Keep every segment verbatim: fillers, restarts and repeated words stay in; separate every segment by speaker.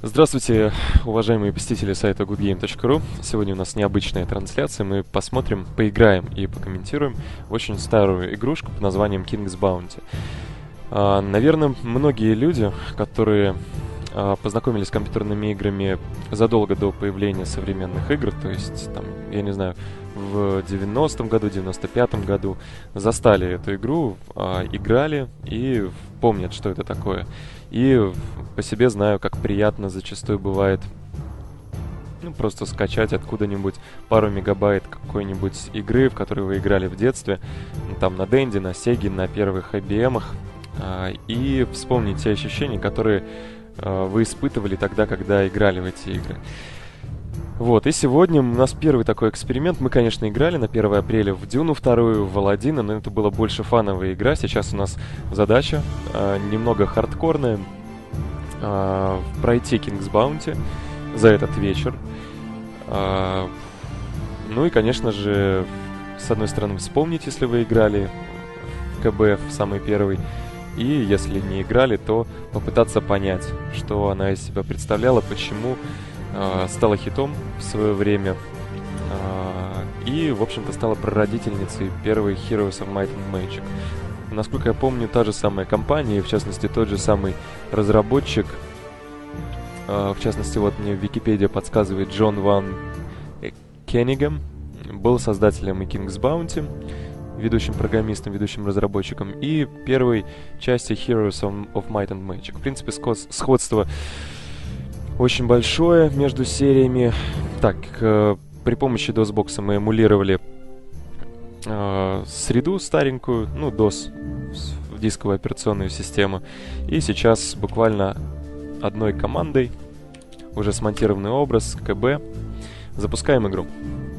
Speaker 1: Здравствуйте, уважаемые посетители сайта good game точка ru. Сегодня у нас необычная трансляция. Мы посмотрим, поиграем и покомментируем в очень старую игрушку под названием King's Bounty. А, наверное, многие люди, которые а, познакомились с компьютерными играми задолго до появления современных игр, то есть, там, я не знаю, в девяностом году, девяносто пятом году, застали эту игру, а, играли и помнят, что это такое. И по себе знаю, как приятно зачастую бывает, ну, просто скачать откуда-нибудь пару мегабайт какой-нибудь игры, в которую вы играли в детстве, ну, там на Денди, на Сеге, на первых ай би эмах, а, и вспомнить те ощущения, которые а, вы испытывали тогда, когда играли в эти игры. Вот, и сегодня у нас первый такой эксперимент. Мы, конечно, играли на первое апреля в Дюну вторую, в Аладдина, но это была больше фановая игра. Сейчас у нас задача э, немного хардкорная, э, пройти King's Bounty за этот вечер. Э, ну и, конечно же, с одной стороны, вспомнить, если вы играли в ка бэ в самый первый, и если не играли, то попытаться понять, что она из себя представляла, почему стала хитом в свое время и, в общем-то, стала прародительницей первой Heroes of Might and Magic. Насколько я помню, та же самая компания, в частности, тот же самый разработчик, в частности, вот мне Википедия подсказывает, Джон Ван Кеннигем, был создателем и King's Bounty, ведущим программистом, ведущим разработчиком, и первой части Heroes of Might and Magic. В принципе, сходство очень большое между сериями. Так, э, при помощи дос-бокса мы эмулировали э, среду старенькую, ну, дос, в дисковую операционную систему. И сейчас буквально одной командой, уже смонтированный образ, ка бэ, запускаем игру.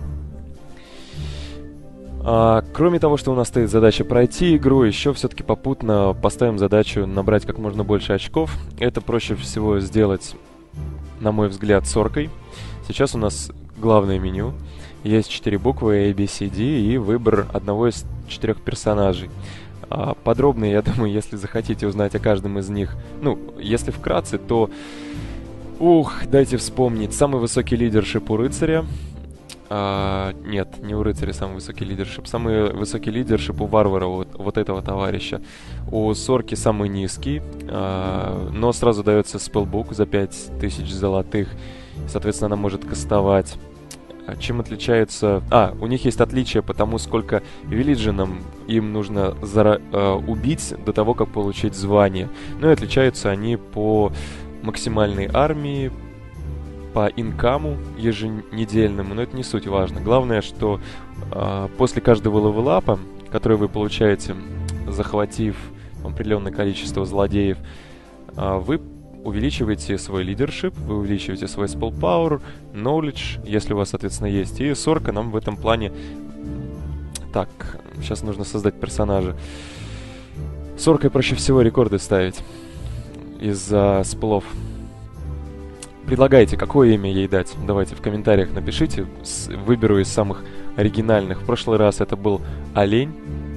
Speaker 1: А, кроме того, что у нас стоит задача пройти игру, еще все-таки попутно поставим задачу набрать как можно больше очков. Это проще всего сделать, на мой взгляд, с оркой. Сейчас у нас главное меню. Есть четыре буквы A, B, C, D и выбор одного из четырех персонажей. А подробно, я думаю, если захотите узнать о каждом из них, ну, если вкратце, то... Ух, дайте вспомнить. Самый высокий лидершип у рыцаря. А, нет, не у рыцаря самый высокий лидершип. Самый высокий лидершип у варвара, вот, вот этого товарища. У сорки самый низкий, а, но сразу дается спеллбук за пять тысяч золотых. Соответственно, она может кастовать. Чем отличается... А, у них есть отличие по тому, сколько виллидженам им нужно зара... а, убить до того, как получить звание. Ну и отличаются они по максимальной армии, по инкаму еженедельному, но это не суть важно. Главное, что э, после каждого левелапа, который вы получаете, захватив определенное количество злодеев, э, вы увеличиваете свой лидершип, вы увеличиваете свой spell power, knowledge, если у вас, соответственно, есть. И сорка нам в этом плане... Так, сейчас нужно создать персонажа. Соркой проще всего рекорды ставить из-за спеллов. Предлагайте, какое имя ей дать? Давайте в комментариях напишите. С- выберу из самых оригинальных. В прошлый раз это был Олень.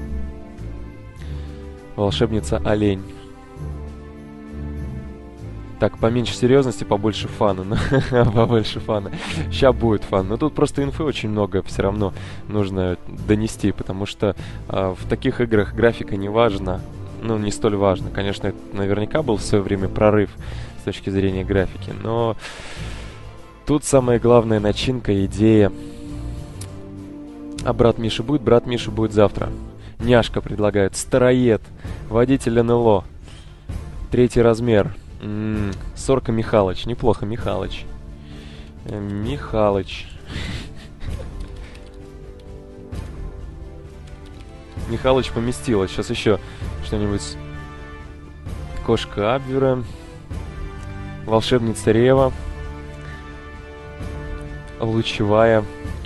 Speaker 1: Волшебница Олень. Так, поменьше серьезности, побольше фана. Ну, побольше фана. Сейчас будет фан. Но тут просто инфы очень много все равно нужно донести, потому что э, в таких играх графика не важна. Ну, не столь важно. Конечно, это наверняка был в свое время прорыв с точки зрения графики, но тут самая главная начинка, идея. А брат Миша будет? Брат Миша будет завтра. Няшка предлагает. Староед. Водитель эн эл о. Третий размер. М-м, Сорка Михалыч. Неплохо, Михалыч. Э, Михалыч. Михалыч поместилось. Сейчас еще что-нибудь. Кошка Абвера. Волшебница Рева. Лучевая.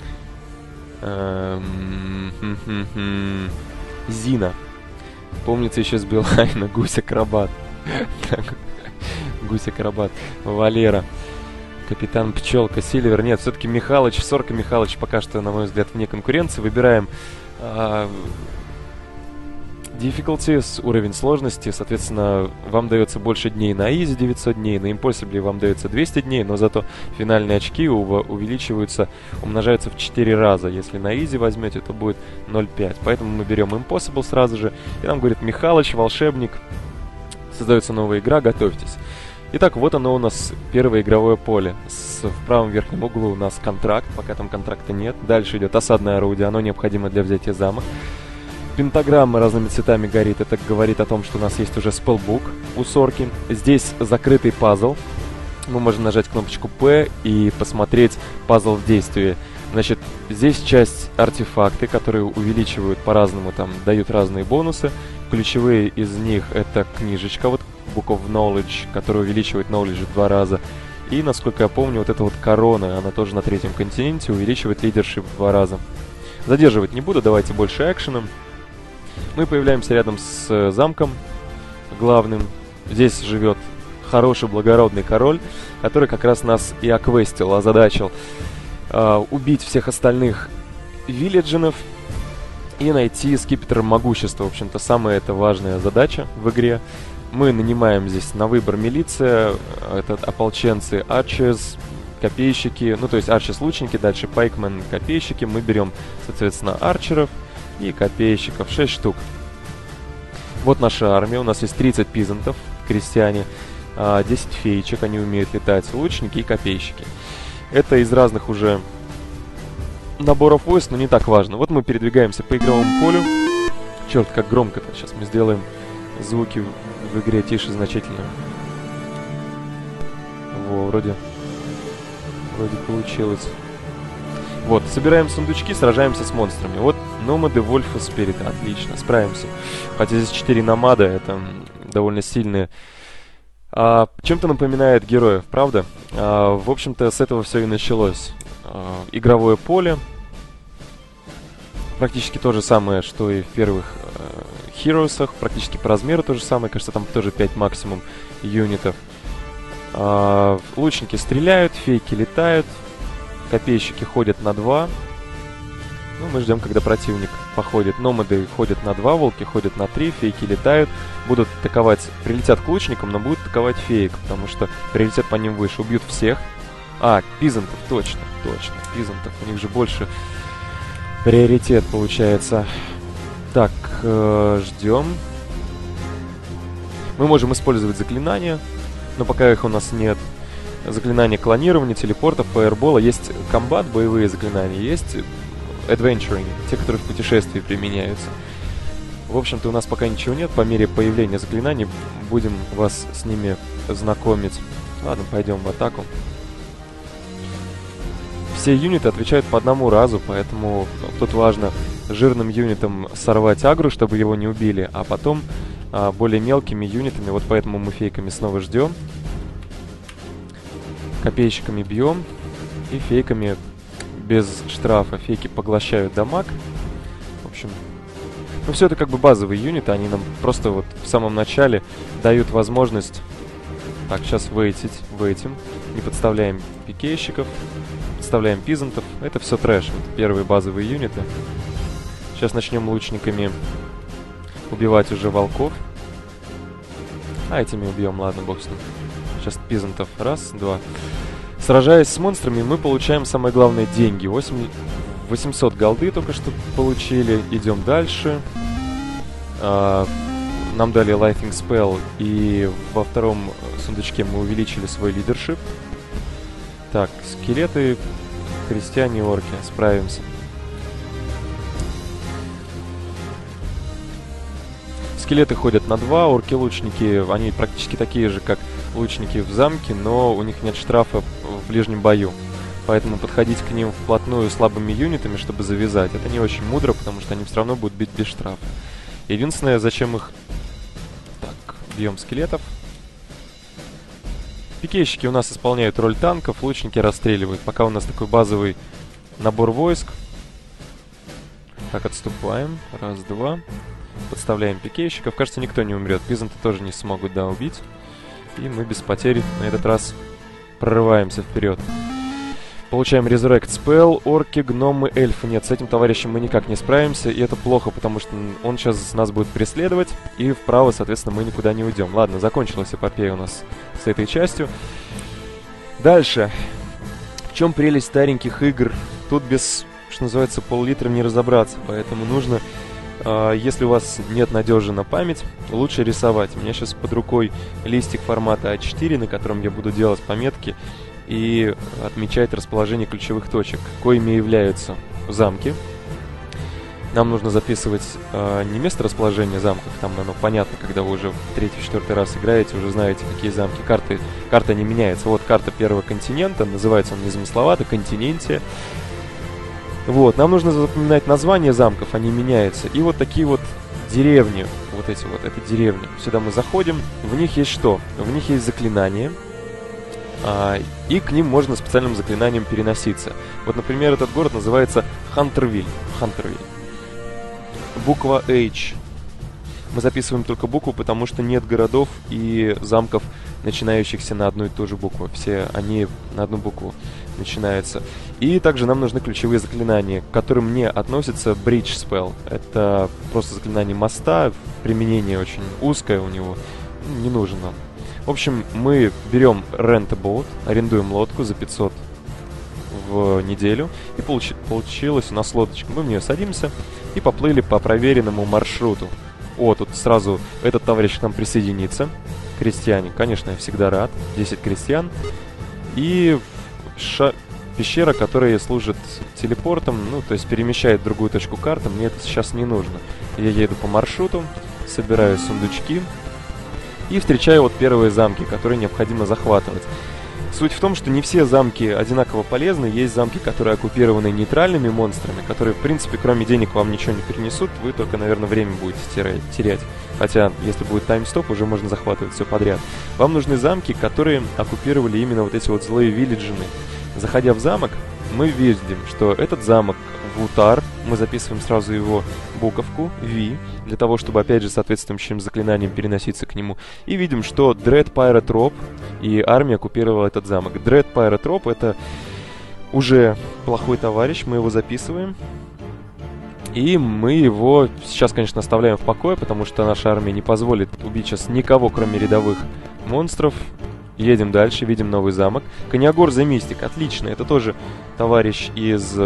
Speaker 1: Эм, хм-хм-хм. Зина. Помнится еще с Билайна. Гусь-акробат. Гусь-акробат. Валера. Капитан Пчелка. Сильвер. Нет, все-таки Михалыч. Сорка Михалыч пока что, на мой взгляд, вне конкуренции. Выбираем... А, difficulty, с уровень сложности. Соответственно, вам дается больше дней на изи, девятьсот дней, на Impossible вам дается двести дней, но зато финальные очки увеличиваются, умножаются в четыре раза. Если на изи возьмете, то будет ноль целых пять. Поэтому мы берем Impossible сразу же. И нам говорит: Михалыч, волшебник, создается новая игра, готовьтесь. Итак, вот оно у нас, первое игровое поле. С, в правом верхнем углу у нас контракт, пока там контракта нет. Дальше идет осадное орудие, оно необходимо для взятия замок. Пентаграмма разными цветами горит, это говорит о том, что у нас есть уже спеллбук у Сорки. Здесь закрытый пазл. Мы можем нажать кнопочку P и посмотреть пазл в действии. Значит, здесь часть артефакты, которые увеличивают по-разному, там, дают разные бонусы. Ключевые из них это книжечка, вот Book of Knowledge, которая увеличивает knowledge в два раза. И, насколько я помню, вот эта вот корона, она тоже на третьем континенте, увеличивает leadership в два раза. Задерживать не буду, давайте больше экшеном. Мы появляемся рядом с замком главным. Здесь живет хороший благородный король, который как раз нас и оквестил, озадачил э, убить всех остальных вилледженов и найти скипетр могущества. В общем-то, самая это важная задача в игре. Мы нанимаем здесь на выбор милиция, это ополченцы, арчерс, копейщики, ну то есть арчерс-лучники, дальше пайкмен, копейщики. Мы берем, соответственно, арчеров и копейщиков, шесть штук. Вот наша армия, у нас есть тридцать пизантов, крестьяне, десять феечек, они умеют летать, лучники и копейщики. Это из разных уже наборов войск, но не так важно. Вот мы передвигаемся по игровому полю. Черт, как громко-то, сейчас мы сделаем звуки в игре тише значительно. Во, вроде, вроде получилось. Вот, собираем сундучки, сражаемся с монстрами. Вот, Номады, Вольфы, Спириты. Отлично, справимся. Хотя здесь четыре номада, это довольно сильные. А, чем-то напоминает героев, правда? А, в общем-то, с этого все и началось. А, игровое поле. Практически то же самое, что и в первых Heroes'ах. Практически по размеру то же самое. Кажется, там тоже пять максимум юнитов. А, лучники стреляют, фейки летают. Копейщики ходят на два. Ну, мы ждем, когда противник походит. Номады ходят на два, волки ходят на три, фейки летают. Будут атаковать, прилетят к лучникам, но будут атаковать феек, потому что прилетят по ним выше, убьют всех. А, пизантов, точно, точно, пизантов. У них же больше приоритет получается. Так, э, ждем. Мы можем использовать заклинания, но пока их у нас нет. Заклинания клонирования, телепорта, фаербола. Есть комбат, боевые заклинания, есть adventuring, те, которые в путешествии применяются. В общем-то, у нас пока ничего нет. По мере появления заклинаний будем вас с ними знакомить. Ладно, пойдем в атаку. Все юниты отвечают по одному разу, поэтому тут важно жирным юнитом сорвать агру, чтобы его не убили, а потом а, более мелкими юнитами, вот поэтому мы фейками снова ждем. Копейщиками бьем и фейками без штрафа. Фейки поглощают дамаг. В общем, ну все это как бы базовые юниты. Они нам просто вот в самом начале дают возможность. Так, сейчас вейтить, вейтим. Не подставляем пикейщиков. Подставляем пизантов. Это все трэш. Это первые базовые юниты. Сейчас начнем лучниками убивать уже волков. А этими убьем, ладно, бог с ним. Сейчас пизантов. Раз, два. Сражаясь с монстрами, мы получаем самое главное деньги. восемьсот голды только что получили. Идем дальше. А, нам дали Lifing Spell. И во втором сундучке мы увеличили свой лидершип. Так, скелеты, крестьяне, орки. Справимся. Скелеты ходят на два, орки-лучники, они практически такие же, как лучники в замке, но у них нет штрафа в ближнем бою. Поэтому подходить к ним вплотную слабыми юнитами, чтобы завязать, это не очень мудро, потому что они все равно будут бить без штрафа. Единственное, зачем их... Так, бьем скелетов. Пикейщики у нас исполняют роль танков, лучники расстреливают. Пока у нас такой базовый набор войск. Так, отступаем. Раз, два. Подставляем пикейщиков. Кажется, никто не умрет. Пизанты тоже не смогут, да, убить. И мы без потерь на этот раз прорываемся вперед. Получаем Resurrect Spell, орки, гномы, эльфы. Нет, с этим товарищем мы никак не справимся, и это плохо, потому что он сейчас нас будет преследовать, и вправо, соответственно, мы никуда не уйдем. Ладно, закончилась эпопея у нас с этой частью. Дальше. В чем прелесть стареньких игр? Тут без, что называется, пол-литра не разобраться, поэтому нужно, э, если у вас нет надежи на память, лучше рисовать. У меня сейчас под рукой листик формата а четыре, на котором я буду делать пометки и отмечать расположение ключевых точек, коими являются замки. Нам нужно записывать э, не место расположения замков, там оно понятно, когда вы уже в третий-четвертый раз играете, уже знаете, какие замки. Карты, карта не меняется. Вот карта первого континента, называется он незамысловато, континенте. Вот, нам нужно запоминать названия замков, они меняются. И вот такие вот деревни, вот эти вот, это деревни. Сюда мы заходим, в них есть что? В них есть заклинания. А, и к ним можно специальным заклинанием переноситься. Вот, например, этот город называется Хантервиль. Хантервиль. Буква H. Мы записываем только букву, потому что нет городов и замков, начинающихся на одну и ту же букву. Все они на одну букву начинаются. И также нам нужны ключевые заклинания, к которым не относится Bridge Spell. Это просто заклинание моста, применение очень узкое у него, не нужен нам. В общем, мы берем Rent a Boat, арендуем лодку за пятьсот в неделю, и получи, получилась у нас лодочка. Мы в нее садимся и поплыли по проверенному маршруту. О, тут сразу этот товарищ к нам присоединится. Крестьяне, конечно, я всегда рад. десять крестьян. И ша- пещера, которая служит телепортом, ну, то есть перемещает в другую точку карты. Мне это сейчас не нужно. Я еду по маршруту, собираю сундучки и встречаю вот первые замки, которые необходимо захватывать. Суть в том, что не все замки одинаково полезны. Есть замки, которые оккупированы нейтральными монстрами, которые, в принципе, кроме денег вам ничего не перенесут. Вы только, наверное, время будете терять. Хотя, если будет таймстоп, уже можно захватывать все подряд. Вам нужны замки, которые оккупировали именно вот эти вот злые виллиджины. Заходя в замок, мы видим, что этот замок Вутар, мы записываем сразу его буковку V, для того, чтобы, опять же, соответствующим заклинанием переноситься к нему. И видим, что Dread Pirate Rob и армия оккупировала этот замок. Dread Pirate Rob — это уже плохой товарищ, мы его записываем. И мы его сейчас, конечно, оставляем в покое, потому что наша армия не позволит убить сейчас никого, кроме рядовых монстров. Едем дальше, видим новый замок. Кониагор the Mystic, отлично, это тоже товарищ из...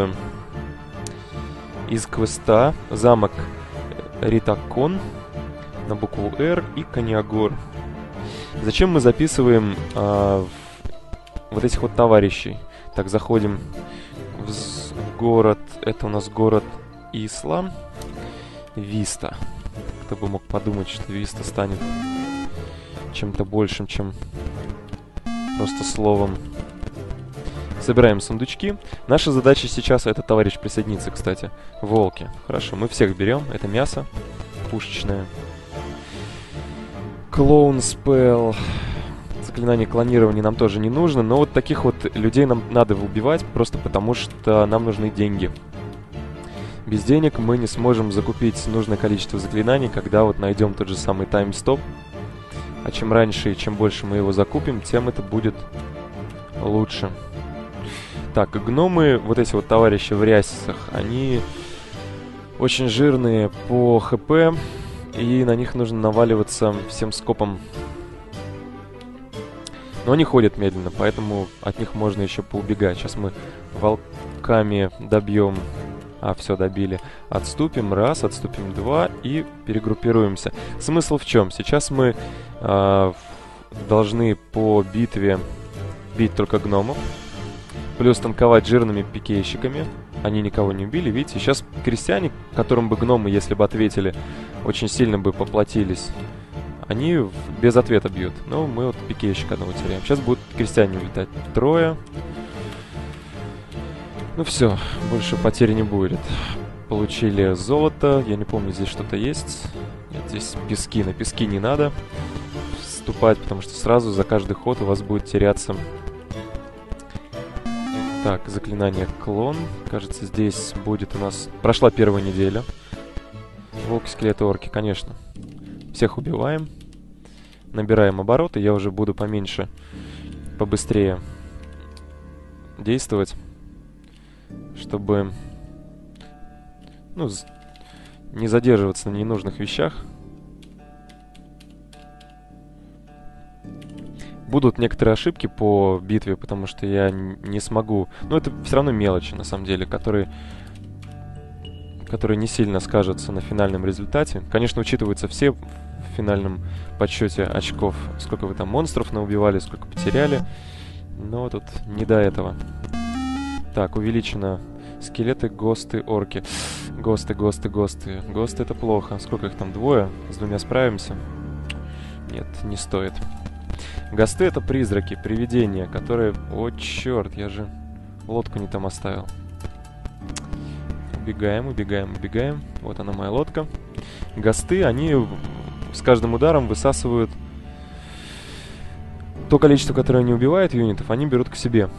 Speaker 1: из квеста. Замок Ритакон на букву R и Кониагор. Зачем мы записываем а, вот этих вот товарищей? Так, заходим в, в город. Это у нас город Исла. Виста. Кто бы мог подумать, что Виста станет чем-то большим, чем просто словом. Собираем сундучки. Наша задача сейчас — это товарищ присоединиться, кстати. Волки. Хорошо, мы всех берем. Это мясо пушечное. Клоун спелл. Заклинание клонирования нам тоже не нужно. Но вот таких вот людей нам надо убивать, просто потому что нам нужны деньги. Без денег мы не сможем закупить нужное количество заклинаний, когда вот найдем тот же самый таймстоп. А чем раньше и чем больше мы его закупим, тем это будет лучше. Так, гномы, вот эти вот товарищи в рясах, они очень жирные по хп, и на них нужно наваливаться всем скопом. Но они ходят медленно, поэтому от них можно еще поубегать. Сейчас мы волками добьем... А, все, добили. Отступим, раз, отступим, два, и перегруппируемся. Смысл в чем? Сейчас мы э, должны по битве бить только гномов. Плюс танковать жирными пикейщиками. Они никого не убили. Видите, сейчас крестьяне, которым бы гномы, если бы ответили, очень сильно бы поплатились. Они без ответа бьют. Но мы вот пикейщика одного теряем. Сейчас будут крестьяне улетать. Трое. Ну все, больше потерь не будет. Получили золото. Я не помню, здесь что-то есть. Нет, здесь пески. На пески не надо вступать, потому что сразу за каждый ход у вас будет теряться. Так, заклинание клон. Кажется, здесь будет у нас... Прошла первая неделя. Волки, скелеты, орки, конечно. Всех убиваем. Набираем обороты. Я уже буду поменьше, побыстрее действовать. чтобы, ну, не задерживаться на ненужных вещах. Будут некоторые ошибки по битве, потому что я не смогу... Ну, это все равно мелочи, на самом деле, которые, которые не сильно скажутся на финальном результате. Конечно, учитываются все в финальном подсчете очков, сколько вы там монстров наубивали, сколько потеряли. Но тут не до этого. Так, увеличено скелеты, госты, орки. Госты, госты, госты. Госты — это плохо. Сколько их там? Двое? С двумя справимся? Нет, не стоит. Госты — это призраки, привидения, которые... О, черт, я же лодку не там оставил. Убегаем, убегаем, убегаем. Вот она, моя лодка. Госты, они с каждым ударом высасывают то количество, которое они убивают юнитов, они берут к себе.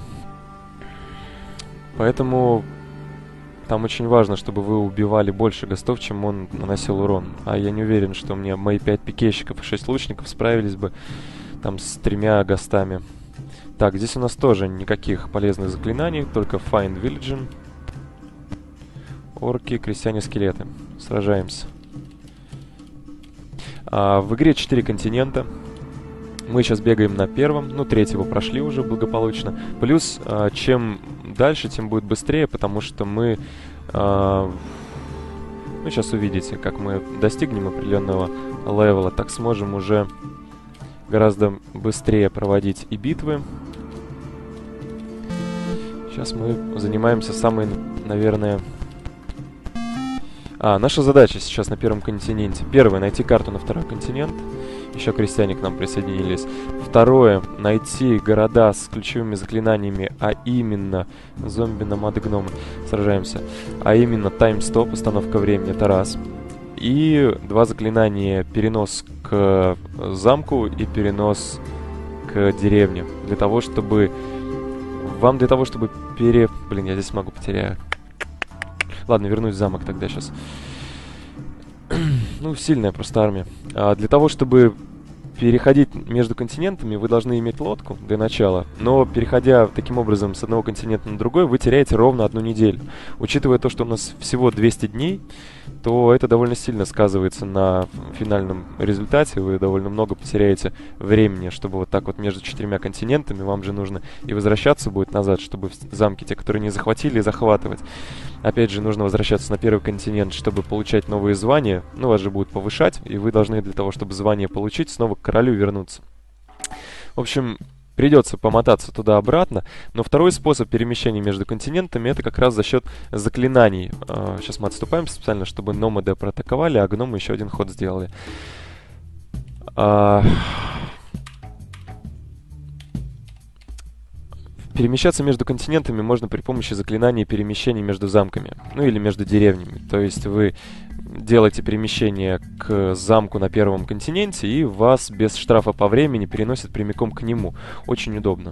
Speaker 1: Поэтому там очень важно, чтобы вы убивали больше гостов, чем он наносил урон. А я не уверен, что мне мои пять пикейщиков и шесть лучников справились бы там с тремя гостами. Так, здесь у нас тоже никаких полезных заклинаний, только Find Villager. Орки, крестьяне, скелеты. Сражаемся. А, в игре четыре континента. Мы сейчас бегаем на первом, ну, третьего прошли уже благополучно. Плюс, а, чем дальше, тем будет быстрее, потому что мы... А, ну, сейчас увидите, как мы достигнем определенного левела, так сможем уже гораздо быстрее проводить и битвы. Сейчас мы занимаемся самой, наверное... А, наша задача сейчас на первом континенте. Первое — найти карту на второй континент. Еще крестьяне к нам присоединились. Второе — найти города с ключевыми заклинаниями, а именно зомби, номады, гномы. Сражаемся. А именно таймстоп, остановка времени, это раз. И два заклинания: перенос к замку и перенос к деревне. Для того, чтобы... Вам для того, чтобы пере... Блин, я здесь могу потеряю. Ладно, вернусь в замок тогда сейчас. Ну, сильная просто армия. А для того, чтобы переходить между континентами, вы должны иметь лодку для начала. Но, переходя таким образом с одного континента на другой, вы теряете ровно одну неделю. Учитывая то, что у нас всего двести дней, то это довольно сильно сказывается на финальном результате. Вы довольно много потеряете времени, чтобы вот так вот между четырьмя континентами. Вам же нужно и возвращаться будет назад, чтобы замки, те, которые не захватили, захватывать. Опять же, нужно возвращаться на первый континент, чтобы получать новые звания. Ну, вас же будут повышать, и вы должны для того, чтобы звание получить, снова к королю вернуться. В общем, придется помотаться туда-обратно. Но второй способ перемещения между континентами — это как раз за счет заклинаний. Uh, сейчас мы отступаем специально, чтобы номады проатаковали, а гномы еще один ход сделали. Uh, Перемещаться между континентами можно при помощи заклинаний перемещений между замками. Ну или между деревнями. То есть вы делаете перемещение к замку на первом континенте, и вас без штрафа по времени переносят прямиком к нему. Очень удобно.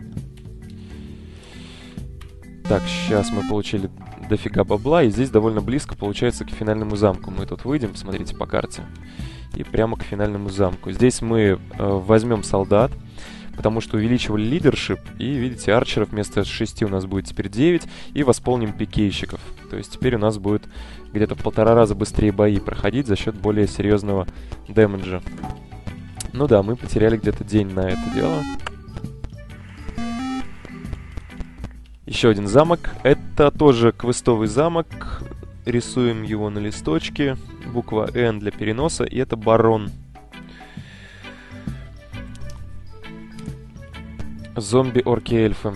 Speaker 1: Так, сейчас мы получили дофига бабла, и здесь довольно близко получается к финальному замку. Мы тут выйдем, посмотрите по карте, и прямо к финальному замку. Здесь мы э, возьмем солдат, потому что увеличивали лидершип, и, видите, арчеров вместо шести у нас будет теперь девять, и восполним пикейщиков. То есть теперь у нас будет где-то в полтора раза быстрее бои проходить за счет более серьезного дэмэджа. Ну да, мы потеряли где-то день на это дело. Еще один замок. Это тоже квестовый замок. Рисуем его на листочке. Буква Н для переноса, и это барон. Зомби, орки, эльфы.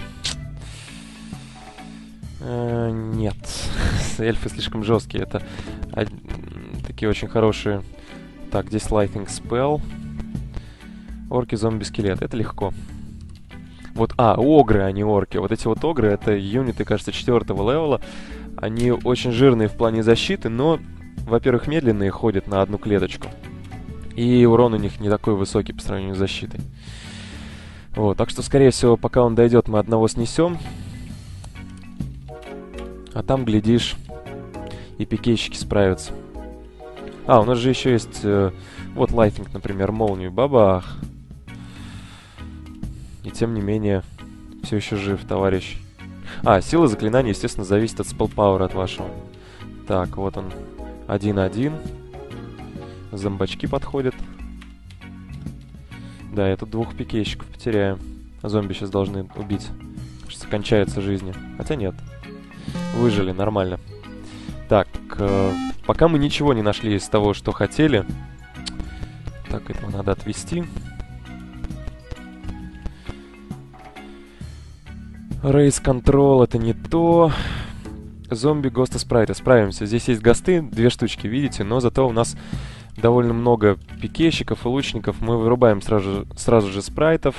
Speaker 1: Э, нет. Эльфы слишком жесткие. Это а, такие очень хорошие. Так, здесь Lightning Spell. Орки, зомби, скелет. Это легко. Вот, а, огры, а не орки. Вот эти вот огры — это юниты, кажется, четвертого левела. Они очень жирные в плане защиты, но, во-первых, медленные, ходят на одну клеточку. И урон у них не такой высокий по сравнению с защитой. Вот, так что, скорее всего, пока он дойдет, мы одного снесем. А там, глядишь, и пикейщики справятся. А, у нас же еще есть... Э, вот лайтинг, например, молнию. Бабах! И тем не менее, все еще жив, товарищ. А, сила заклинания, естественно, зависит от спеллпауэра от вашего. Так, вот он. один-один. Зомбачки подходят. Да, я тут двух пикейщиков потеряю. Зомби сейчас должны убить. Кажется, кончаются жизни. Хотя нет. Выжили, нормально. Так, э, пока мы ничего не нашли из того, что хотели. Так, этого надо отвести. Рейс контрол, это не то. Зомби, госта, спрайта. Справимся. Здесь есть госты, две штучки, видите, но зато у нас довольно много пикейщиков и лучников. Мы вырубаем сразу, сразу же спрайтов.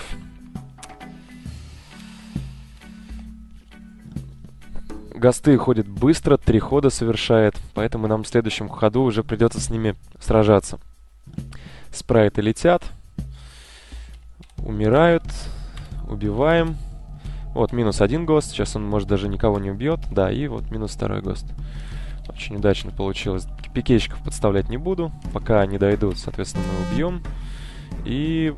Speaker 1: Госты ходят быстро, три хода совершает, поэтому нам в следующем ходу уже придется с ними сражаться. Спрайты летят, умирают, убиваем. Вот, минус один ГОСТ, сейчас он, может, даже никого не убьет. Да, и вот минус второй ГОСТ. Очень удачно получилось. Пикейщиков подставлять не буду, пока они дойдут, соответственно, мы убьем. И...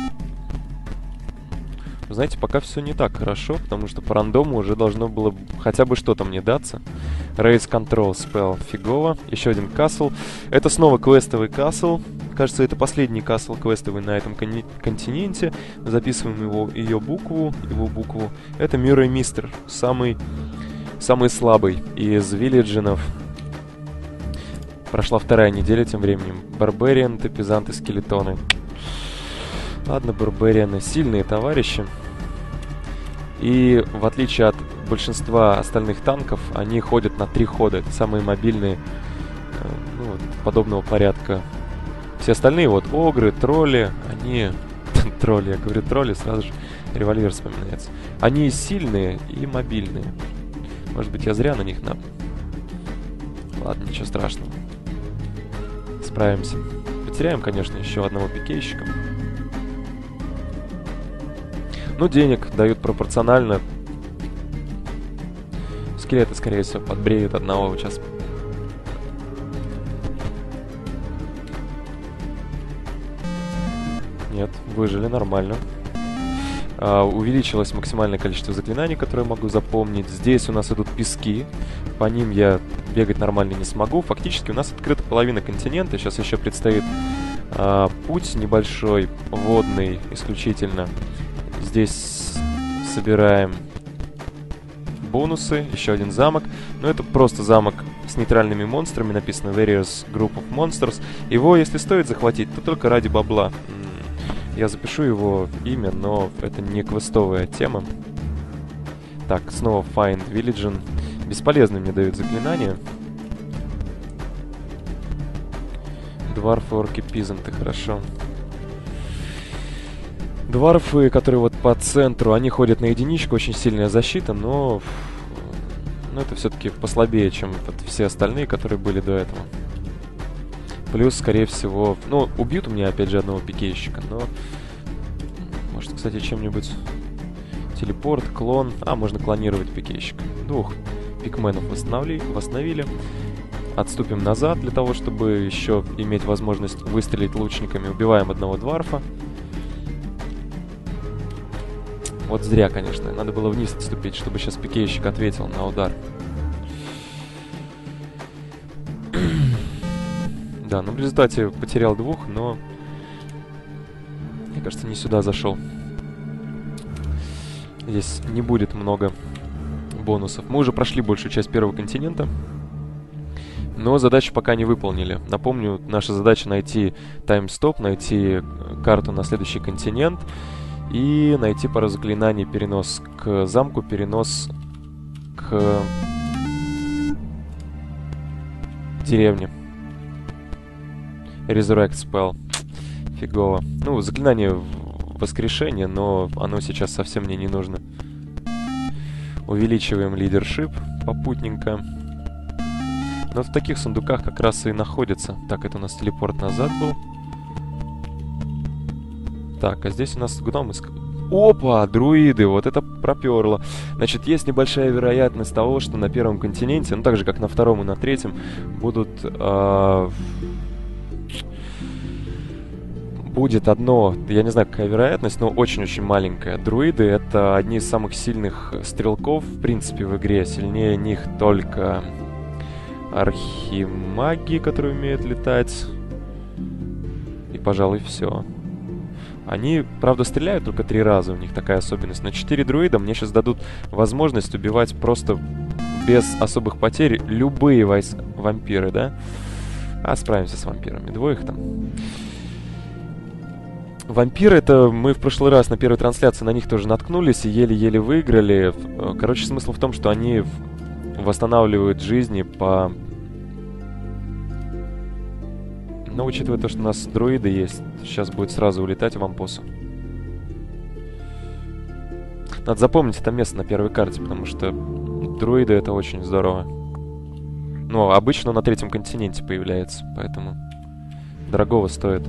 Speaker 1: Знаете, пока все не так хорошо, потому что по рандому уже должно было хотя бы что-то мне даться. Raise Control Spell фигово. Еще один касл. Это снова квестовый касл. Кажется, это последний касл квестовый на этом кон континенте. Записываем его, ее букву, его букву. Это Мюррей Мистер, самый, самый слабый из вилледжинов. Прошла вторая неделя тем временем. Барбариан, Топизанты, Скелетоны. Ладно, барбарианы сильные товарищи. И в отличие от большинства остальных танков, они ходят на три хода. Это самые мобильные, ну, вот, подобного порядка. Все остальные, вот, огры, тролли, они... тролли, я говорю тролли, сразу же револьвер вспоминается. Они сильные и мобильные. Может быть, я зря на них нап... Ладно, ничего страшного. Справимся. Потеряем, конечно, еще одного пикейщика. Ну, денег дают пропорционально. Скелеты, скорее всего, подбреют одного сейчас. Нет, выжили нормально. А, увеличилось максимальное количество заклинаний, которые я могу запомнить. Здесь у нас идут пески. По ним я бегать нормально не смогу. Фактически у нас открыта половина континента. Сейчас еще предстоит а, путь небольшой, водный исключительно. Здесь собираем бонусы, еще один замок. Но это просто замок с нейтральными монстрами, написано Various Group of Monsters. Его, если стоит захватить, то только ради бабла. Я запишу его имя, но это не квестовая тема. Так, снова Find Villagen. Бесполезно мне дают заклинания. Дварфы, орки, пизанты, хорошо. Дварфы, которые вот по центру, они ходят на единичку, очень сильная защита, но, но это все-таки послабее, чем вот все остальные, которые были до этого. Плюс, скорее всего, ну, убьют у меня опять же одного пикейщика, но может, кстати, чем-нибудь телепорт, клон, а, можно клонировать пикейщика. Двух пикменов восстановили, восстановили. Отступим назад для того, чтобы еще иметь возможность выстрелить лучниками. Убиваем одного дварфа. Вот зря, конечно. Надо было вниз отступить, чтобы сейчас пикейщик ответил на удар. Да, ну в результате потерял двух, но... Мне кажется, не сюда зашел. Здесь не будет много бонусов. Мы уже прошли большую часть первого континента. Но задачу пока не выполнили. Напомню, наша задача найти таймстоп, найти карту на следующий континент. И найти пару заклинаний, перенос к замку, перенос к деревне. Resurrect Spell. Фигово. Ну, заклинание воскрешения, но оно сейчас совсем мне не нужно. Увеличиваем лидершип попутненько. Но в таких сундуках как раз и находится. Так, это у нас телепорт назад был. Так, а здесь у нас гномы. Опа, друиды, вот это проперло. Значит, есть небольшая вероятность того, что на первом континенте, ну так же, как на втором и на третьем, будут... Э будет одно, я не знаю, какая вероятность, но очень-очень маленькая. Друиды — это одни из самых сильных стрелков, в принципе, в игре. Сильнее них только архимаги, которые умеют летать. И, пожалуй, все. Они, правда, стреляют только три раза, у них такая особенность. Но четыре друида мне сейчас дадут возможность убивать просто без особых потерь любые войс... вампиры, да? А, справимся с вампирами. Двоих там. Вампиры — это мы в прошлый раз на первой трансляции на них тоже наткнулись и еле-еле выиграли. Короче, смысл в том, что они восстанавливают жизни по... Но учитывая то, что у нас друиды есть, сейчас будет сразу улетать в ампосу. Надо запомнить это место на первой карте, потому что друиды — это очень здорово. Ну, обычно на третьем континенте появляется, поэтому дорогого стоит.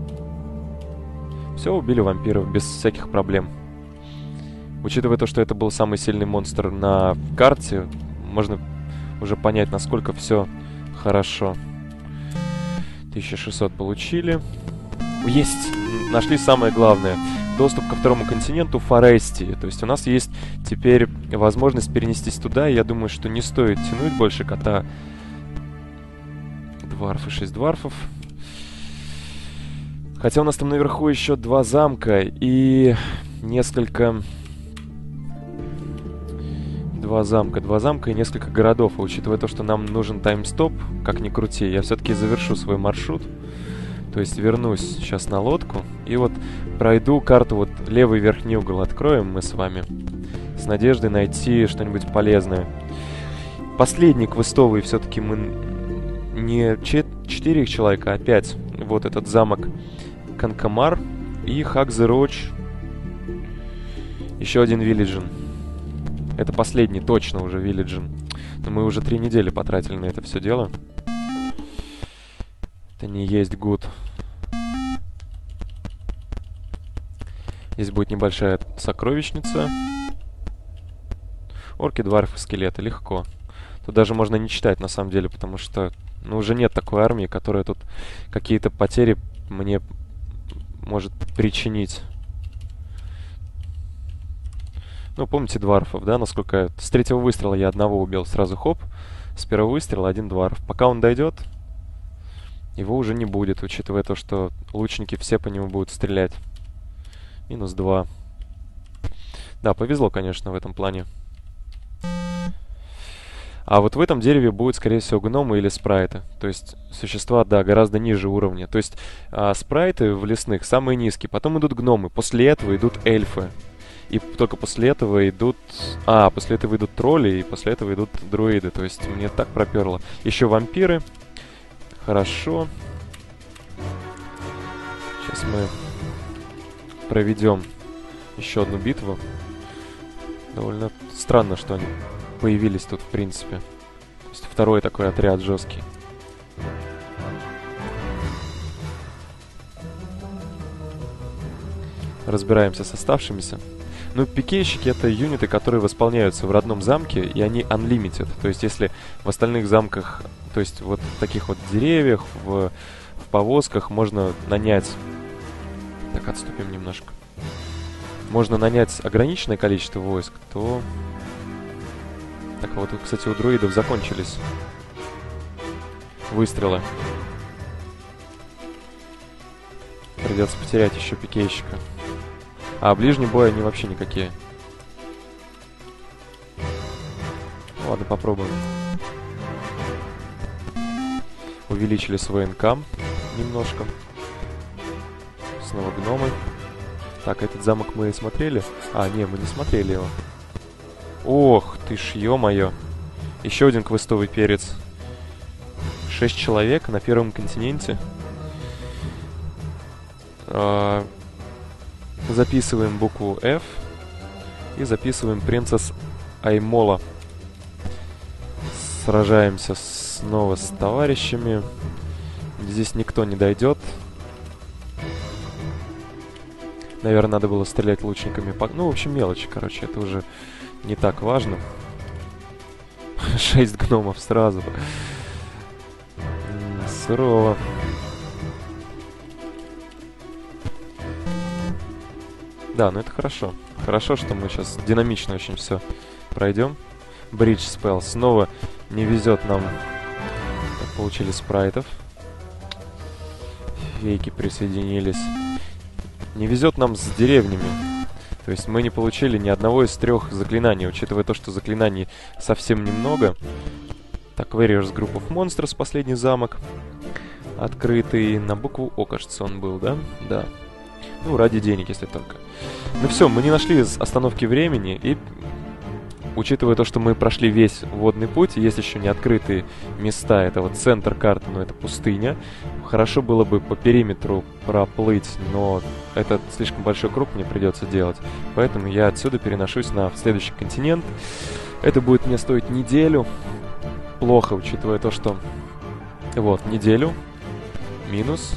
Speaker 1: Все, убили вампиров без всяких проблем. Учитывая то, что это был самый сильный монстр на карте, можно уже понять, насколько все хорошо. тысяча шестьсот получили. Есть! Нашли самое главное. Доступ ко второму континенту Форестии. То есть у нас есть теперь возможность перенестись туда. И я думаю, что не стоит тянуть больше кота. Дварфы, шесть дварфов. Хотя у нас там наверху еще два замка и несколько... Два замка, два замка и несколько городов. А учитывая то, что нам нужен таймстоп, как ни крути, я все-таки завершу свой маршрут. То есть вернусь сейчас на лодку и вот пройду карту, вот левый верхний угол откроем мы с вами. С надеждой найти что-нибудь полезное. Последний квестовый все-таки мы не четыре человека, а пять. Вот этот замок Канкамар и Хак-зе-Роч. Еще один Виллиджин. Это последний точно уже Виллиджин. Но мы уже три недели потратили на это все дело. Это не есть гуд. Здесь будет небольшая сокровищница. Орки, дварфы, скелеты. Легко. Тут даже можно не читать на самом деле, потому что ну, уже нет такой армии, которая тут какие-то потери мне может причинить. Ну, помните дварфов, да? Насколько я... С третьего выстрела я одного убил. Сразу хоп. С первого выстрела один дварф. Пока он дойдет, его уже не будет, учитывая то, что лучники все по нему будут стрелять. Минус два. Да, повезло, конечно, в этом плане. А вот в этом дереве будет, скорее всего, гномы или спрайты. То есть существа, да, гораздо ниже уровня. То есть а, спрайты в лесных самые низкие. Потом идут гномы. После этого идут эльфы. И только после этого идут... А, после этого идут тролли, и после этого идут друиды. То есть мне так проперло. Еще вампиры. Хорошо. Сейчас мы проведем еще одну битву. Довольно странно, что они появились тут, в принципе. То есть второй такой отряд жесткий. Разбираемся с оставшимися. Ну, пикейщики — это юниты, которые восполняются в родном замке, и они unlimited. То есть если в остальных замках, то есть вот в таких вот деревьях, в, в повозках можно нанять... Так, отступим немножко. Можно нанять ограниченное количество войск, то... Так, а вот, кстати, у друидов закончились выстрелы. Придется потерять еще пикейщика. А ближний бой они вообще никакие. Ладно, попробуем. Увеличили свой инкам немножко. Снова гномы. Так, этот замок мы смотрели? А, не, мы не смотрели его. Ох ты ж, ё-моё. Еще один квестовый перец. Шесть человек на первом континенте. А записываем букву F. И записываем принцесс Аймола. Сражаемся снова с товарищами. Здесь никто не дойдет. Наверное, надо было стрелять лучниками. По... Ну, в общем, мелочи, короче. Это уже не так важно. Шесть гномов сразу. Сурово. Да, ну это хорошо. Хорошо, что мы сейчас динамично очень все пройдем. Бридж спел. Снова не везет нам. Так, получили спрайтов. Фейки присоединились. Не везет нам с деревнями. То есть мы не получили ни одного из трех заклинаний, учитывая то, что заклинаний совсем немного. Так, Warriors Group of Monsters, последний замок. Открытый на букву О, кажется, он был, да? Да. Ну, ради денег, если только. Ну все, мы не нашли остановки времени, и учитывая то, что мы прошли весь водный путь, есть еще не открытые места, это вот центр карты, но это пустыня. Хорошо было бы по периметру проплыть, но это слишком большой круг мне придется делать. Поэтому я отсюда переношусь на следующий континент. Это будет мне стоить неделю. Плохо, учитывая то, что... Вот, неделю. Минус.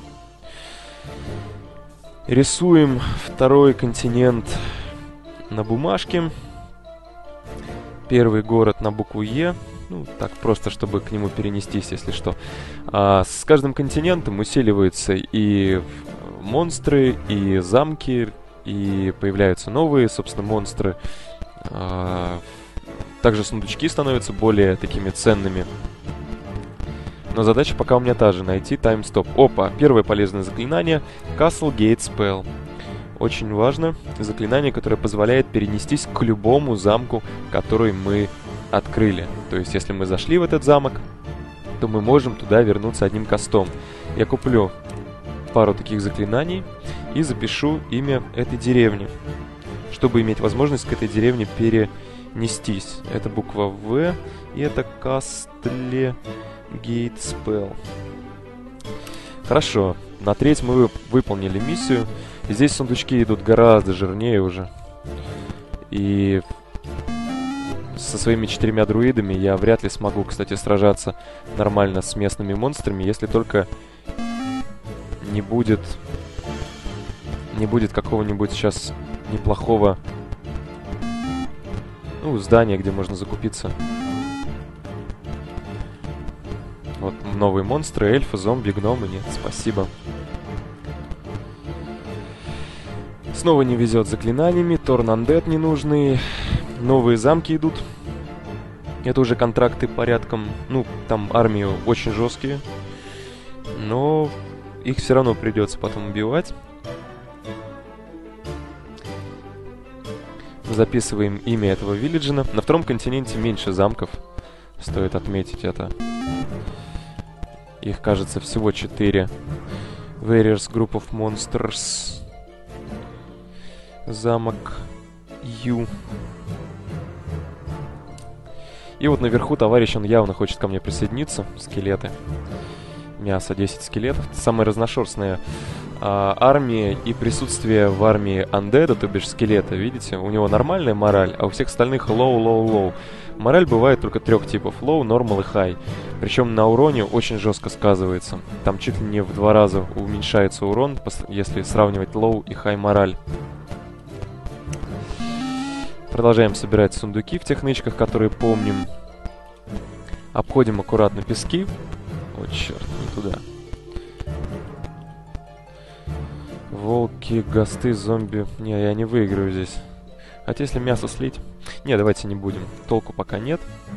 Speaker 1: Рисуем второй континент на бумажке. Первый город на букву Е. Ну, так просто, чтобы к нему перенестись, если что. А с каждым континентом усиливаются и монстры, и замки, и появляются новые, собственно, монстры. А, также сундучки становятся более такими ценными. Но задача пока у меня та же, найти таймстоп. Опа, первое полезное заклинание. Castle Gate Spell. Очень важно. Заклинание, которое позволяет перенестись к любому замку, который мы открыли. То есть, если мы зашли в этот замок, то мы можем туда вернуться одним кастом. Я куплю пару таких заклинаний и запишу имя этой деревни, чтобы иметь возможность к этой деревне перенестись. Это буква В, и это Castle Gate Spell. Хорошо, на треть мы выполнили миссию. Здесь сундучки идут гораздо жирнее уже. И со своими четырьмя друидами я вряд ли смогу, кстати, сражаться нормально с местными монстрами, если только не будет не будет какого-нибудь сейчас неплохого, ну, здания, где можно закупиться. Вот новые монстры, эльфы, зомби, гномы. Нет, спасибо. Снова не везет заклинаниями. Торн Андед ненужные. Новые замки идут. Это уже контракты порядком. Ну, там армии очень жесткие. Но их все равно придется потом убивать. Записываем имя этого вилледжина. На втором континенте меньше замков. Стоит отметить это. Их, кажется, всего четыре. Warriors Group of Monsters. Замок Ю. И вот наверху товарищ, он явно хочет ко мне присоединиться. Скелеты. Мясо, десять скелетов. Это самая разношерстная а, армия и присутствие в армии андеда, то бишь скелета. Видите? У него нормальная мораль, а у всех остальных low, low, low. Мораль бывает только трех типов. Low, normal и high. Причем на уроне очень жестко сказывается. Там чуть ли не в два раза уменьшается урон, если сравнивать low и high мораль. Продолжаем собирать сундуки в тех нычках, которые помним. Обходим аккуратно пески. О, черт, не туда. Волки, гасты, зомби. Не, я не выиграю здесь. Хотя если мясо слить... Не, давайте не будем. Толку пока нет.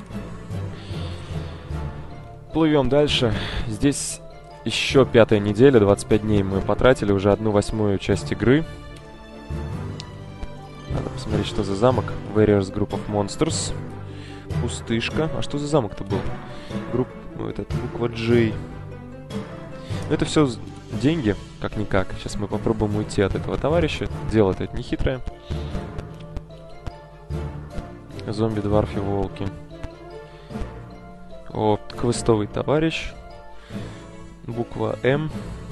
Speaker 1: Плывем дальше. Здесь еще пятая неделя, двадцать пять дней мы потратили, уже одну восьмую часть игры. Надо посмотреть, что за замок. Warriors Group of Monsters. Пустышка. А что за замок-то был? Групп... Ну, это буква J. Ну, это все деньги, как-никак. Сейчас мы попробуем уйти от этого товарища. Дело-то это нехитрое. Зомби, дварфи, волки. О, квестовый товарищ. Буква М.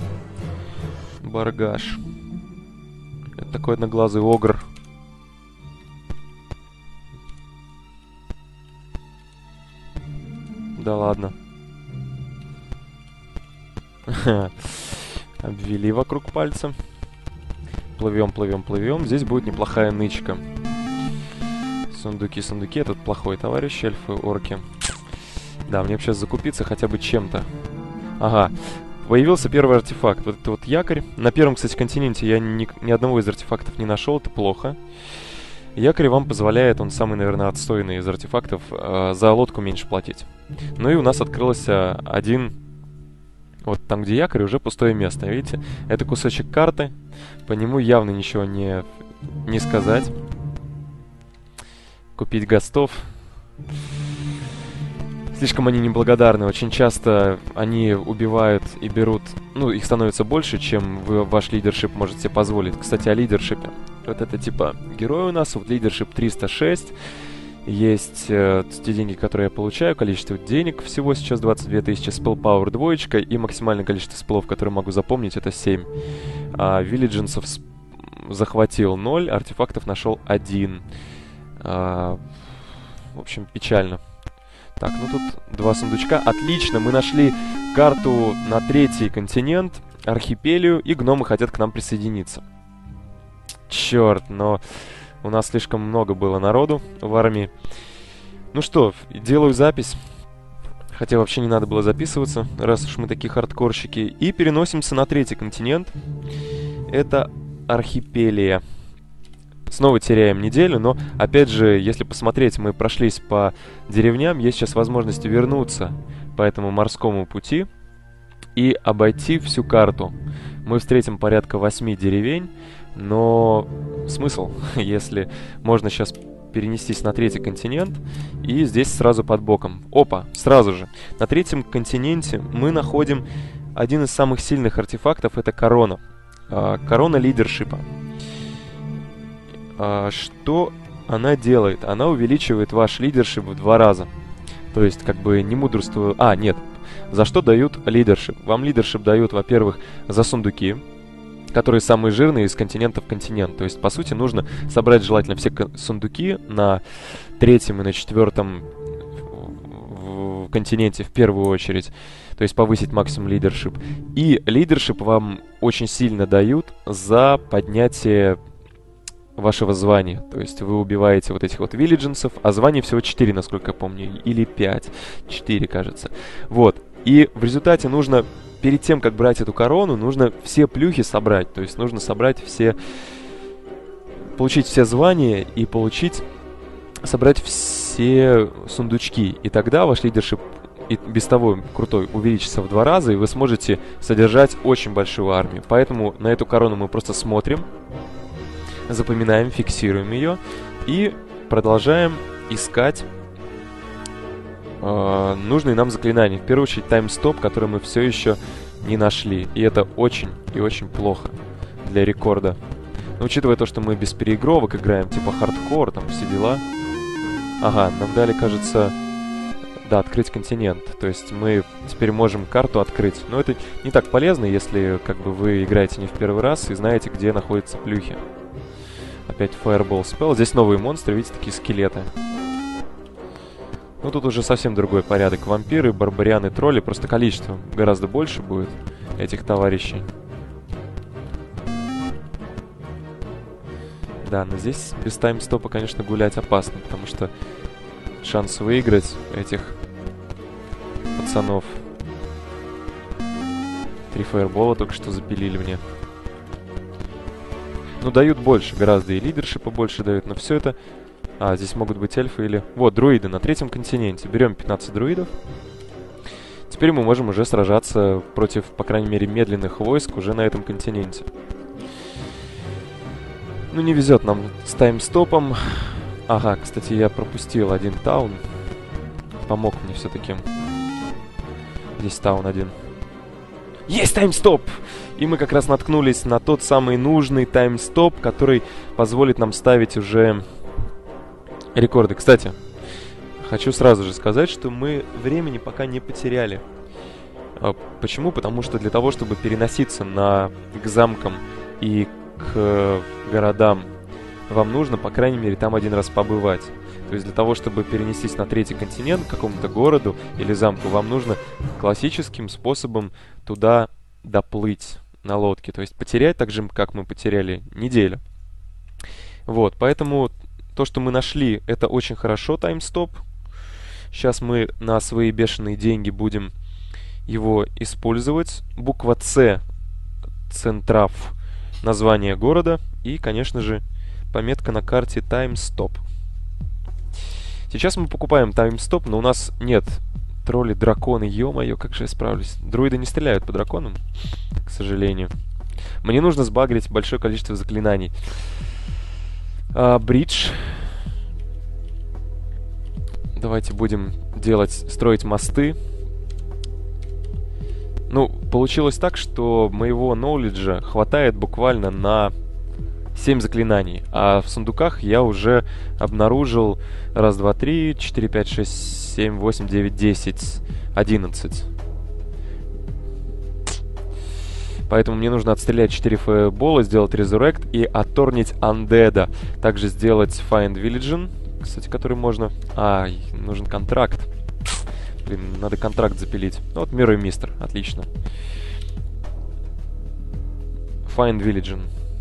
Speaker 1: Баргаш. Это такой одноглазый огр. Да ладно. Обвели вокруг пальца. Плывем, плывем, плывем. Здесь будет неплохая нычка. Сундуки, сундуки. Этот плохой товарищ, эльфы, орки. Да, мне бы сейчас закупиться хотя бы чем-то. Ага. Появился первый артефакт. Вот это вот якорь. На первом, кстати, континенте я ни, ни одного из артефактов не нашел. Это плохо. Якорь вам позволяет, он самый, наверное, отстойный из артефактов, э, за лодку меньше платить. Ну и у нас открылся один... Вот там, где якорь, уже пустое место. Видите? Это кусочек карты. По нему явно ничего не, не сказать. Купить гостов. Слишком они неблагодарны. Очень часто они убивают и берут... Ну, их становится больше, чем вы, ваш лидершип может себе позволить. Кстати, о лидершипе. Вот это типа герой у нас. Вот лидершип триста шесть. Есть э, те деньги, которые я получаю. Количество денег всего сейчас двадцать две тысячи. Spell Power двоечка. И максимальное количество спелов, которые могу запомнить, это семь. А Виллидженсов захватил ноль. Артефактов нашел один. А, в общем, печально. Так, ну тут два сундучка. Отлично, мы нашли карту на третий континент, архипелию, и гномы хотят к нам присоединиться. Черт, но у нас слишком много было народу в армии. Ну что, делаю запись. Хотя вообще не надо было записываться, раз уж мы такие хардкорщики. И переносимся на третий континент. Это архипелия. Снова теряем неделю, но, опять же, если посмотреть, мы прошлись по деревням, есть сейчас возможность вернуться по этому морскому пути и обойти всю карту. Мы встретим порядка восьми деревень, но смысл, если можно сейчас перенестись на третий континент и здесь сразу под боком. Опа, сразу же. На третьем континенте мы находим один из самых сильных артефактов, это корона. Корона лидершипа. А, что она делает? Она увеличивает ваш лидершип в два раза. То есть, как бы, не мудрствую... А, нет. За что дают лидершип? Вам лидершип дают, во-первых, за сундуки, которые самые жирные из континента в континент. То есть, по сути, нужно собрать желательно все сундуки на третьем и на четвертом в континенте в первую очередь. То есть, повысить максимум лидершип. И лидершип вам очень сильно дают за поднятие вашего звания. То есть вы убиваете вот этих вот виллидженсов, а званий всего четыре, насколько я помню, или пять. четыре, кажется. Вот. И в результате нужно, перед тем, как брать эту корону, нужно все плюхи собрать. То есть нужно собрать все... Получить все звания и получить... Собрать все сундучки. И тогда ваш лидершип и без того крутой увеличится в два раза, и вы сможете содержать очень большую армию. Поэтому на эту корону мы просто смотрим, запоминаем, фиксируем ее и продолжаем искать э, нужные нам заклинания. В первую очередь таймстоп, который мы все еще не нашли. И это очень и очень плохо для рекорда. Но учитывая то, что мы без переигровок играем, типа хардкор, там все дела. Ага, нам дали, кажется, да, открыть континент. То есть мы теперь можем карту открыть. Но это не так полезно, если как бы вы играете не в первый раз и знаете, где находятся плюхи. Опять Fireball Spell. Здесь новые монстры, видите, такие скелеты. Ну, тут уже совсем другой порядок. Вампиры, барбарианы, тролли. Просто количество гораздо больше будет этих товарищей. Да, но здесь без таймстопа, конечно, гулять опасно, потому что шанс выиграть этих пацанов. Три фаербола только что запилили мне. Ну, дают больше, гораздо и лидершипа больше дают, но все это... А, здесь могут быть эльфы или... Вот, друиды на третьем континенте. Берем пятнадцать друидов. Теперь мы можем уже сражаться против, по крайней мере, медленных войск уже на этом континенте. Ну, не везет нам с таймстопом. Ага, кстати, я пропустил один таун. Помог мне все-таки. Здесь таун один. Есть таймстоп! И мы как раз наткнулись на тот самый нужный таймстоп, который позволит нам ставить уже рекорды. Кстати, хочу сразу же сказать, что мы времени пока не потеряли. Почему? Потому что для того, чтобы переноситься на, к замкам и к городам, вам нужно, по крайней мере, там один раз побывать. То есть для того, чтобы перенестись на третий континент, к какому-то городу или замку, вам нужно классическим способом туда доплыть на лодке. То есть потерять так же, как мы потеряли, неделю. Вот, поэтому то, что мы нашли, это очень хорошо, таймстоп. Сейчас мы на свои бешеные деньги будем его использовать. Буква С, Центрав, название города и, конечно же, пометка на карте таймстоп. Сейчас мы покупаем таймстоп, но у нас нет тролли, драконы. Ё-моё, как же я справлюсь? Друиды не стреляют по драконам, к сожалению. Мне нужно сбагрить большое количество заклинаний. А, бридж. Давайте будем делать, строить мосты. Ну, получилось так, что моего knowledge хватает буквально на семь заклинаний. А в сундуках я уже обнаружил раз, два, три, четыре, пять, шесть, семь, восемь, девять, десять, одиннадцать. Поэтому мне нужно отстрелять четыре фаербола, сделать Resurrect и отторнить Undead. Также сделать Find Villagen, кстати, который можно... А, нужен контракт. Блин, надо контракт запилить. Ну, вот Mirror Mister, отлично. Find Villagen.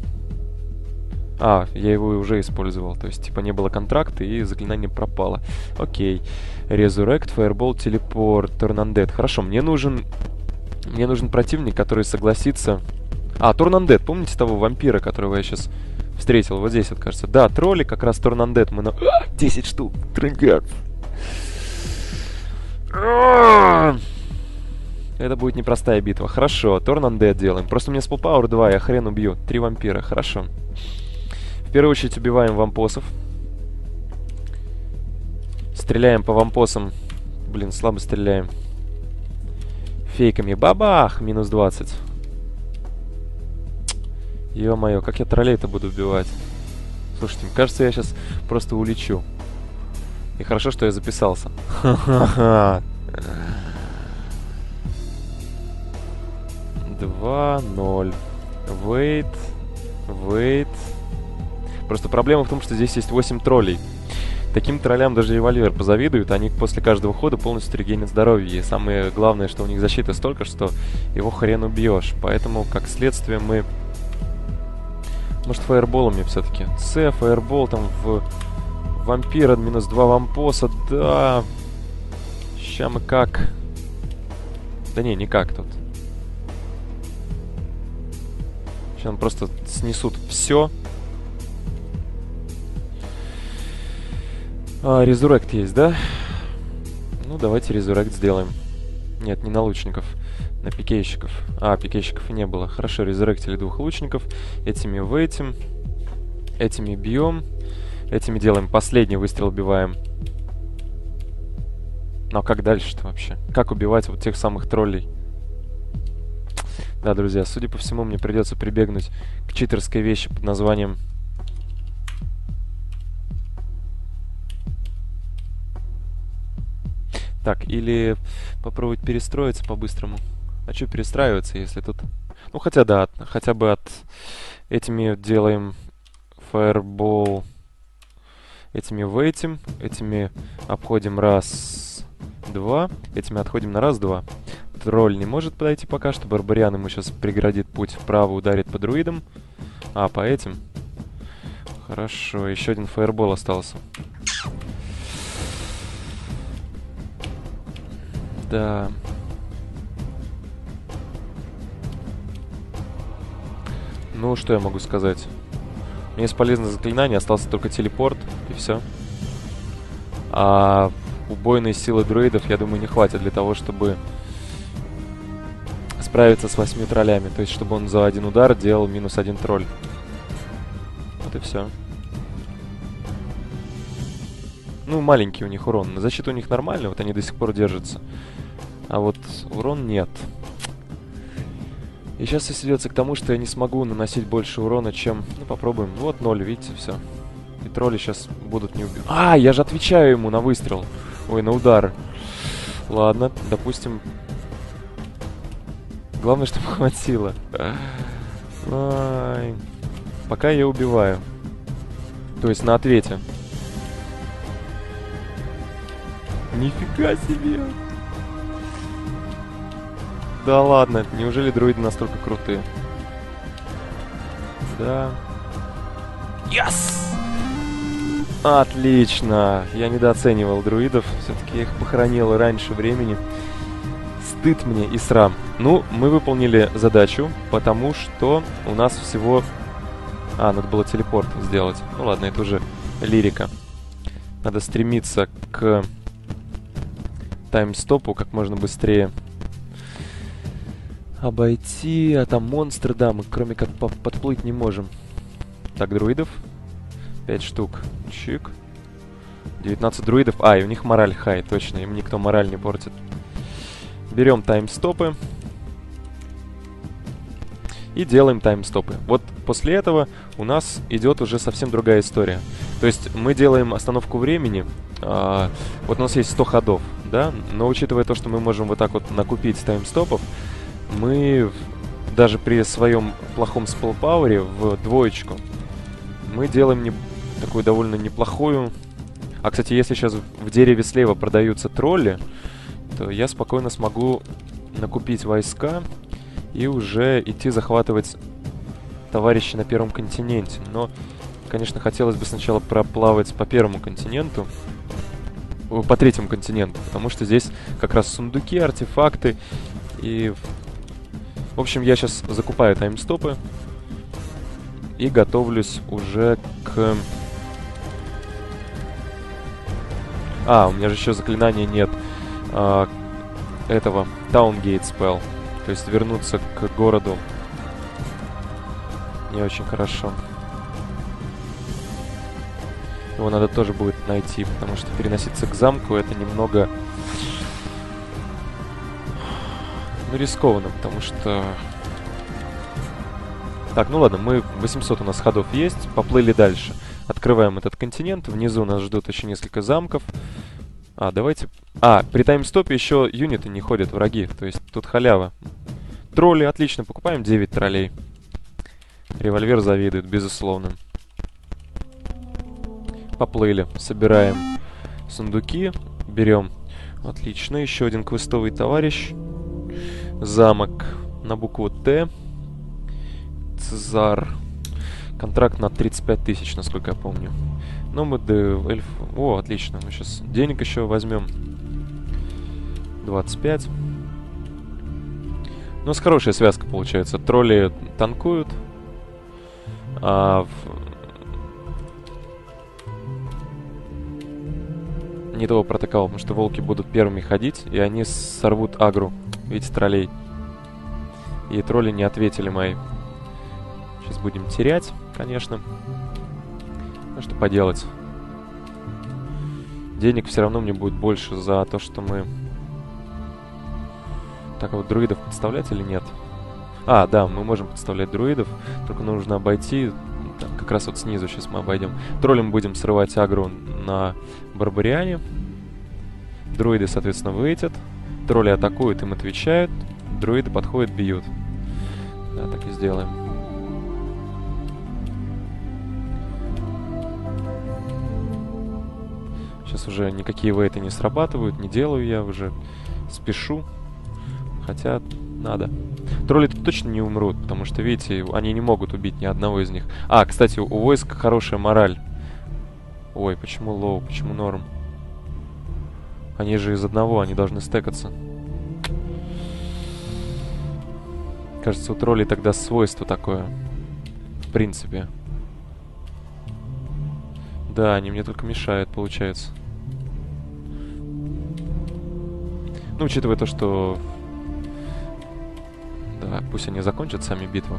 Speaker 1: А, я его уже использовал. То есть, типа, не было контракта, и заклинание пропало. Окей. Resurrect, Fireball, Teleport, Turn Undead. Хорошо, мне нужен... Мне нужен противник, который согласится... А, Turn Undead. Помните того вампира, которого я сейчас встретил? Вот здесь, вот, кажется. Да, тролли, как раз Turn Undead. Мы на... десять штук. Триггер. Это будет непростая битва. Хорошо, Turn Undead делаем. Просто у меня Spell Power два, я хрен убью. Три вампира, хорошо. В первую очередь убиваем вампосов. Стреляем по вампосам. Блин, слабо стреляем. Фейками. Бабах! Минус двадцать. Ё-моё, как я троллей-то буду убивать? Слушайте, мне кажется, я сейчас просто улечу. И хорошо, что я записался. Ха-ха-ха. два ноль. Wait. Wait. Просто проблема в том, что здесь есть восемь троллей. Таким троллям даже револьвер позавидуют. Они после каждого хода полностью регенят здоровье. И самое главное, что у них защита столько, что его хрен убьешь. Поэтому, как следствие, мы... Может, фаерболами все-таки. С, фаербол там в... Вампира, минус два вампоса. Да. Ща мы как... Да не, никак тут. Сейчас нам просто снесут все. А, резуррект есть, да? Ну, давайте резуррект сделаем. Нет, не на лучников. На пикейщиков. А, пикейщиков и не было. Хорошо, резурректили двух лучников. Этими в этим. Этими бьем. Этими делаем последний выстрел, убиваем. Ну, а как дальше-то вообще? Как убивать вот тех самых троллей? Да, друзья, судя по всему, мне придется прибегнуть к читерской вещи под названием... Так, или попробовать перестроиться по-быстрому. А что перестраиваться, если тут... Ну, хотя да, хотя бы от... Этими делаем фаербол. Этими в этим. Этими обходим раз, два. Этими отходим на раз, два. Тролль не может подойти пока что. Барбариан ему сейчас преградит путь вправо, ударит по друидам. А, по этим. Хорошо, еще один фаербол остался. Да. Ну, что я могу сказать? У меня есть полезное заклинание, остался только телепорт, и все. А убойной силы друидов, я думаю, не хватит для того, чтобы справиться с восьми троллями. То есть, чтобы он за один удар делал минус один тролль. Вот и все. Ну, маленький у них урон. Защита у них нормальная, вот они до сих пор держатся. А вот урон нет. И сейчас все сведется к тому, что я не смогу наносить больше урона, чем... Ну, попробуем. Вот ноль, видите, все. И тролли сейчас будут не убивать. А, я же отвечаю ему на выстрел. Ой, на удар. Ладно, допустим. Главное, чтобы хватило. Ай. Пока я убиваю. То есть на ответе. Нифига себе! Да ладно, неужели друиды настолько крутые? Да. Yes! Отлично! Я недооценивал друидов. Все-таки я их похоронил раньше времени. Стыд мне и срам. Ну, мы выполнили задачу, потому что у нас всего... А, надо было телепорт сделать. Ну ладно, это уже лирика. Надо стремиться к таймстопу как можно быстрее. Обойти, а там монстры, да, мы кроме как по подплыть не можем. Так, друидов. пять штук. Чик. девятнадцать друидов. А, и у них мораль хай, точно, им никто мораль не портит. Берем таймстопы. И делаем таймстопы. Вот после этого у нас идет уже совсем другая история. То есть мы делаем остановку времени. А, вот у нас есть сто ходов, да? Но учитывая то, что мы можем вот так вот накупить таймстопов, мы даже при своем плохом спеллпауэре в двоечку мы делаем не, такую довольно неплохую... А, кстати, если сейчас в дереве слева продаются тролли, то я спокойно смогу накупить войска и уже идти захватывать товарищей на Первом континенте. Но, конечно, хотелось бы сначала проплавать по Первому континенту, по Третьему континенту, потому что здесь как раз сундуки, артефакты и... В общем, я сейчас закупаю таймстопы и готовлюсь уже к... А, у меня же еще заклинания нет а, этого Towngate Spell. То есть вернуться к городу не очень хорошо. Его надо тоже будет найти, потому что переноситься к замку это немного... Ну, рискованно, потому что... Так, ну ладно, мы восемьсот у нас ходов есть, поплыли дальше. Открываем этот континент, внизу нас ждут еще несколько замков. А, давайте... А, при таймстопе еще юниты не ходят, враги, то есть тут халява. Тролли, отлично, покупаем девять троллей. Револьвер завидует, безусловно. Поплыли, собираем сундуки, берем. Отлично, еще один квестовый товарищ. Замок на букву Т. Цезар. Контракт на тридцать пять тысяч, насколько я помню. Но мы до эльф... О, отлично. Мы сейчас денег еще возьмем. двадцать пять. У нас хорошая связка получается. Тролли танкуют. А в... Не того протокола, потому что волки будут первыми ходить, и они сорвут агру. Видите, троллей. И тролли не ответили мои. Сейчас будем терять, конечно. Ну, что поделать. Денег все равно мне будет больше за то, что мы... Так, а вот друидов подставлять или нет? А, да, мы можем подставлять друидов. Только нужно обойти... Так, как раз вот снизу сейчас мы обойдем. Троллем будем срывать агру на Барбариане. Друиды, соответственно, вылетят. Тролли атакуют, им отвечают. Друиды подходят, бьют. Да, так и сделаем. Сейчас уже никакие вейты не срабатывают, не делаю я, уже спешу. Хотя надо. Тролли тут точно не умрут, потому что, видите, они не могут убить ни одного из них. А, кстати, у войска хорошая мораль. Ой, почему лоу, почему норм? Они же из одного, они должны стекаться. Кажется, у троллей тогда свойство такое. В принципе. Да, они мне только мешают, получается. Ну, учитывая то, что... Да, пусть они закончат сами битву.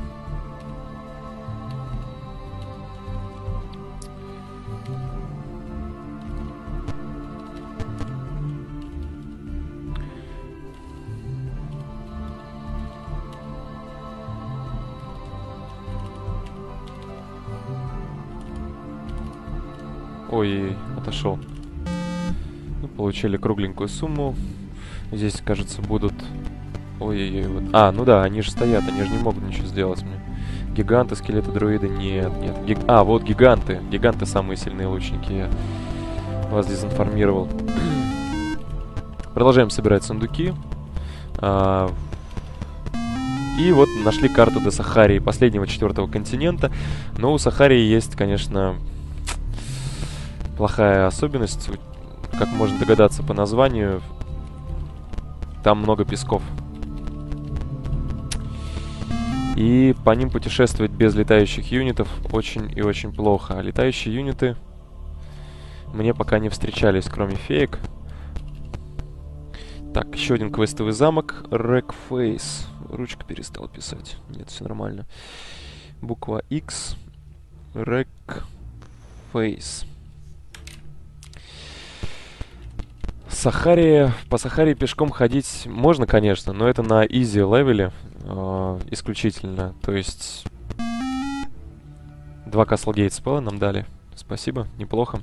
Speaker 1: Ой, отошел. Ну, получили кругленькую сумму. Здесь, кажется, будут... Ой-ой-ой. Вот. А, ну да, они же стоят, они же не могут ничего сделать мне. Гиганты, скелеты, друиды, нет, нет. Гиг... А, вот гиганты. Гиганты самые сильные лучники. Я вас дезинформировал. Продолжаем собирать сундуки. А... И вот нашли карту до Сахарии, последнего четвертого континента. Но у Сахарии есть, конечно... плохая особенность, как можно догадаться по названию. там много песков. И по ним путешествовать без летающих юнитов очень и очень плохо. А летающие юниты мне пока не встречались, кроме феек. Так, еще один квестовый замок. Рекфейс. Ручка перестала писать. Нет, все нормально. Буква X. Рекфейс. Сахаре, по Сахаре пешком ходить можно, конечно, но это на изи левеле э, исключительно. То есть два Castlegate спелла нам дали. Спасибо, неплохо.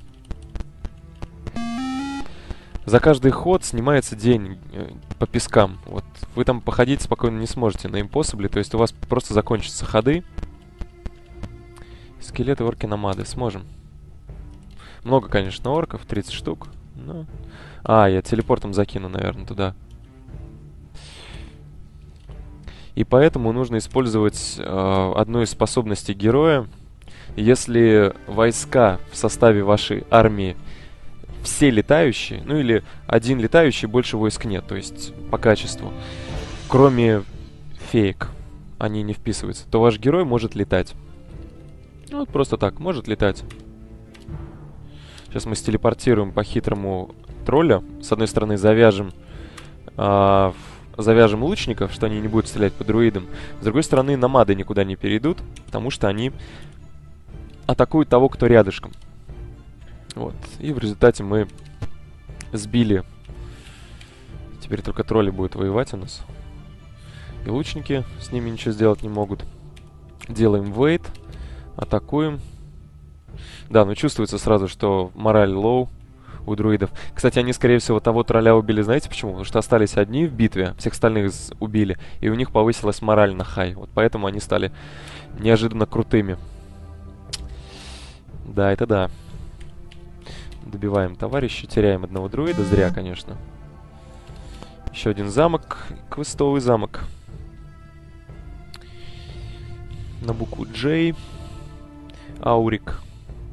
Speaker 1: За каждый ход снимается день э, по пескам. Вот вы там походить спокойно не сможете на импосибле, то есть у вас просто закончатся ходы. Скелеты, орки, номады. Сможем. Много, конечно, орков, тридцать штук. Но... А, я телепортом закину, наверное, туда. И поэтому нужно использовать э, одну из способностей героя. Если войска в составе вашей армии все летающие, ну или один летающий, больше войск нет, то есть по качеству, кроме феек, они не вписываются, то ваш герой может летать. Ну, вот просто так, может летать. Сейчас мы стелепортируем по-хитрому тролля. С одной стороны завяжем, э, завяжем лучников, что они не будут стрелять по друидам. С другой стороны номады никуда не перейдут, потому что они атакуют того, кто рядышком. Вот. И в результате мы сбили. Теперь только тролли будут воевать у нас. И лучники с ними ничего сделать не могут. Делаем вейт. Атакуем. Да, но чувствуется сразу, что мораль лоу у друидов. Кстати, они, скорее всего, того тролля убили, знаете почему? Потому что остались одни в битве, всех остальных убили, и у них повысилась мораль на хай. Вот поэтому они стали неожиданно крутыми. Да, это да. Добиваем товарища, теряем одного друида, зря, конечно. Еще один замок, квестовый замок. На букву J. Аурик.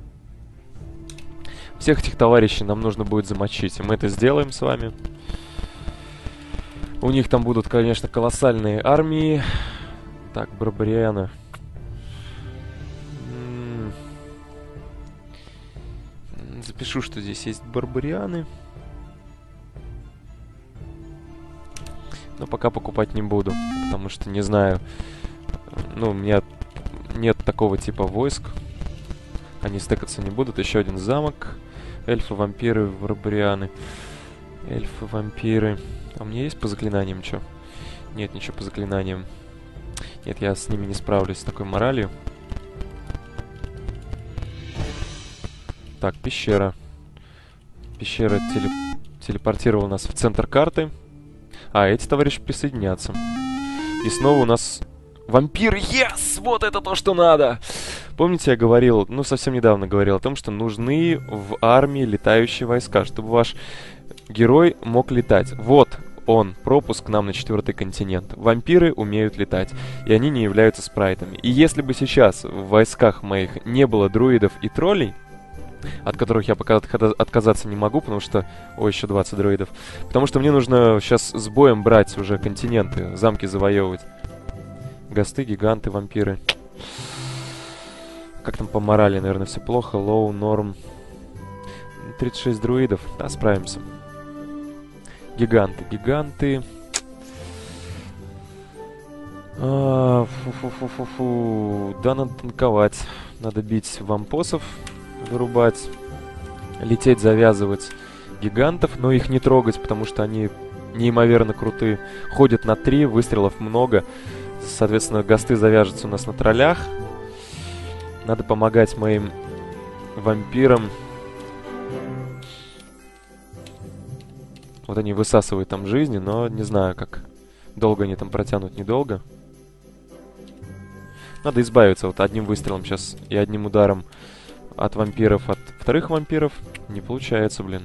Speaker 1: Всех этих товарищей нам нужно будет замочить, и мы это сделаем с вами. У них там будут, конечно, колоссальные армии. Так, барбарианы. Запишу, что здесь есть барбарианы. Но пока покупать не буду, потому что не знаю. Ну, у меня нет такого типа войск. Они стыкаться не будут. Еще один замок. Эльфы, вампиры, барбарианы. Эльфы, вампиры. А у меня есть по заклинаниям что? Нет, ничего по заклинаниям. Нет, я с ними не справлюсь, с такой моралью. Так, пещера. Пещера телеп... телепортировала нас в центр карты. А, эти товарищи присоединятся. И снова у нас вампиры. Yes! Вот это то, что надо! Помните, я говорил, ну, совсем недавно говорил о том, что нужны в армии летающие войска, чтобы ваш герой мог летать. Вот он, пропуск нам на четвертый континент. Вампиры умеют летать, и они не являются спрайтами. И если бы сейчас в войсках моих не было друидов и троллей, от которых я пока отказаться не могу, потому что... Ой, еще двадцать друидов. Потому что мне нужно сейчас с боем брать уже континенты, замки завоевывать. Гасты, гиганты, вампиры. Как там по морали, наверное, все плохо. Лоу, норм. тридцать шесть друидов. Да, справимся. Гиганты, гиганты. Фу-фу-фу-фу-фу. Да, надо танковать. Надо бить вампосов. Вырубать. Лететь, завязывать гигантов. Но их не трогать, потому что они неимоверно крутые. Ходят на три, выстрелов много. Соответственно, гасты завяжутся у нас на троллях. Надо помогать моим вампирам. Вот они высасывают там жизни, но не знаю, как долго они там протянут, недолго. Надо избавиться вот одним выстрелом сейчас и одним ударом от вампиров, от вторых вампиров. Не получается, блин.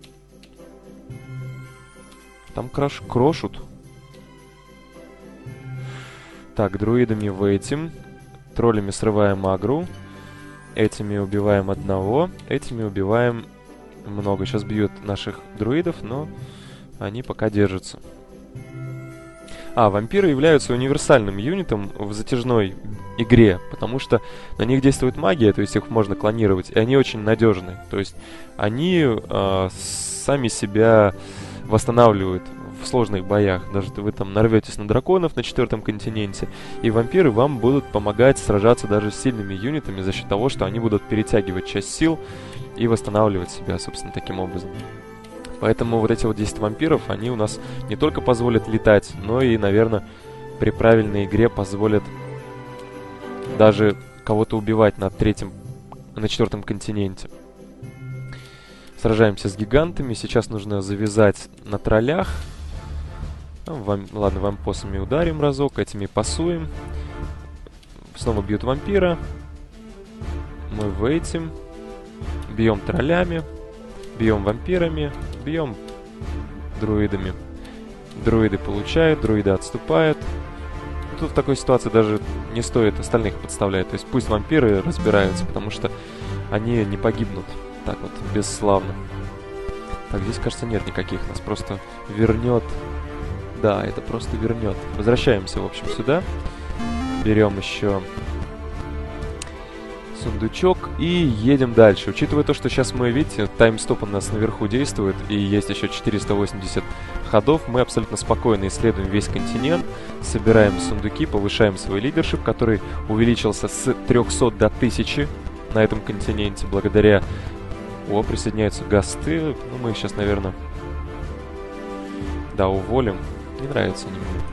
Speaker 1: Там краш крошут. Так, друидами вейтим. Троллями срываем агру. Этими убиваем одного. Этими убиваем много. Сейчас бьют наших друидов, но они пока держатся. А, вампиры являются универсальным юнитом в затяжной игре, потому что на них действует магия, то есть их можно клонировать, и они очень надежны. То есть они э, сами себя восстанавливают в сложных боях. Даже вы там нарветесь на драконов на четвертом континенте, и вампиры вам будут помогать сражаться даже с сильными юнитами за счет того, что они будут перетягивать часть сил и восстанавливать себя, собственно, таким образом. Поэтому вот эти вот десять вампиров, они у нас не только позволят летать, но и, наверное, при правильной игре позволят даже кого-то убивать на третьем, на четвертом континенте. Сражаемся с гигантами. Сейчас нужно завязать на троллях. Ну, вам, ладно, вампосами ударим разок, этими пасуем. Снова бьют вампира. Мы вейтим. Бьем троллями. Бьем вампирами. Бьем друидами. Друиды получают, друиды отступают. Тут в такой ситуации даже не стоит остальных подставлять. То есть пусть вампиры разбираются, потому что они не погибнут так вот бесславно. Так, здесь, кажется, нет никаких. Нас просто вернет. Да, это просто вернет. Возвращаемся, в общем, сюда. Берем еще сундучок и едем дальше. Учитывая то, что сейчас мы, видите, таймстоп у нас наверху действует, и есть еще четыреста восемьдесят ходов, мы абсолютно спокойно исследуем весь континент, собираем сундуки, повышаем свой лидершип, который увеличился с трёхсот до тысячи на этом континенте благодаря... О, присоединяются гасты. Ну, мы их сейчас, наверное... Да, уволим. Не нравятся они мне.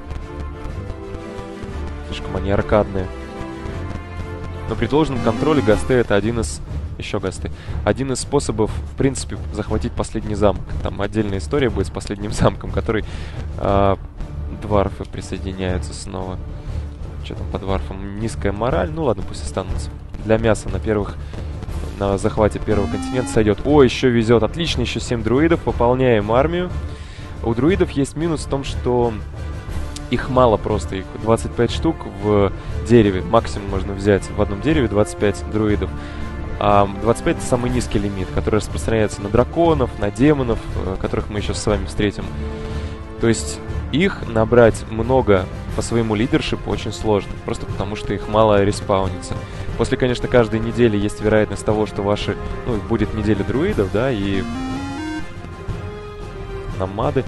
Speaker 1: Слишком они аркадные. Но при должном контроле гасты — это один из... Еще гасты. Один из способов, в принципе, захватить последний замок. Там отдельная история будет с последним замком, который... Э, дварфы присоединяются снова. Что там по дварфам? Низкая мораль. Ну ладно, пусть останутся. Для мяса на первых... На захвате первого континента сойдет. О, еще везет. Отлично, еще семь друидов. Пополняем армию. У друидов есть минус в том, что... Их мало просто, их двадцать пять штук в дереве. Максимум можно взять в одном дереве двадцать пять друидов. А двадцать пять — это самый низкий лимит, который распространяется на драконов, на демонов, которых мы сейчас с вами встретим. То есть их набрать много по своему лидершипу очень сложно, просто потому что их мало респаунится. После, конечно, каждой недели есть вероятность того, что ваши... Ну, будет неделя друидов, да, и... намады.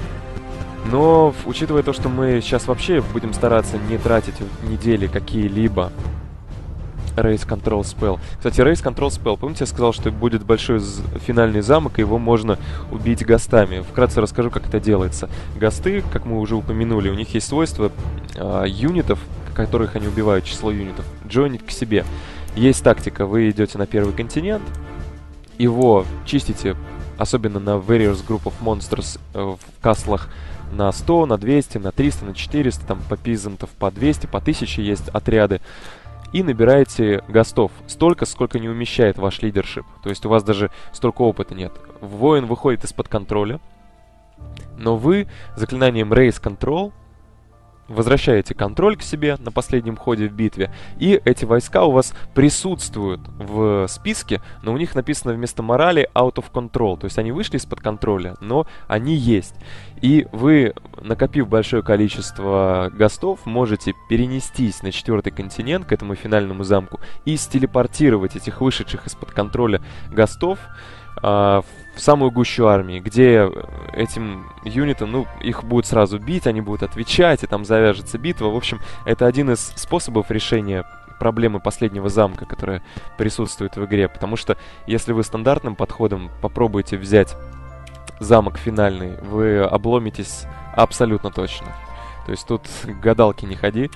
Speaker 1: Но, учитывая то, что мы сейчас вообще будем стараться не тратить в недели какие-либо Race Control Spell. Кстати, Race Control Spell, помните, я сказал, что будет большой финальный замок, и его можно убить гастами. Вкратце расскажу, как это делается. Гасты, как мы уже упомянули, у них есть свойство э, юнитов, которых они убивают, число юнитов, джойнить к себе. Есть тактика, вы идете на первый континент, его чистите, особенно на Various Group of Monsters э, в каслах, на сто, на двести, на триста, на четыреста, там по пизантов по двести, по тысяче есть отряды. И набираете гастов столько, сколько не умещает ваш лидершип. То есть у вас даже столько опыта нет. Воин выходит из-под контроля, но вы заклинанием Race Control возвращаете контроль к себе на последнем ходе в битве, и эти войска у вас присутствуют в списке, но у них написано вместо морали out of control, то есть они вышли из-под контроля, но они есть. И вы, накопив большое количество гастов, можете перенестись на четвертый континент, к этому финальному замку, и стелепортировать этих вышедших из-под контроля гастов в самую гущу армии, где этим юнитам, ну, их будут сразу бить, они будут отвечать, и там завяжется битва. В общем, это один из способов решения проблемы последнего замка, которая присутствует в игре. Потому что если вы стандартным подходом попробуете взять замок финальный, вы обломитесь абсолютно точно. То есть тут к гадалке не ходи.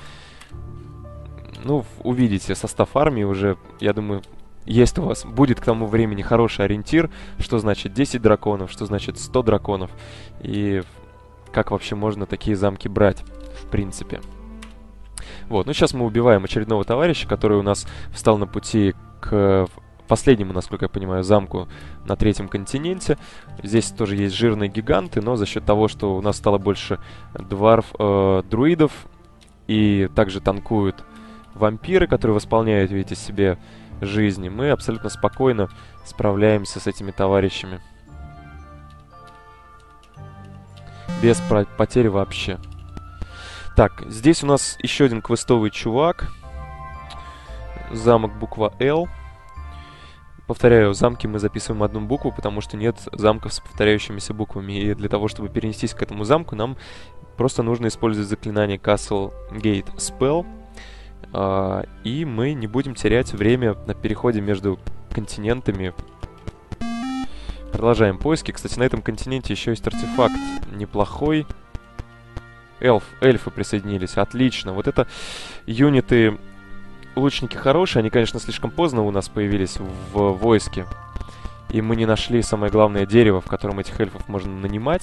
Speaker 1: Ну, увидите состав армии уже, я думаю... Есть у вас, будет к тому времени хороший ориентир, что значит десять драконов, что значит сто драконов, и как вообще можно такие замки брать, в принципе. Вот, ну сейчас мы убиваем очередного товарища, который у нас встал на пути к последнему, насколько я понимаю, замку на третьем континенте. Здесь тоже есть жирные гиганты, но за счет того, что у нас стало больше дварф, э, друидов, и также танкуют вампиры, которые восполняют, видите, себе... жизни, мы абсолютно спокойно справляемся с этими товарищами. Без потерь вообще. Так, здесь у нас еще один квестовый чувак. Замок буква Л. Повторяю, замки мы записываем одну букву, потому что нет замков с повторяющимися буквами. И для того, чтобы перенестись к этому замку, нам просто нужно использовать заклинание Castle Gate Spell. Uh, и мы не будем терять время на переходе между континентами. Продолжаем поиски. Кстати, на этом континенте еще есть артефакт неплохой. Эльф, эльфы присоединились. Отлично. Вот это юниты, лучники хорошие. Они, конечно, слишком поздно у нас появились в войске. И мы не нашли самое главное дерево, в котором этих эльфов можно нанимать.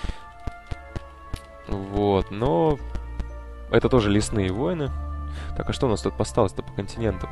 Speaker 1: Вот, но это тоже лесные воины. Так, а что у нас тут осталось-то по континенту?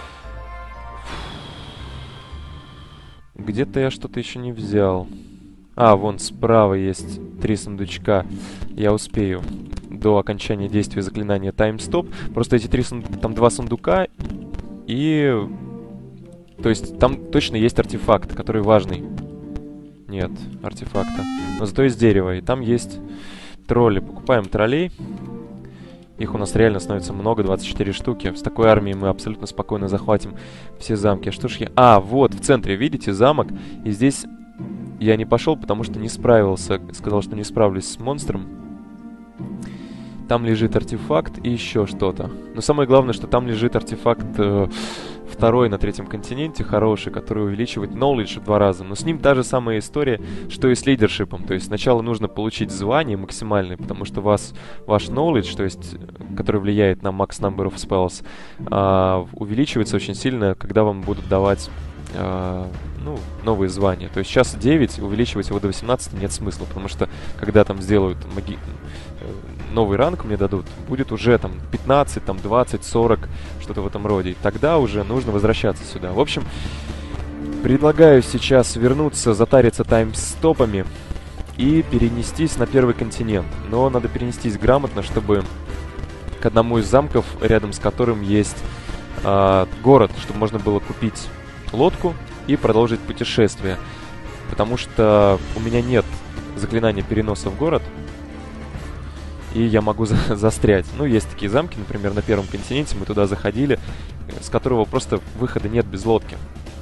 Speaker 1: Где-то я что-то еще не взял. А, вон справа есть три сундучка. Я успею до окончания действия заклинания Time Stop. Просто эти три сундука, там два сундука. И... То есть там точно есть артефакт, который важный. Нет, артефакта. Но зато есть дерево. И там есть тролли. Покупаем троллей. Их у нас реально становится много, двадцать четыре штуки. С такой армией мы абсолютно спокойно захватим все замки. Что ж я... А, вот, в центре, видите, замок. И здесь я не пошел, потому что не справился. Сказал, что не справлюсь с монстром. Там лежит артефакт и еще что-то. Но самое главное, что там лежит артефакт э, второй на третьем континенте, хороший, который увеличивает knowledge в два раза. Но с ним та же самая история, что и с лидершипом. То есть сначала нужно получить звание максимальное, потому что вас, ваш knowledge, то есть, который влияет на max number of spells, э, увеличивается очень сильно, когда вам будут давать... Uh, ну, новые звания. То есть сейчас девять, увеличивать его до восемнадцати нет смысла, потому что когда там сделают маги... новый ранг мне дадут, будет уже там пятнадцать, там двадцать, сорок, что-то в этом роде. И тогда уже нужно возвращаться сюда. В общем, предлагаю сейчас вернуться, затариться таймстопами и перенестись на первый континент. Но надо перенестись грамотно, чтобы к одному из замков, рядом с которым есть uh, город, чтобы можно было купить лодку и продолжить путешествие. Потому что у меня нет заклинания переноса в город, и я могу за застрять. Ну, есть такие замки, например, на первом континенте мы туда заходили, с которого просто выхода нет без лодки.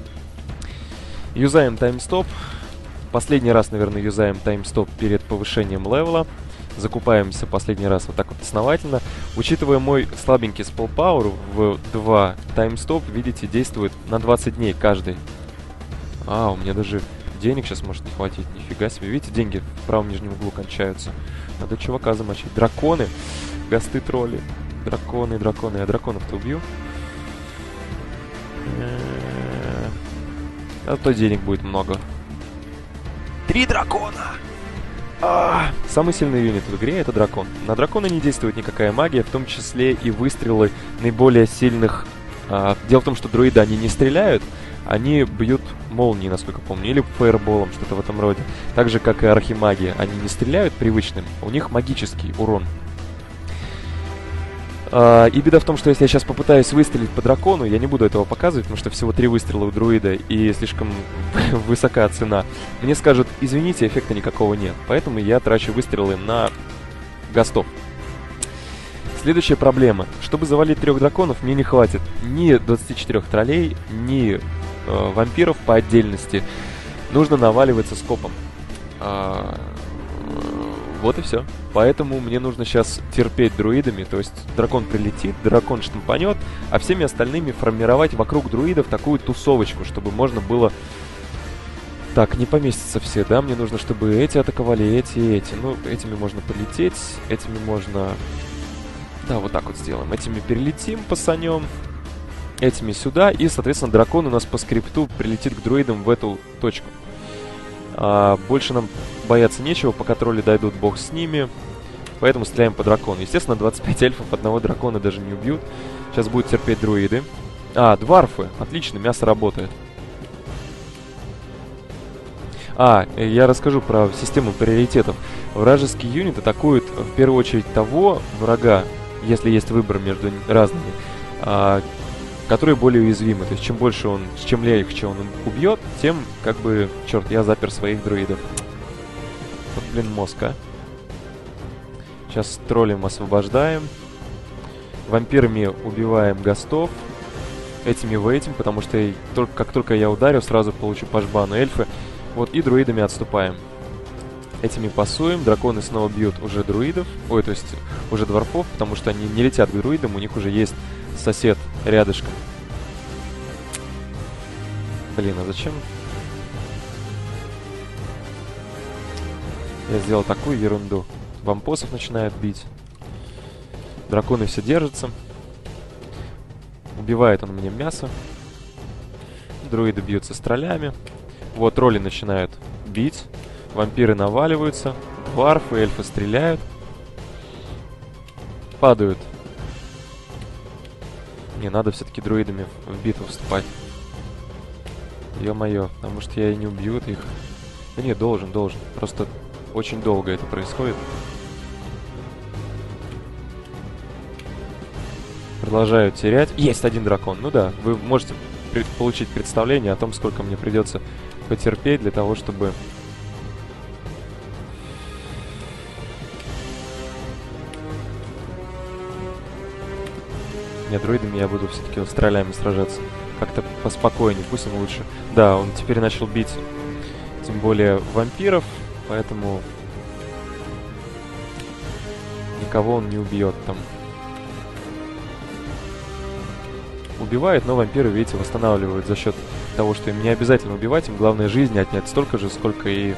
Speaker 1: Юзаем таймстоп. Последний раз, наверное, юзаем таймстоп перед повышением левела. Закупаемся последний раз вот так вот основательно. Учитывая мой слабенький spell power в два, таймстоп, видите, действует на двадцать дней каждый. А, у меня даже денег сейчас может не хватить. Нифига себе. Видите, деньги в правом нижнем углу кончаются. Надо чувака замочить. Драконы. Гасты тролли. Драконы, драконы. Я драконов-то убью. А то денег будет много. Три дракона! А, самый сильный юнит в игре — это дракон. На дракона не действует никакая магия, в том числе и выстрелы наиболее сильных. А, дело в том, что друиды, они не стреляют, они бьют молнией, насколько помню, или фаерболом, что-то в этом роде. Так же, как и архимаги, они не стреляют привычным, у них магический урон. Uh, и беда в том, что если я сейчас попытаюсь выстрелить по дракону, я не буду этого показывать, потому что всего три выстрела у друида и слишком высока цена. Мне скажут, извините, эффекта никакого нет. Поэтому я трачу выстрелы на гастов. Следующая проблема. Чтобы завалить трех драконов, мне не хватит ни двадцати четырёх троллей, ни э, вампиров по отдельности. Нужно наваливаться скопом. Uh, Вот и все. Поэтому мне нужно сейчас терпеть друидами. То есть дракон прилетит, дракон штампанет, а всеми остальными формировать вокруг друидов такую тусовочку, чтобы можно было... Так, не поместятся все, да? Мне нужно, чтобы эти атаковали, эти и эти. Ну, этими можно полететь, этими можно... Да, вот так вот сделаем. Этими перелетим, пасанем, этими сюда. И, соответственно, дракон у нас по скрипту прилетит к друидам в эту точку. А, больше нам бояться нечего, пока тролли дойдут, бог с ними. Поэтому стреляем по дракону. Естественно, двадцать пять эльфов одного дракона даже не убьют. Сейчас будут терпеть друиды. А, дварфы. Отлично, мясо работает. А, я расскажу про систему приоритетов. Вражеский юнит атакует в первую очередь того врага, если есть выбор между разными, а, которые более уязвимы. То есть чем больше он, чем легче он убьет, тем как бы, черт, я запер своих друидов. Вот, блин, мозг, а. Сейчас троллем освобождаем. Вампирами убиваем гостов. Этими вейтим, потому что я, только, как только я ударю, сразу получу по жбану эльфы. Вот, и друидами отступаем. Этими пасуем. Драконы снова бьют уже друидов. Ой, то есть уже дворфов, потому что они не летят к друидам, у них уже есть сосед рядышком. Блин, а зачем? Я сделал такую ерунду. Вампосов начинают бить. Драконы все держатся. Убивает он мне мясо. Друиды бьются с троллями. Вот тролли начинают бить. Вампиры наваливаются. Дварфы, эльфы стреляют. Падают. Не, надо все-таки друидами в битву вступать. Ё-моё, потому что я и не убью их. Да не, должен, должен. Просто очень долго это происходит. Продолжаю терять. Есть один дракон. Ну да, вы можете пред получить представление о том, сколько мне придется потерпеть для того, чтобы... Нет, друидами я буду все-таки с троллями сражаться. Как-то поспокойнее, пусть он лучше. Да, он теперь начал бить, тем более, вампиров, поэтому никого он не убьет там. Убивает, но вампиры, видите, восстанавливают за счет того, что им не обязательно убивать, им главное жизни отнять столько же, сколько и...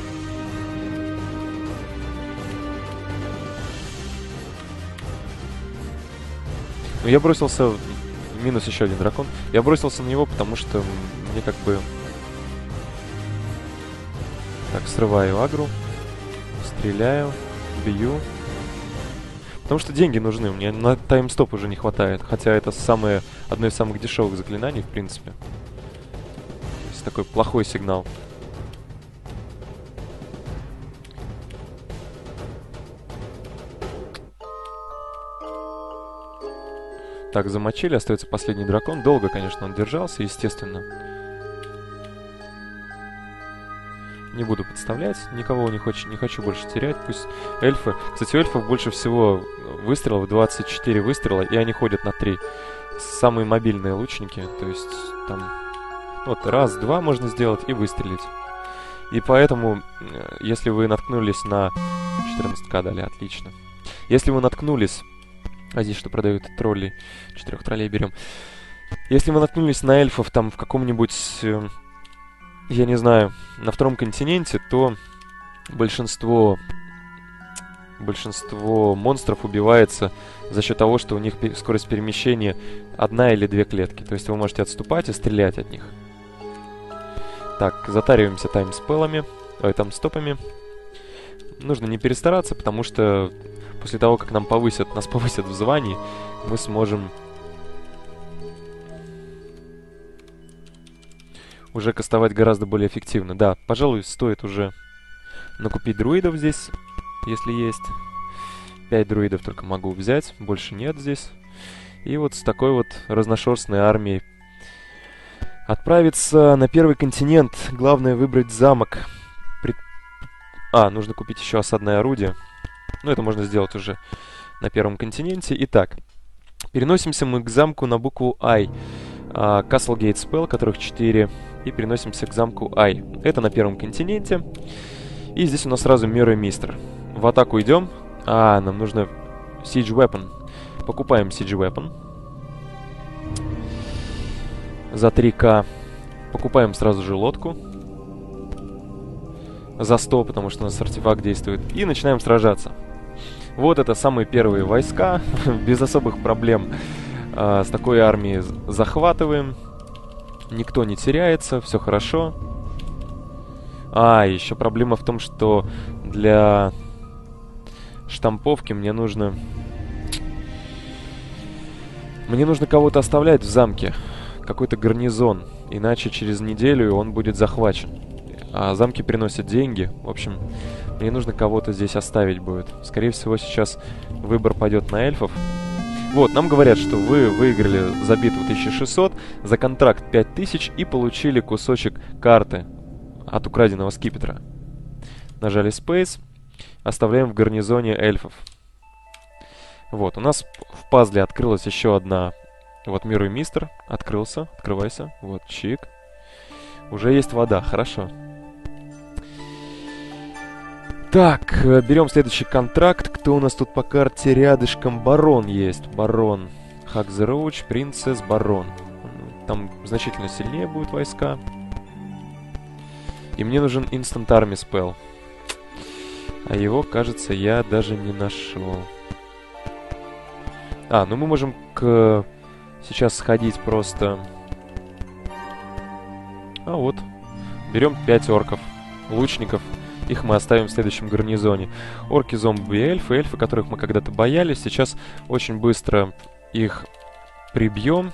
Speaker 1: Ну, я бросился... Минус еще один дракон. Я бросился на него, потому что мне как бы... Так, срываю агру. Стреляю. Бью. Потому что деньги нужны. Мне на таймстоп уже не хватает. Хотя это самое, одно из самых дешевых заклинаний, в принципе. То есть такой плохой сигнал. Так, замочили. Остается последний дракон. Долго, конечно, он держался, естественно. Не буду подставлять, никого не хочу, не хочу больше терять, пусть эльфы... Кстати, у эльфов больше всего выстрелов, двадцать четыре выстрела, и они ходят на три. Самые мобильные лучники, то есть там... Вот, раз, два можно сделать и выстрелить. И поэтому, если вы наткнулись на... четырнадцать ка дали, отлично. Если вы наткнулись... А здесь что продают? Троллей. Четырех троллей берем. Если вы наткнулись на эльфов там в каком-нибудь... Я не знаю, на втором континенте, то большинство, большинство монстров убивается за счет того, что у них скорость перемещения одна или две клетки. То есть вы можете отступать и стрелять от них. Так, затариваемся таймспеллами, ой, таймстопами. Нужно не перестараться, потому что после того, как нам повысят, нас повысят в звании, мы сможем... уже кастовать гораздо более эффективно. Да, пожалуй, стоит уже накупить друидов здесь, если есть. Пять друидов только могу взять, больше нет здесь. И вот с такой вот разношерстной армией отправиться на первый континент. Главное выбрать замок. Пред... А, нужно купить еще осадное орудие. Ну, это можно сделать уже на первом континенте. Итак, переносимся мы к замку на букву I. Castlegate Spell, которых четыре. И переносимся к замку I. Это на первом континенте. И здесь у нас сразу Mirror Mister. В атаку идем. А, нам нужно Siege Weapon. Покупаем Siege Weapon. За три ка. Покупаем сразу же лодку. За сто, потому что у нас артефакт действует. И начинаем сражаться. Вот это самые первые войска. Без особых проблем а, с такой армией захватываем. Никто не теряется, все хорошо. А, еще проблема в том, что для штамповки мне нужно... Мне нужно кого-то оставлять в замке. Какой-то гарнизон. Иначе через неделю он будет захвачен. А замки приносят деньги. В общем, мне нужно кого-то здесь оставить будет. Скорее всего, сейчас выбор пойдет на эльфов. Вот, нам говорят, что вы выиграли за битву тысяча шестьсот, за контракт пять тысяч и получили кусочек карты от украденного скипетра. Нажали Space, оставляем в гарнизоне эльфов. Вот, у нас в пазле открылась еще одна. Вот Миру и Мистер. Открылся. Открывайся. Вот, чик. Уже есть вода. Хорошо. Так, берем следующий контракт. Кто у нас тут по карте рядышком? Барон есть. Барон. Хак the Roach, Принцесс, Барон. Там значительно сильнее будут войска. И мне нужен Instant Army Spell. А его, кажется, я даже не нашел. А, ну мы можем к... сейчас сходить просто... А вот. Берем пять орков, лучников. Их мы оставим в следующем гарнизоне. Орки, зомби, эльфы. Эльфы, которых мы когда-то боялись. Сейчас очень быстро их прибьем.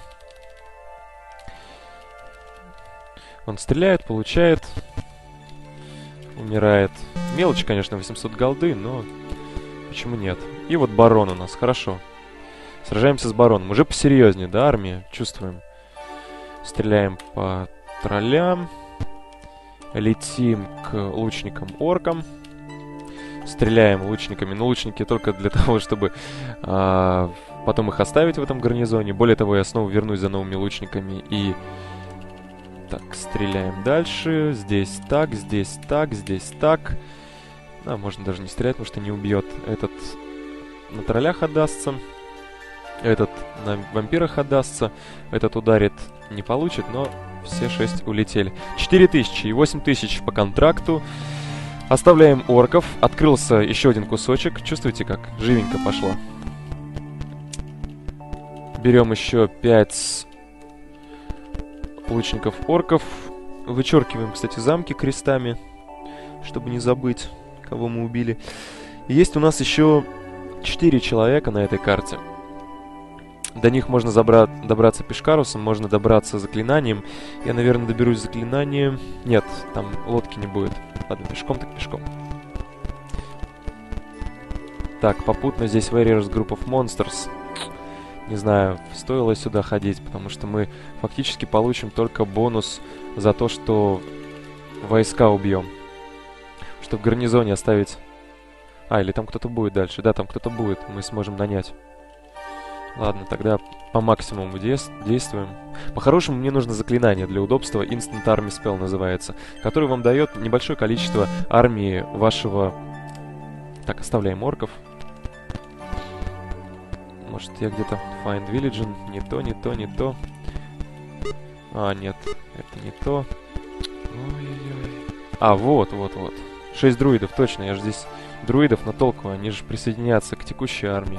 Speaker 1: Он стреляет, получает. Умирает. Мелочь, конечно, восемьсот голды, но почему нет? И вот барон у нас, хорошо. Сражаемся с бароном. Уже посерьезнее, да, армия? Чувствуем. Стреляем по троллям. Летим к лучникам-оркам. Стреляем лучниками. Но лучники только для того, чтобы а, потом их оставить в этом гарнизоне. Более того, я снова вернусь за новыми лучниками и... Так, стреляем дальше. Здесь так, здесь так, здесь так. А, можно даже не стрелять, потому что не убьет. Этот на троллях отдастся. Этот на вампирах отдастся. Этот ударит, не получит, но все шесть улетели. четыре тысячи и восемь тысяч по контракту. Оставляем орков. Открылся еще один кусочек. Чувствуете, как живенько пошло? Берем еще пять лучников-орков. Вычеркиваем, кстати, замки крестами, чтобы не забыть, кого мы убили. И есть у нас еще четыре человека на этой карте. До них можно забра добраться пешкарусом, можно добраться заклинанием. Я, наверное, доберусь заклинанием. Нет, там лодки не будет. Ладно, пешком так пешком. Так, попутно здесь Warriors Group of Monsters. Не знаю, стоило сюда ходить, потому что мы фактически получим только бонус за то, что войска убьем. Что в гарнизоне оставить... А, или там кто-то будет дальше. Да, там кто-то будет, мы сможем нанять. Ладно, тогда по максимуму действуем. По-хорошему, мне нужно заклинание для удобства. Instant Army Spell называется. Который вам дает небольшое количество армии вашего... Так, оставляем орков. Может, я где-то... Find Village. Не то, не то, не то. А, нет. Это не то. Ой-ой-ой. А, вот, вот, вот. Шесть друидов, точно. Я же здесь друидов, но толку. Они же присоединятся к текущей армии.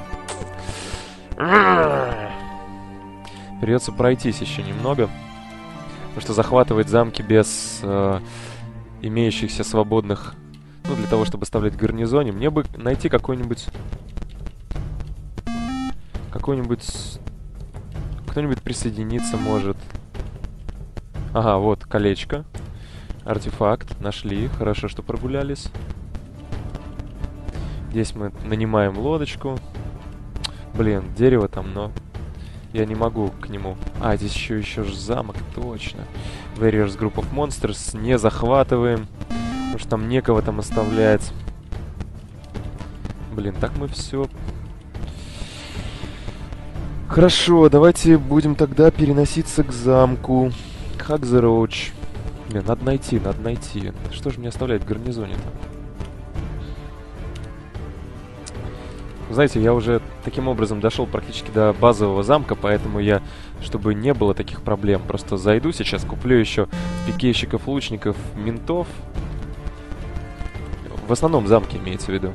Speaker 1: Придется пройтись еще немного. Потому что захватывать замки без э, имеющихся свободных... Ну, для того, чтобы оставлять в гарнизоне. Мне бы найти какой-нибудь... Какой-нибудь... Кто-нибудь присоединиться может. Ага, вот, колечко. Артефакт. Нашли. Хорошо, что прогулялись. Здесь мы нанимаем лодочку. Блин, дерево там, но... Я не могу к нему. А, здесь еще еще ж замок, точно. Warriors Group of Monsters. Не захватываем. Потому что там некого там оставлять. Блин, так мы все... Хорошо, давайте будем тогда переноситься к замку. Хак the Roach. Блин, надо найти, надо найти. Что же мне оставлять в гарнизоне-то? Знаете, я уже таким образом дошел практически до базового замка, поэтому я, чтобы не было таких проблем, просто зайду сейчас, куплю еще пикейщиков, лучников, ментов. В основном замки имеется в виду.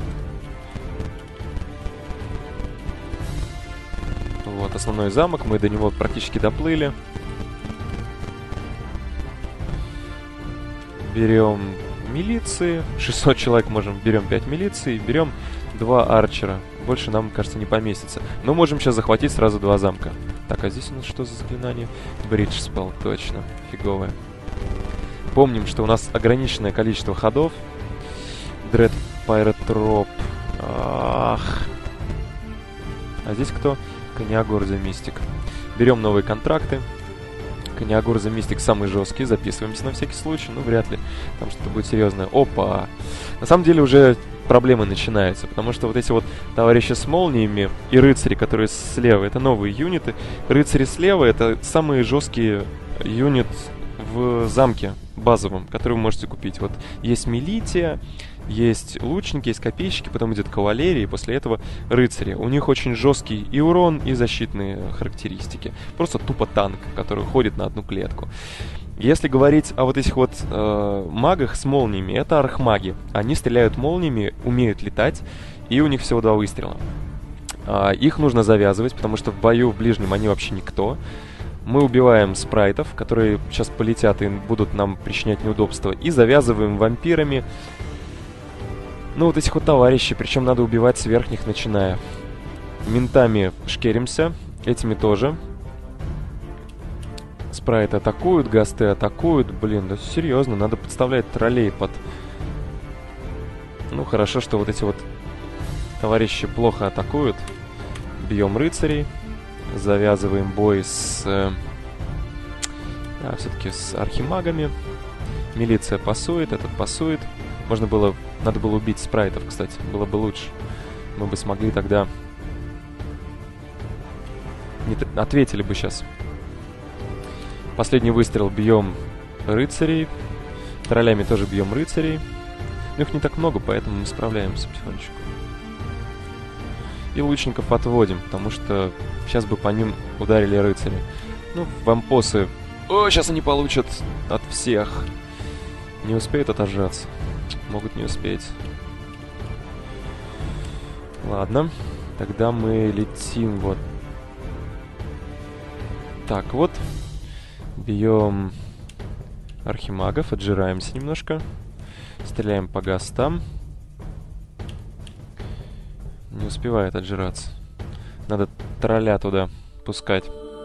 Speaker 1: Вот, основной замок, мы до него практически доплыли. Берем милиции, шестьсот человек можем, берем пять милиций, берем два арчера. Больше нам, кажется, не поместится. Но можем сейчас захватить сразу два замка. Так, а здесь у нас что за заклинание? Бридж спел, точно, фиговое. Помним, что у нас ограниченное количество ходов. Дред Пайротроп. Ах. А здесь кто? Кониагор the Mystic. Берем новые контракты. Кониагурза Мистик самый жесткий, записываемся на всякий случай, ну вряд ли там что-то будет серьезное. Опа! На самом деле уже проблемы начинаются, потому что вот эти вот товарищи с молниями и рыцари, которые слева, это новые юниты. Рыцари слева — это самые жесткие юнит в замке базовом, который вы можете купить. Вот есть милития, есть лучники, есть копейщики, потом идет кавалерия, и после этого рыцари. У них очень жесткий и урон, и защитные характеристики. Просто тупо танк, который ходит на одну клетку. Если говорить о вот этих вот э, магах с молниями, это архмаги. Они стреляют молниями, умеют летать, и у них всего два выстрела. Э, их нужно завязывать, потому что в бою в ближнем они вообще никто. Мы убиваем спрайтов, которые сейчас полетят и будут нам причинять неудобства, и завязываем вампирами. Ну, вот этих вот товарищей, причем надо убивать с верхних начиная. Ментами шкеримся, этими тоже. Спрайты атакуют, гасты атакуют. Блин, да серьезно, надо подставлять троллей под... Ну, хорошо, что вот эти вот товарищи плохо атакуют. Бьем рыцарей. Завязываем бой с... Э, да, все-таки с архимагами. Милиция пасует, этот пасует. Можно было... Надо было убить спрайтов, кстати. Было бы лучше. Мы бы смогли тогда... Не т... Ответили бы сейчас. Последний выстрел бьем рыцарей. Троллями тоже бьем рыцарей. Но их не так много, поэтому мы справляемся потихонечку. И лучников отводим, потому что сейчас бы по ним ударили рыцари. Ну, вампосы... О, сейчас они получат от всех. Не успеют отожраться. Могут не успеть. Ладно. Тогда мы летим вот так вот. Бьем архимагов, отжираемся немножко. Стреляем по гастам. Не успевает отжираться. Надо тролля туда пускать.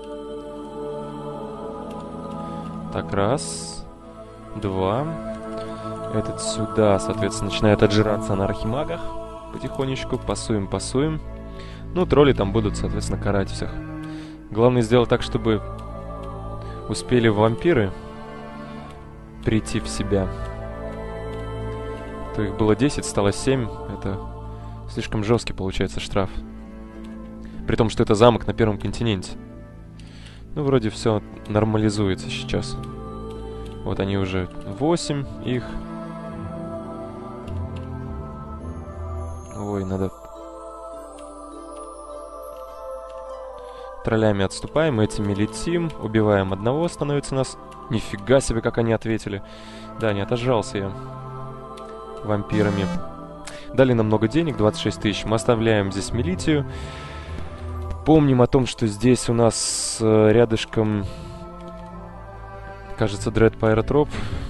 Speaker 1: Так, раз. Два. Этот сюда, соответственно, начинает отжираться на архимагах. Потихонечку. Пасуем, пасуем. Ну, тролли там будут, соответственно, карать всех. Главное сделать так, чтобы успели вампиры прийти в себя. То их было десять, стало семь. Это слишком жесткий получается штраф. При том, что это замок на первом континенте. Ну, вроде все нормализуется сейчас. Вот они уже восемь их. Ой, надо... Троллями отступаем, этими летим. Убиваем одного, становится нас... Нифига себе, как они ответили. Да, не отожрался я. Вампирами. Дали нам много денег, двадцать шесть тысяч. Мы оставляем здесь милитию. Помним о том, что здесь у нас э, рядышком... Кажется, Дред Пайротроп.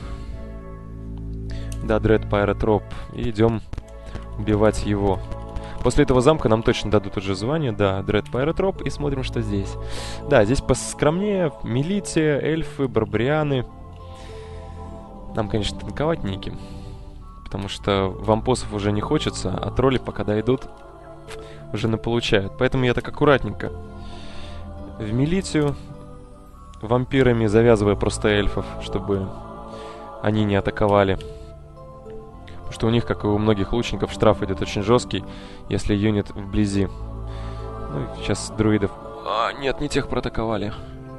Speaker 1: Да, Дред Пайротроп. И идем убивать его. После этого замка нам точно дадут уже звание. Да, Дред Пайротроп. И смотрим, что здесь. Да, здесь поскромнее. Милития, эльфы, барбарианы. Нам, конечно, танковать неким. Потому что вампосов уже не хочется, а тролли, пока дойдут, уже наполучают. Поэтому я так аккуратненько в милитию вампирами, завязывая просто эльфов, чтобы они не атаковали. Потому что у них, как и у многих лучников, штраф идет очень жесткий, если юнит вблизи. Ну, сейчас друидов... А, нет, не тех проатаковали.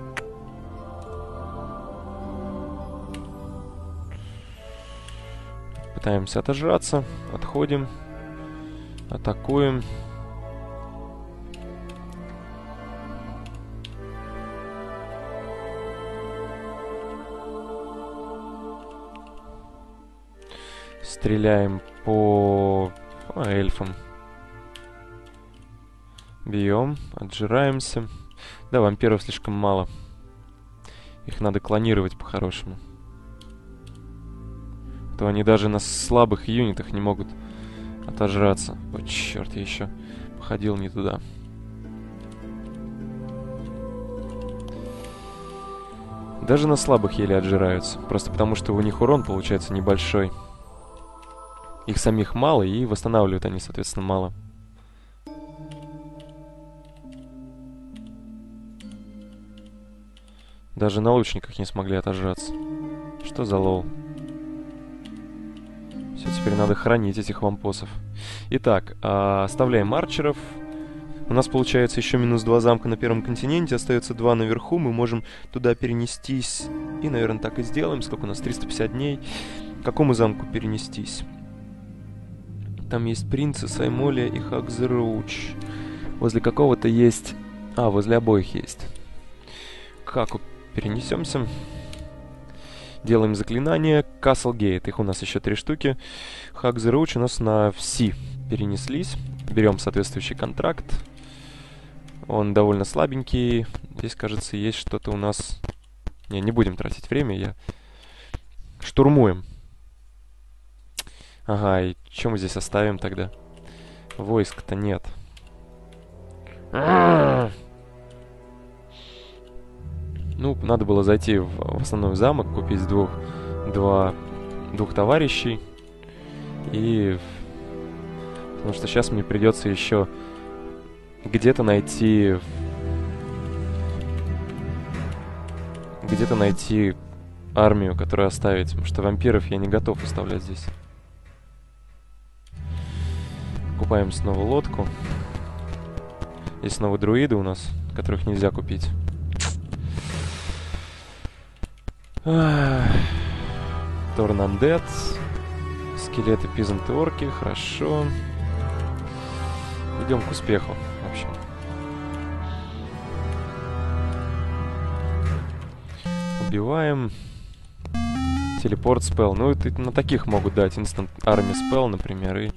Speaker 1: Пытаемся отожраться, отходим, атакуем. Стреляем по а, эльфам. Бьем, отжираемся. Да, вампиров слишком мало. Их надо клонировать по-хорошему. То они даже на слабых юнитах не могут отожраться. О, черт, я еще походил не туда. Даже на слабых еле отжираются. Просто потому, что у них урон получается небольшой. Их самих мало, и восстанавливают они, соответственно, мало. Даже на лучниках не смогли отожраться. Что за лол? Все, теперь надо хранить этих вампосов. Итак, а, оставляем арчеров. У нас получается еще минус два замка на первом континенте. Остается два наверху. Мы можем туда перенестись. И, наверное, так и сделаем. Сколько у нас? триста пятьдесят дней. К какому замку перенестись? Там есть принцы, Саймолия и Хакзероуч. Возле какого-то есть... А, возле обоих есть. Как перенесемся? Делаем заклинание. Каслгейт. Их у нас еще три штуки. Хакзероуч у нас на Си перенеслись. Берем соответствующий контракт. Он довольно слабенький. Здесь, кажется, есть что-то у нас... Не, не будем тратить время. Я... Штурмуем. Ага, и что мы здесь оставим тогда? Войск-то нет. Ну, надо было зайти в, в основной замок, купить двух, два, двух товарищей. И... Потому что сейчас мне придется еще где-то найти... Где-то найти армию, которую оставить. Потому что вампиров я не готов оставлять здесь. Купаем снова лодку. Есть снова друиды у нас, которых нельзя купить. Торнандет. Скелеты, пизанты, орки. Хорошо. Идем к успеху, в общем. Убиваем. Телепорт спелл. Ну, это на таких могут дать. Instant Army спелл, например, и...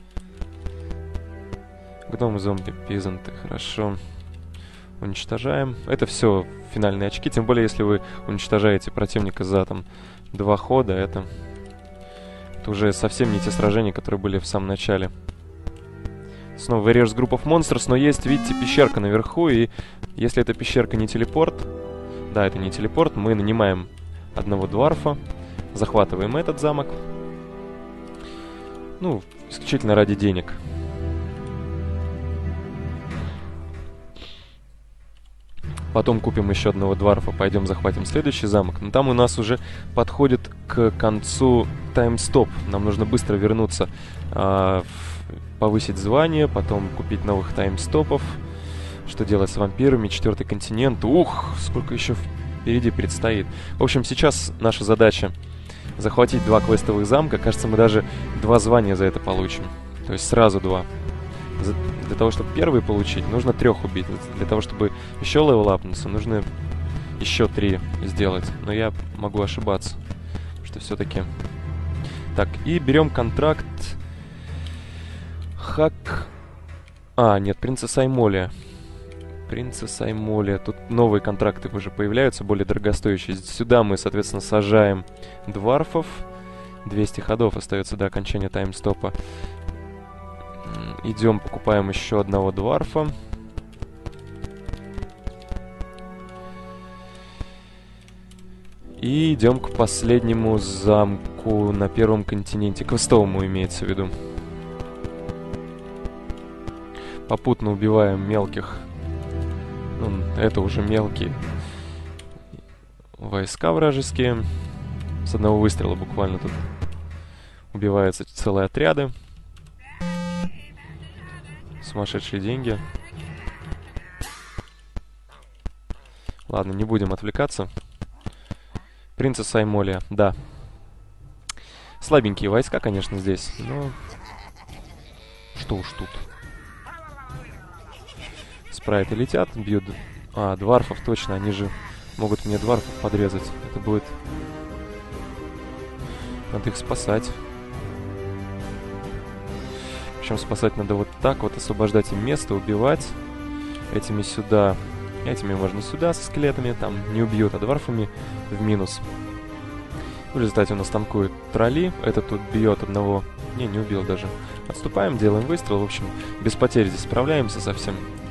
Speaker 1: Гномы, зомби, пизанты. Хорошо. Уничтожаем. Это все финальные очки. Тем более, если вы уничтожаете противника за там два хода, это... это уже совсем не те сражения, которые были в самом начале. Снова режь Group of Monsters, но есть, видите, пещерка наверху, и если эта пещерка не телепорт... Да, это не телепорт, мы нанимаем одного дварфа, захватываем этот замок. Ну, исключительно ради денег. Потом купим еще одного дварфа, пойдем захватим следующий замок. Но там у нас уже подходит к концу таймстоп. Нам нужно быстро вернуться, э, повысить звание, потом купить новых таймстопов. Что делать с вампирами? Четвертый континент. Ух, сколько еще впереди предстоит. В общем, сейчас наша задача захватить два квестовых замка. Кажется, мы даже два звания за это получим. То есть сразу два. Для того, чтобы первый получить, нужно трех убить. Для того, чтобы еще левелапнуться, нужно еще три сделать. Но я могу ошибаться. Что все-таки... Так, и берем контракт... Хак... А, нет, принцесса Аймолия. Принцесса Аймолия. Тут новые контракты уже появляются, более дорогостоящие. Сюда мы, соответственно, сажаем дварфов. двести ходов остается до окончания таймстопа. Идем, покупаем еще одного дварфа. И идем к последнему замку на первом континенте. Квестовому имеется в виду. Попутно убиваем мелких. Ну, это уже мелкие войска вражеские. С одного выстрела буквально тут убиваются целые отряды. Сумасшедшие деньги. Ладно, не будем отвлекаться. Принцесса Аймолия, да. Слабенькие войска, конечно, здесь, но... Что уж тут. Спрайты летят, бьют... А, дварфов, точно, они же могут мне дварфов подрезать. Это будет... Надо их спасать. Причем спасать надо вот так вот, освобождать им место, убивать. Этими сюда, этими можно сюда со скелетами, там не убьют, а дварфами в минус. В результате у нас танкуют тролли, этот тут бьет одного, не, не убил даже. Отступаем, делаем выстрел, в общем, без потерь здесь справляемся совсем.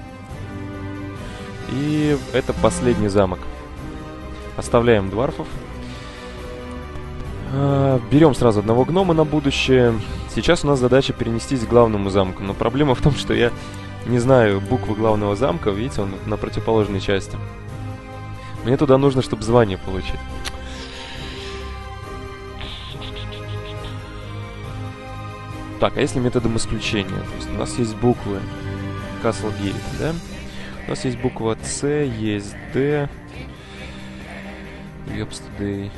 Speaker 1: И это последний замок. Оставляем дварфов. Берем сразу одного гнома на будущее. Сейчас у нас задача перенестись к главному замку. Но проблема в том, что я не знаю буквы главного замка. Видите, он на противоположной части. Мне туда нужно, чтобы звание получить. Так, а если методом исключения? То есть у нас есть буквы Castlegate, да? У нас есть буква С, есть Д. Ёпстудей.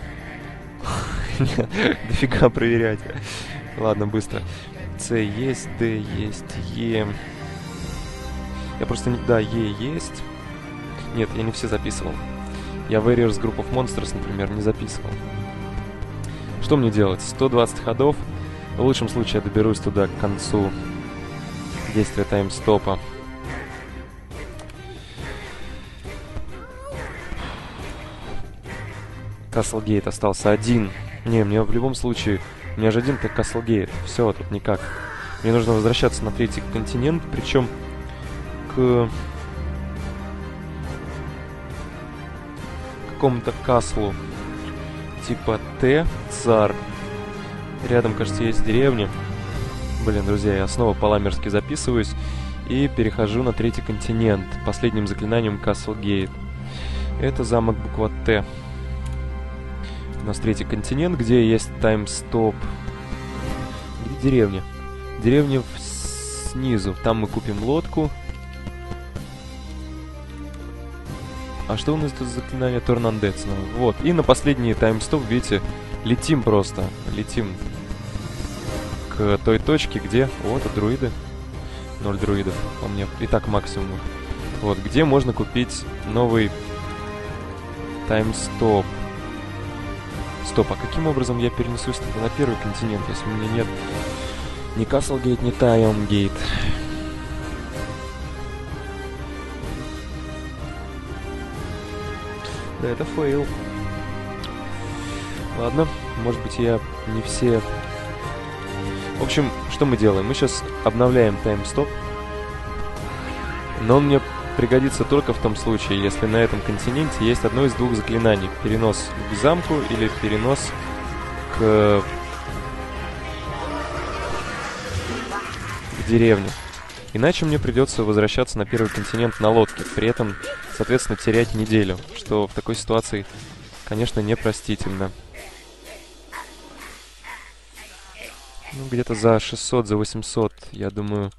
Speaker 1: Дофига проверять. Ладно, быстро. С есть, Д есть, Е. Я просто... Да, Е есть. Нет, я не все записывал. Я Warriors Group of Monsters, например, не записывал. Что мне делать? сто двадцать ходов. В лучшем случае я доберусь туда к концу действия таймстопа. Castlegate остался один. Не, мне в любом случае... У меня же один как Castlegate. Все, тут никак. Мне нужно возвращаться на третий континент, причем к... какому-то каслу типа Т, Цар. Рядом, кажется, есть деревня. Блин, друзья, я снова по-ламерски записываюсь и перехожу на третий континент последним заклинанием Castlegate. Это замок буква Т. У нас третий континент, где есть таймстоп. Где деревня? Деревня снизу. Там мы купим лодку. А что у нас тут за заклинание Торнандет снова? Вот. И на последний таймстоп, видите, летим просто. Летим к той точке, где... Вот, а друиды. Ноль друидов. У меня и так максимум. Вот, где можно купить новый таймстоп. Стоп, а каким образом я перенесусь тогда на первый континент, если у меня нет ни Castlegate, ни Timegate? Да, это фейл. Ладно, может быть, я не все... В общем, что мы делаем? Мы сейчас обновляем таймстоп. Но он мне пригодится только в том случае, если на этом континенте есть одно из двух заклинаний. Перенос к замку или перенос к, к деревне. Иначе мне придется возвращаться на первый континент на лодке. При этом, соответственно, терять неделю. Что в такой ситуации, конечно, непростительно. Ну, где-то за шестьсот, за восемьсот, я думаю...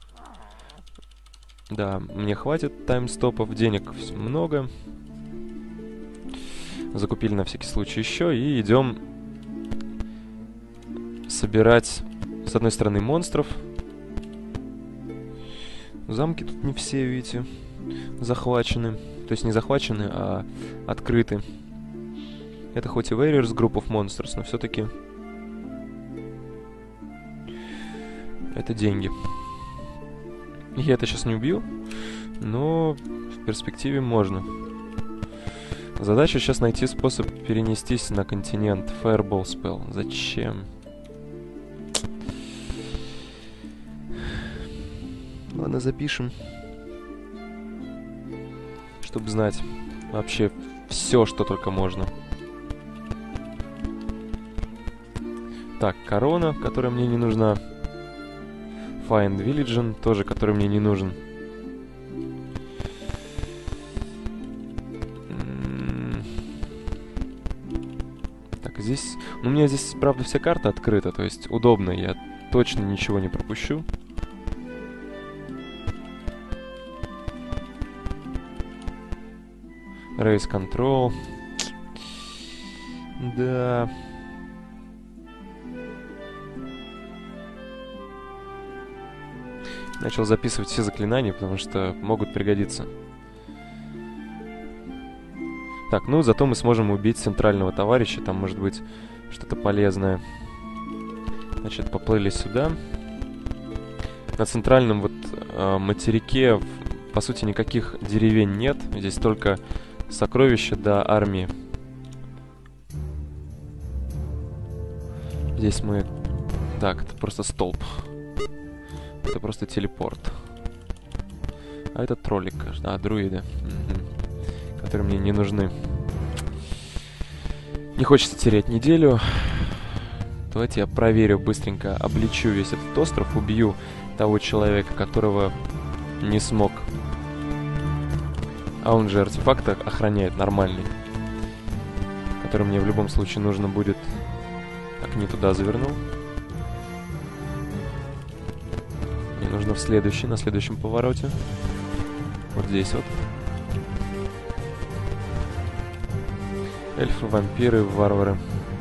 Speaker 1: Да, мне хватит таймстопов, денег много. Закупили на всякий случай еще и идем собирать, с одной стороны, монстров. Замки тут не все, видите, захвачены. То есть не захвачены, а открыты. Это хоть и Warriors Group of Monsters, но все-таки это деньги. Я это сейчас не убью, но в перспективе можно. Задача сейчас найти способ перенестись на континент. Fireball Spell. Зачем? Ладно, запишем. Чтобы знать вообще все, что только можно. Так, корона, которая мне не нужна. Find Villagen, тоже, который мне не нужен. Так, здесь... Ну, у меня здесь, правда, вся карта открыта, то есть удобно, я точно ничего не пропущу. Race Control. Да... Начал записывать все заклинания, потому что могут пригодиться. Так, ну зато мы сможем убить центрального товарища. Там может быть что-то полезное. Значит, поплыли сюда. На центральном вот э, материке, по сути, никаких деревень нет. Здесь только сокровища до армии. Здесь мы... Так, это просто столб. Это просто телепорт. А это троллик, а, друиды. Угу. Которые мне не нужны. Не хочется терять неделю. Давайте я проверю быстренько. Облечу весь этот остров. Убью того человека, которого не смог. А он же артефакт охраняет нормальный. который мне в любом случае нужно будет. Так, не туда завернул. Мне нужно в следующий, на следующем повороте. Вот здесь вот. Эльфы, вампиры, варвары.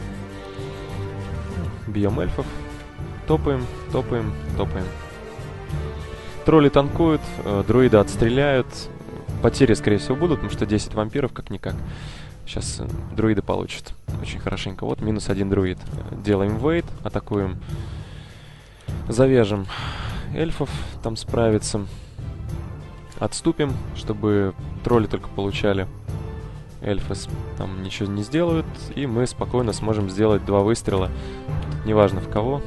Speaker 1: Бьем эльфов. Топаем, топаем, топаем. Тролли танкуют, э, друиды отстреляют. Потери, скорее всего, будут, потому что десять вампиров, как-никак. Сейчас э, друиды получат очень хорошенько. Вот, минус один друид. Делаем вейт, атакуем. Завяжем эльфов, там справиться. Отступим, чтобы тролли только получали. Эльфы там ничего не сделают, и мы спокойно сможем сделать два выстрела. Неважно в кого.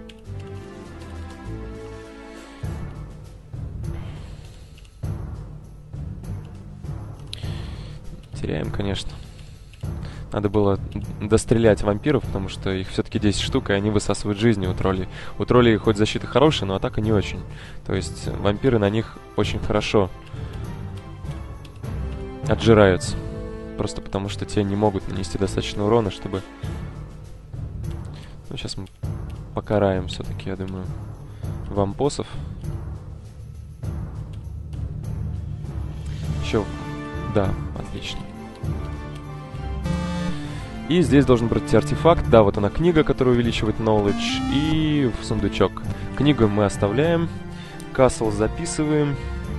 Speaker 1: Теряем, конечно. Надо было дострелять вампиров, потому что их все-таки десять штук, и они высасывают жизни у троллей. У троллей хоть защита хорошая, но атака не очень. То есть вампиры на них очень хорошо отжираются. Просто потому что те не могут нанести достаточно урона, чтобы... Ну, сейчас мы покараем все-таки, я думаю, вампосов. Еще... Да, отлично. И здесь должен быть артефакт. Да, вот она книга, которая увеличивает knowledge. И в сундучок. Книгу мы оставляем. Castle записываем.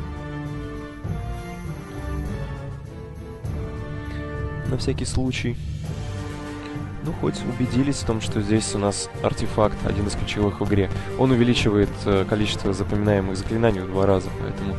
Speaker 1: На всякий случай. Ну, хоть убедились в том, что здесь у нас артефакт, один из ключевых в игре. Он увеличивает э, количество запоминаемых заклинаний в два раза, поэтому...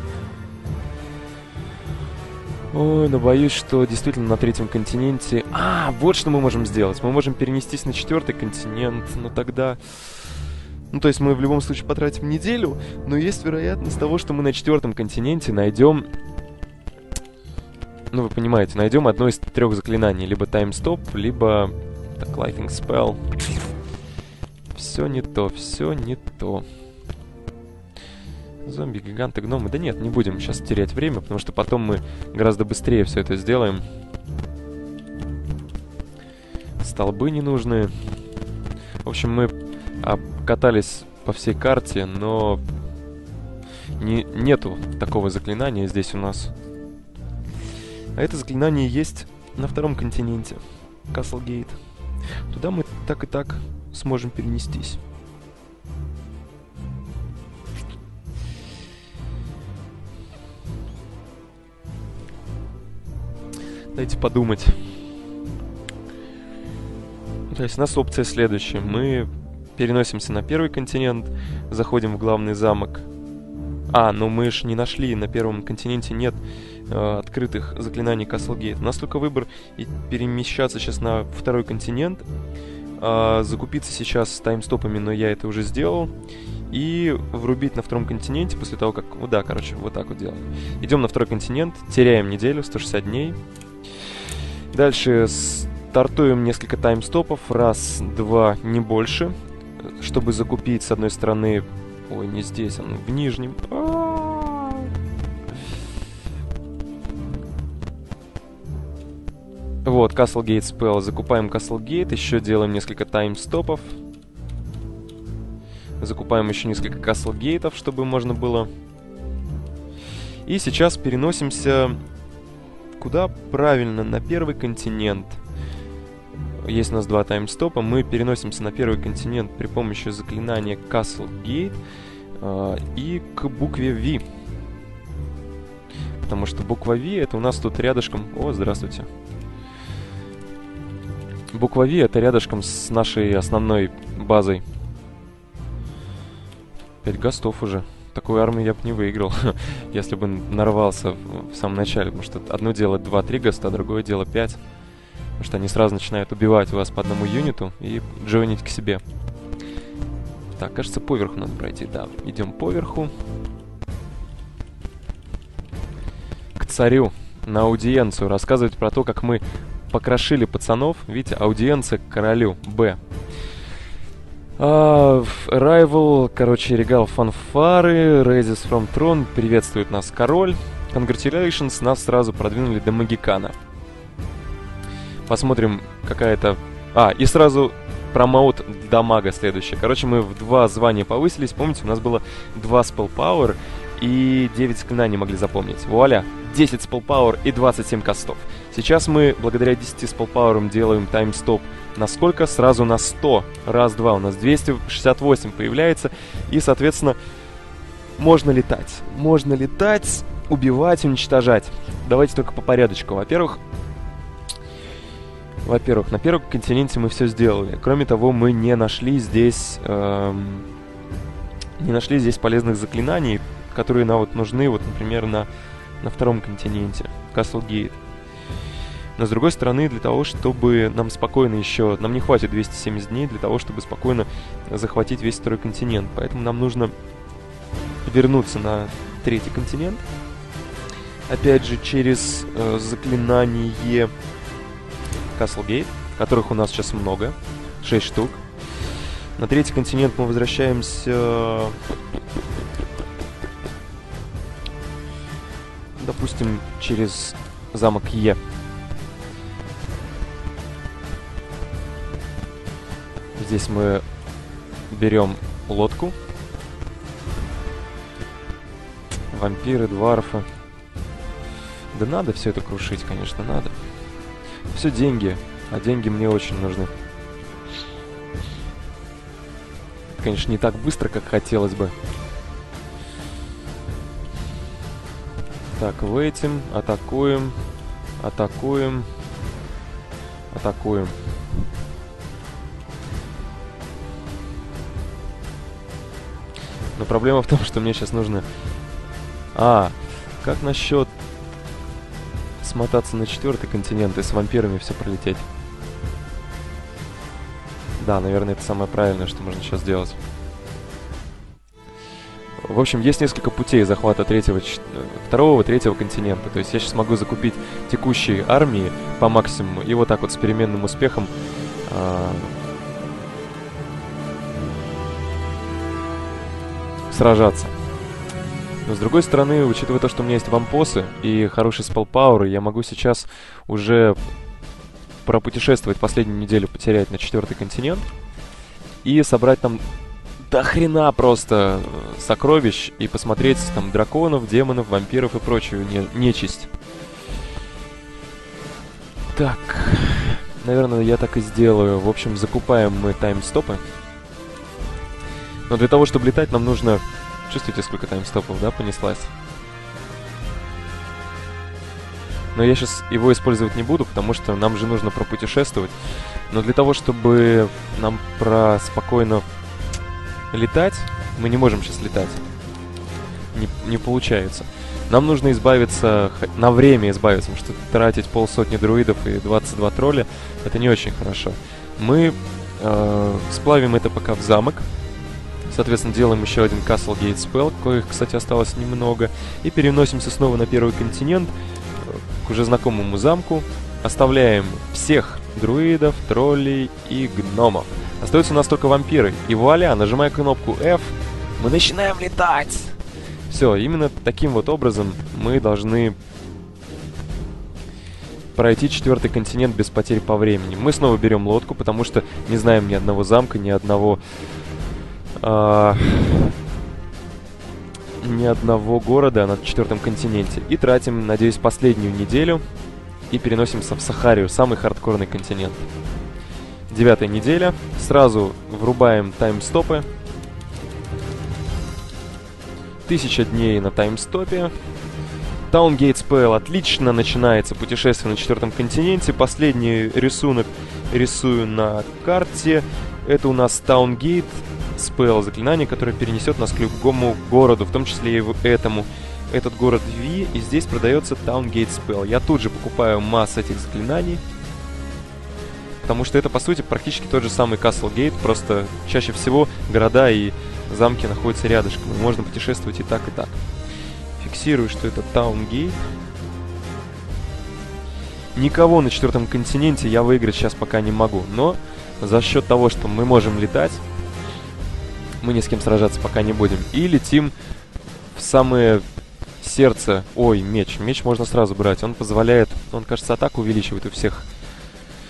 Speaker 1: Ой, но боюсь, что действительно на третьем континенте... А, вот что мы можем сделать. Мы можем перенестись на четвертый континент, но тогда... Ну, то есть мы в любом случае потратим неделю, но есть вероятность того, что мы на четвертом континенте найдем... Ну, вы понимаете, найдем одно из трех заклинаний. Либо таймстоп, либо... Так, Lightning Spell. Все не то, все не то. Зомби, гиганты, гномы. Да нет, не будем сейчас терять время, потому что потом мы гораздо быстрее все это сделаем. Столбы ненужные. В общем, мы катались по всей карте, но не, нету такого заклинания здесь у нас. А это заклинание есть на втором континенте. Каслгейт. Туда мы так и так сможем перенестись. Дайте подумать. То есть у нас опция следующая. Мы переносимся на первый континент, заходим в главный замок. А, ну мы ж не нашли, на первом континенте нет э, открытых заклинаний Каслгейт. У нас только выбор и перемещаться сейчас на второй континент, э, закупиться сейчас с таймстопами, но я это уже сделал, и врубить на втором континенте после того, как... Ну да, короче, вот так вот делаем. Идем на второй континент, теряем неделю, сто шестьдесят дней. Дальше стартуем несколько таймстопов, раз, два, не больше, чтобы закупить с одной стороны... Ой, не здесь, он в нижнем. Вот, Castlegate Spell. Закупаем Castlegate, еще делаем несколько таймстопов. Закупаем еще несколько Castlegate'ов, чтобы можно было. И сейчас переносимся... Куда? Правильно, на первый континент. Есть у нас два таймстопа. Мы переносимся на первый континент при помощи заклинания Castlegate э, и к букве V. Потому что буква V это у нас тут рядышком... О, здравствуйте. Буква V это рядышком с нашей основной базой. Пять гастов уже. Такую армию я бы не выиграл, если бы нарвался в, в самом начале. Потому что одно дело два-три гаста, а другое дело пять. Потому что они сразу начинают убивать вас по одному юниту и джойнить к себе. Так, кажется, поверху надо пройти. Да, идем поверху. К царю на аудиенцию. Рассказывать про то, как мы покрошили пацанов. Видите, аудиенция к королю. Б. Uh, Arrival, короче, регал фанфары. Raises from Throne. Приветствует нас король. Congratulations, нас сразу продвинули до Магикана. Посмотрим, какая-то... А, и сразу промоут дамага следующий. Короче, мы в два звания повысились. Помните, у нас было два spell power и девять заклинаний могли запомнить. Вуаля! десять spell power и двадцать семь кастов. Сейчас мы, благодаря десяти spell power, делаем таймстоп на сколько? Сразу на сто. Раз-два. У нас двести шестьдесят восемь появляется. И, соответственно, можно летать. Можно летать, убивать, уничтожать. Давайте только по порядочку. Во-первых, Во-первых, на первом континенте мы все сделали. Кроме того, мы не нашли здесь... Эм, не нашли здесь полезных заклинаний, которые нам вот нужны, вот, например, на, на втором континенте, Каслгейт. Но, с другой стороны, для того, чтобы нам спокойно еще... Нам не хватит двести семьдесят дней для того, чтобы спокойно захватить весь второй континент. Поэтому нам нужно вернуться на третий континент. Опять же, через э, заклинание Каслгейт, которых у нас сейчас много. шесть штук. На третий континент мы возвращаемся... Допустим, через замок Е. Здесь мы берем лодку. Вампиры, дварфы. Да надо все это крушить, конечно, надо. Все деньги, а деньги мне очень нужны. Конечно, не так быстро, как хотелось бы. Так, вейтим, атакуем, атакуем, атакуем. Но проблема в том, что мне сейчас нужно... А, как насчет смотаться на четвертый континент и с вампирами все пролететь? Да, наверное, это самое правильное, что можно сейчас сделать. В общем, есть несколько путей захвата третьего, второго, третьего континента. То есть я сейчас могу закупить текущие армии по максимуму и вот так вот с переменным успехом э, сражаться. Но с другой стороны, учитывая то, что у меня есть вампосы и хороший спелл-пауэр, я могу сейчас уже пропутешествовать последнюю неделю, потерять на четвертый континент и собрать там до хрена просто сокровищ и посмотреть там драконов, демонов, вампиров и прочую не нечисть. Так, наверное, я так и сделаю. В общем, закупаем мы таймстопы. Но для того, чтобы летать, нам нужно... Чувствуете, сколько таймстопов, да, понеслась? Но я сейчас его использовать не буду, потому что нам же нужно пропутешествовать. Но для того, чтобы нам про спокойно летать, мы не можем сейчас летать. Не, не получается. Нам нужно избавиться, на время избавиться, потому что тратить полсотни друидов и двадцать два тролля, это не очень хорошо. Мы э, сплавим это пока в замок. Соответственно, делаем еще один Castlegate Spell, коих, кстати, осталось немного. И переносимся снова на первый континент, к уже знакомому замку. Оставляем всех друидов, троллей и гномов. Остаются у нас только вампиры. И вуаля, нажимая кнопку F, мы начинаем летать! Все, именно таким вот образом мы должны пройти четвертый континент без потерь по времени. Мы снова берем лодку, потому что не знаем ни одного замка, ни одного... Uh, ни одного города на четвертом континенте. И тратим, надеюсь, последнюю неделю и переносимся в Сахарию, самый хардкорный континент. Девятая неделя. Сразу врубаем таймстопы. Тысяча дней на таймстопе. Towngate Spell. Отлично начинается путешествие на четвертом континенте. Последний рисунок рисую на карте. Это у нас Towngate Spell, заклинание, которое перенесет нас к любому городу, в том числе и в этому. Этот город V, и здесь продается Towngate Spell. Я тут же покупаю массу этих заклинаний, потому что это, по сути, практически тот же самый Castlegate, просто чаще всего города и замки находятся рядышком, и можно путешествовать и так, и так. Фиксирую, что это Towngate. Никого на четвертом континенте я выиграть сейчас пока не могу, но за счет того, что мы можем летать, мы ни с кем сражаться пока не будем. И летим в самое сердце... Ой, меч. Меч можно сразу брать. Он позволяет... Он, кажется, атаку увеличивает у всех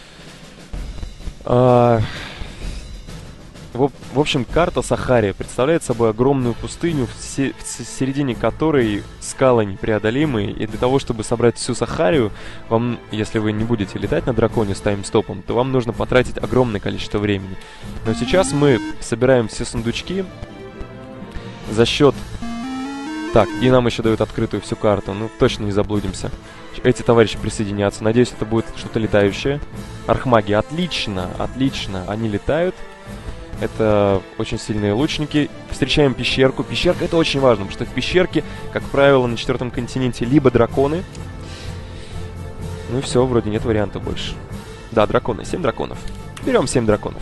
Speaker 1: А, в, в общем, карта Сахари представляет собой огромную пустыню, в, се, в середине которой скалы непреодолимые, и для того, чтобы собрать всю Сахарию, вам, если вы не будете летать на драконе с таймстопом, то вам нужно потратить огромное количество времени. Но сейчас мы собираем все сундучки за счет... Так, и нам еще дают открытую всю карту, ну точно не заблудимся. Эти товарищи присоединятся, надеюсь, это будет что-то летающее. Архмаги, отлично, отлично, они летают. Это очень сильные лучники. Встречаем пещерку. Пещерка — это очень важно, потому что в пещерке, как правило, на четвертом континенте либо драконы. Ну и все, вроде нет варианта больше. Да, драконы. семь драконов. Берем семь драконов.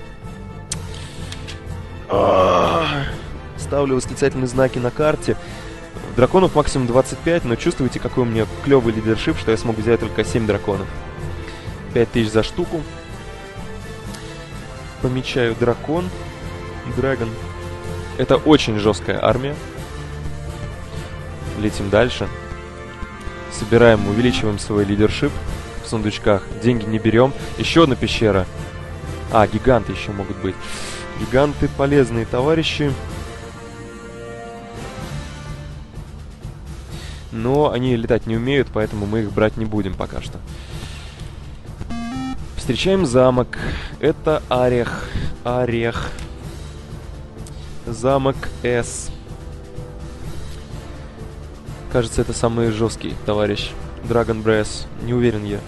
Speaker 1: Ставлю восклицательные знаки на карте. Драконов максимум двадцать пять, но чувствуете, какой у меня клевый лидершип, что я смог взять только семь драконов. пять тысяч за штуку. Помечаю дракон. Драгон. Это очень жесткая армия. Летим дальше. Собираем, увеличиваем свой лидершип в сундучках. Деньги не берем. Еще одна пещера. А, гиганты еще могут быть. Гиганты полезные товарищи. Но они летать не умеют, поэтому мы их брать не будем пока что. Встречаем замок. Это Орех. Орех. Замок С. Кажется, это самый жесткий товарищ. Dragon Breath. Не уверен я.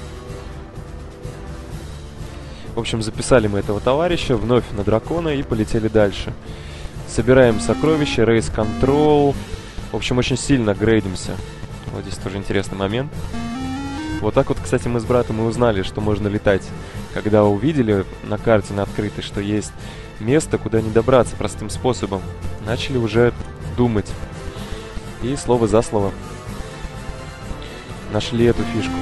Speaker 1: В общем, записали мы этого товарища вновь на дракона и полетели дальше. Собираем сокровища, Race Control. В общем, очень сильно грейдимся. Вот здесь тоже интересный момент. Вот так вот, кстати, мы с братом и узнали, что можно летать. Когда увидели на карте, на открытой, что есть место, куда не добраться простым способом, начали уже думать. И слово за слово нашли эту фишку.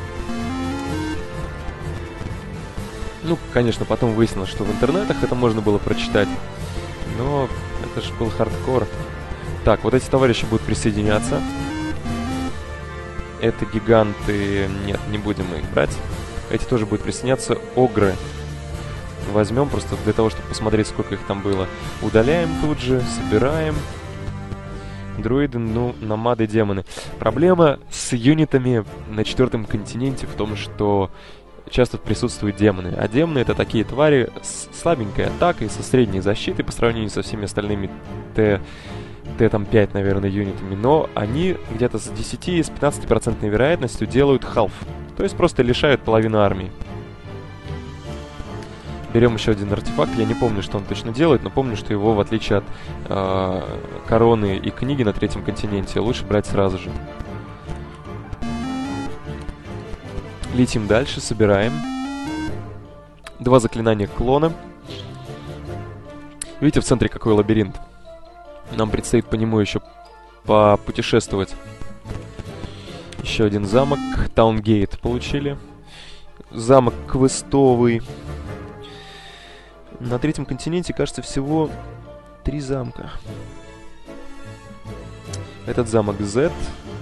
Speaker 1: Ну, конечно, потом выяснилось, что в интернетах это можно было прочитать. Но это же был хардкор. Так, вот эти товарищи будут присоединяться. Это гиганты... Нет, не будем мы их брать. Эти тоже будут присоединяться. Огры. Возьмем просто для того, чтобы посмотреть, сколько их там было. Удаляем тут же, собираем. Друиды, ну, намады, демоны. Проблема с юнитами на четвертом континенте в том, что часто присутствуют демоны. А демоны — это такие твари с слабенькой атакой, со средней защитой по сравнению со всеми остальными Т... Т там пять, наверное, юнитами, но они где-то с десяти, с пятнадцати процентной вероятностью делают халф. То есть просто лишают половину армии. Берем еще один артефакт. Я не помню, что он точно делает, но помню, что его, в отличие от э, короны и книги на третьем континенте, лучше брать сразу же. Летим дальше, собираем. Два заклинания клона. Видите, в центре какой лабиринт? Нам предстоит по нему еще попутешествовать. Еще один замок. Таунгейт получили. Замок квестовый. На третьем континенте, кажется, всего три замка. Этот замок Z.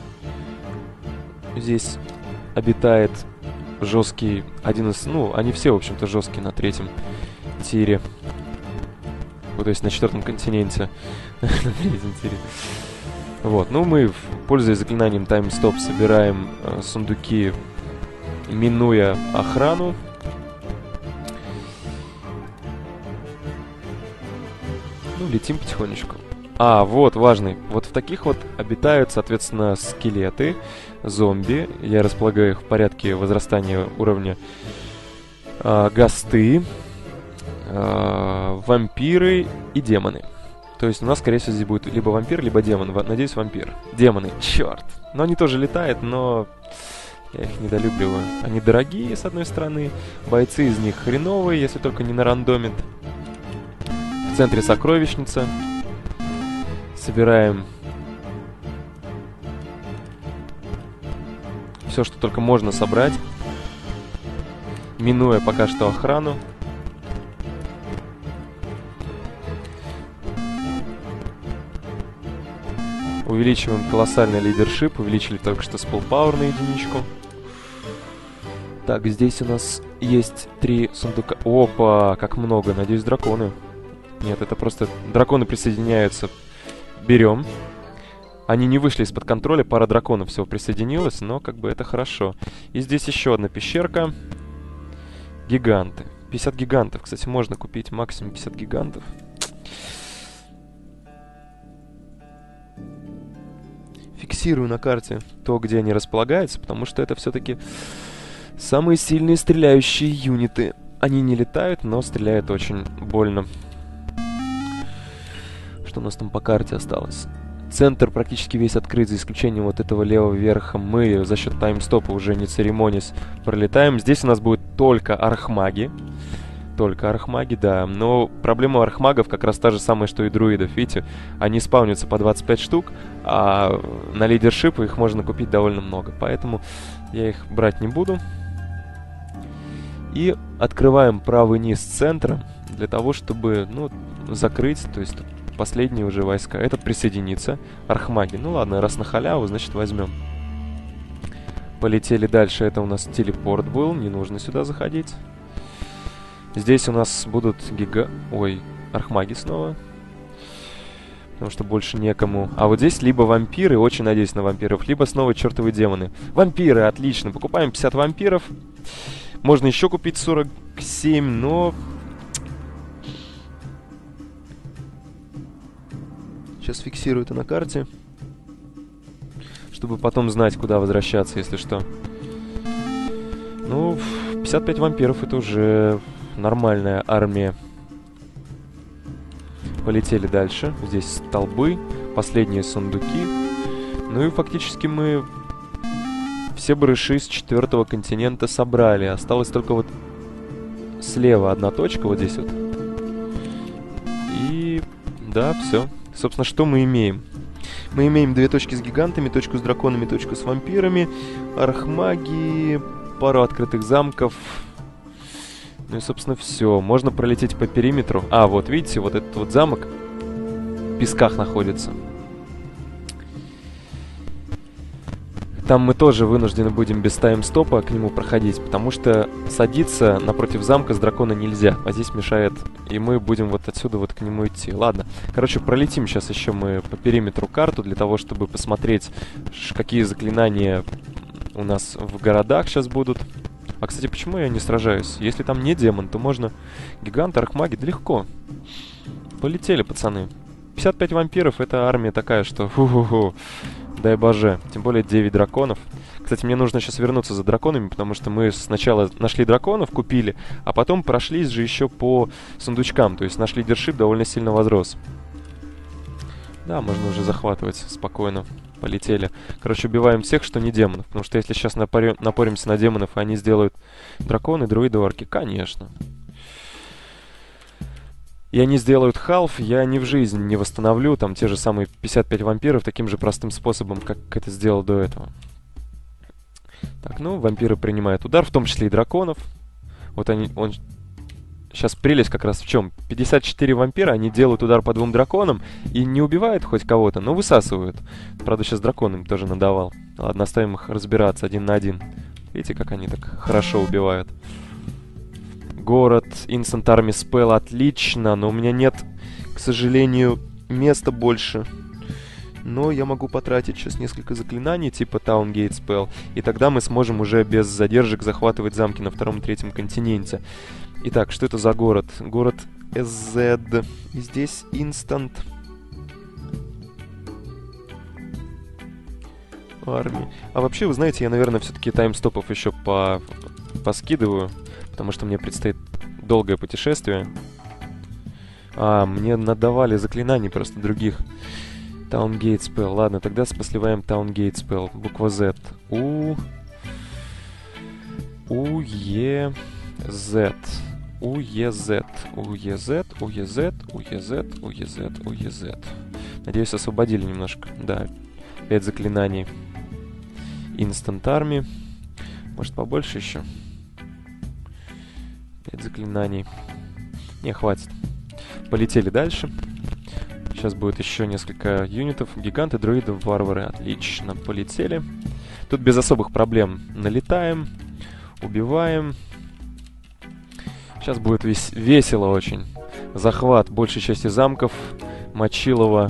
Speaker 1: Здесь обитает жесткий... Один из... Ну, они все, в общем-то, жесткие на третьем тире. Вот, то есть на четвертом континенте. На третьем тире. Вот, ну мы, пользуясь заклинанием Time Stop, собираем э, сундуки, минуя охрану. Ну, летим потихонечку. А, вот, важный. Вот в таких вот обитают, соответственно, скелеты, зомби. Я располагаю их в порядке возрастания уровня. Э, гасты, э, вампиры и демоны. То есть у нас, скорее всего, здесь будет либо вампир, либо демон. Надеюсь, вампир. Демоны, черт. Но они тоже летают, но я их недолюбливаю. Они дорогие, с одной стороны. Бойцы из них хреновые, если только не нарандомит. В центре сокровищница. Собираем все, что только можно собрать. Минуя пока что охрану. Увеличиваем колоссальный лидершип. Увеличили только что спелпауэр на единичку. Так, здесь у нас есть три сундука. Опа, как много. Надеюсь, драконы. Нет, это просто драконы присоединяются. Берем. Они не вышли из-под контроля, пара драконов всего присоединилась, но как бы это хорошо. И здесь еще одна пещерка. Гиганты. пятьдесят гигантов. Кстати, можно купить максимум пятьдесят гигантов. Фиксирую на карте то, где они располагаются, потому что это все-таки самые сильные стреляющие юниты. Они не летают, но стреляют очень больно. Что у нас там по карте осталось? Центр практически весь открыт, за исключением вот этого левого верха. Мы за счет таймстопа уже не церемонясь пролетаем. Здесь у нас будет только архмаги. Только архмаги, да. Но проблема архмагов как раз та же самая, что и друидов. Видите, они спавнятся по двадцать пять штук, а на лидершип их можно купить довольно много. Поэтому я их брать не буду. И открываем правый низ центра для того, чтобы, ну, закрыть, то есть последние уже войска. Этот присоединится. Архмаги. Ну ладно, раз на халяву, значит возьмем. Полетели дальше. Это у нас телепорт был. Не нужно сюда заходить. Здесь у нас будут гига... Ой, архмаги снова. Потому что больше некому. А вот здесь либо вампиры, очень надеюсь на вампиров, либо снова чертовы демоны. Вампиры, отлично. Покупаем пятьдесят вампиров. Можно еще купить сорок семь, но... Сейчас фиксирую это на карте, чтобы потом знать, куда возвращаться, если что. Ну, пятьдесят пять вампиров — это уже нормальная армия. Полетели дальше. Здесь столбы, последние сундуки. Ну и фактически мы все барыши с четвертого континента собрали. Осталось только вот слева одна точка, вот здесь вот. И да, все. Собственно, что мы имеем? Мы имеем две точки с гигантами, точку с драконами, точку с вампирами, архмаги, пару открытых замков. Ну и, собственно, все. Можно пролететь по периметру. А, вот, видите, вот этот вот замок в песках находится. Там мы тоже вынуждены будем без таймстопа к нему проходить, потому что садиться напротив замка с дракона нельзя, а здесь мешает, и мы будем вот отсюда вот к нему идти. Ладно, короче, пролетим сейчас еще мы по периметру карту для того, чтобы посмотреть, какие заклинания у нас в городах сейчас будут. А, кстати, почему я не сражаюсь? Если там не демон, то можно гигант, архмаги, да легко. Полетели, пацаны. пятьдесят пять вампиров — это армия такая, что... Фу-фу-фу. Дай боже. Тем более девять драконов. Кстати, мне нужно сейчас вернуться за драконами, потому что мы сначала нашли драконов, купили, а потом прошлись же еще по сундучкам. То есть наш лидершип довольно сильно возрос. Да, можно уже захватывать спокойно. Полетели. Короче, убиваем всех, что не демонов. Потому что если сейчас напорем, напоримся на демонов, они сделают драконы, друиды, орки. Конечно. И они сделают халф, я ни в жизнь не восстановлю там те же самые пятьдесят пять вампиров таким же простым способом, как это сделал до этого. Так, ну, вампиры принимают удар, в том числе и драконов. Вот они... Он... Сейчас прелесть как раз в чем? пятьдесят четыре вампира, они делают удар по двум драконам и не убивают хоть кого-то, но высасывают. Правда, сейчас дракон им тоже надавал. Ладно, оставим их разбираться один на один. Видите, как они так хорошо убивают. Город, Instant Army Spell, отлично, но у меня нет, к сожалению, места больше. Но я могу потратить сейчас несколько заклинаний, типа Town Gate Spell, и тогда мы сможем уже без задержек захватывать замки на втором и третьем континенте. Итак, что это за город? Город эс зет. И здесь Instant Army. А вообще, вы знаете, я, наверное, все-таки таймстопов еще по... поскидываю. Потому что мне предстоит долгое путешествие. А, мне надавали заклинаний просто других. Town Gate Spell. Ладно, тогда спасливаем Town Gate Spell. Буква Z. У... У, Е, Z. У, Е, Z. У, Е, Z. У, Е, Z. У, Е, Z. У, Е, Z. У, Е, Z. Надеюсь, освободили немножко. Да, пять заклинаний. Instant Army. Может, побольше еще? пять заклинаний. Не, хватит. Полетели дальше. Сейчас будет еще несколько юнитов. Гиганты, друиды, варвары. Отлично, полетели. Тут без особых проблем налетаем. Убиваем. Сейчас будет вес весело очень. Захват большей части замков. Мочилова.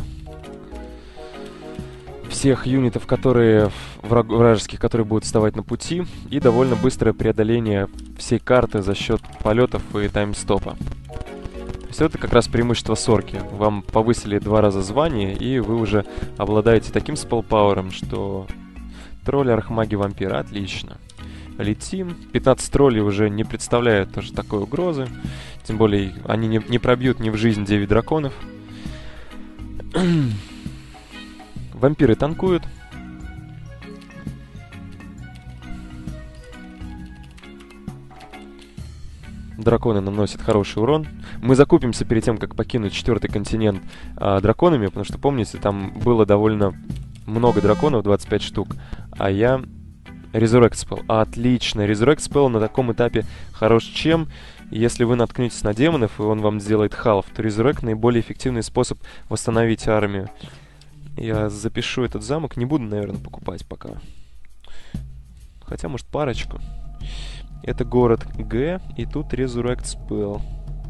Speaker 1: Всех юнитов, которые враг вражеских, которые будут вставать на пути. И довольно быстрое преодоление всей карты за счет полетов и таймстопа. То есть это как раз преимущество Сорки. Вам повысили два раза звание, и вы уже обладаете таким спеллпауэром, что тролли, архмаги, вампиры. Отлично. Летим. пятнадцать троллей уже не представляют тоже такой угрозы. Тем более они не, не пробьют ни в жизнь девять драконов. Вампиры танкуют. Драконы наносят хороший урон. Мы закупимся перед тем, как покинуть четвертый континент а, драконами, потому что, помните, там было довольно много драконов, двадцать пять штук, а я Resurrect Spell. Отлично, Resurrect Spell на таком этапе хорош чем? Если вы наткнетесь на демонов, и он вам сделает халф, то Resurrect наиболее эффективный способ восстановить армию. Я запишу этот замок, не буду, наверное, покупать пока. Хотя, может, парочку. Это город Г, и тут Resurrect Spell.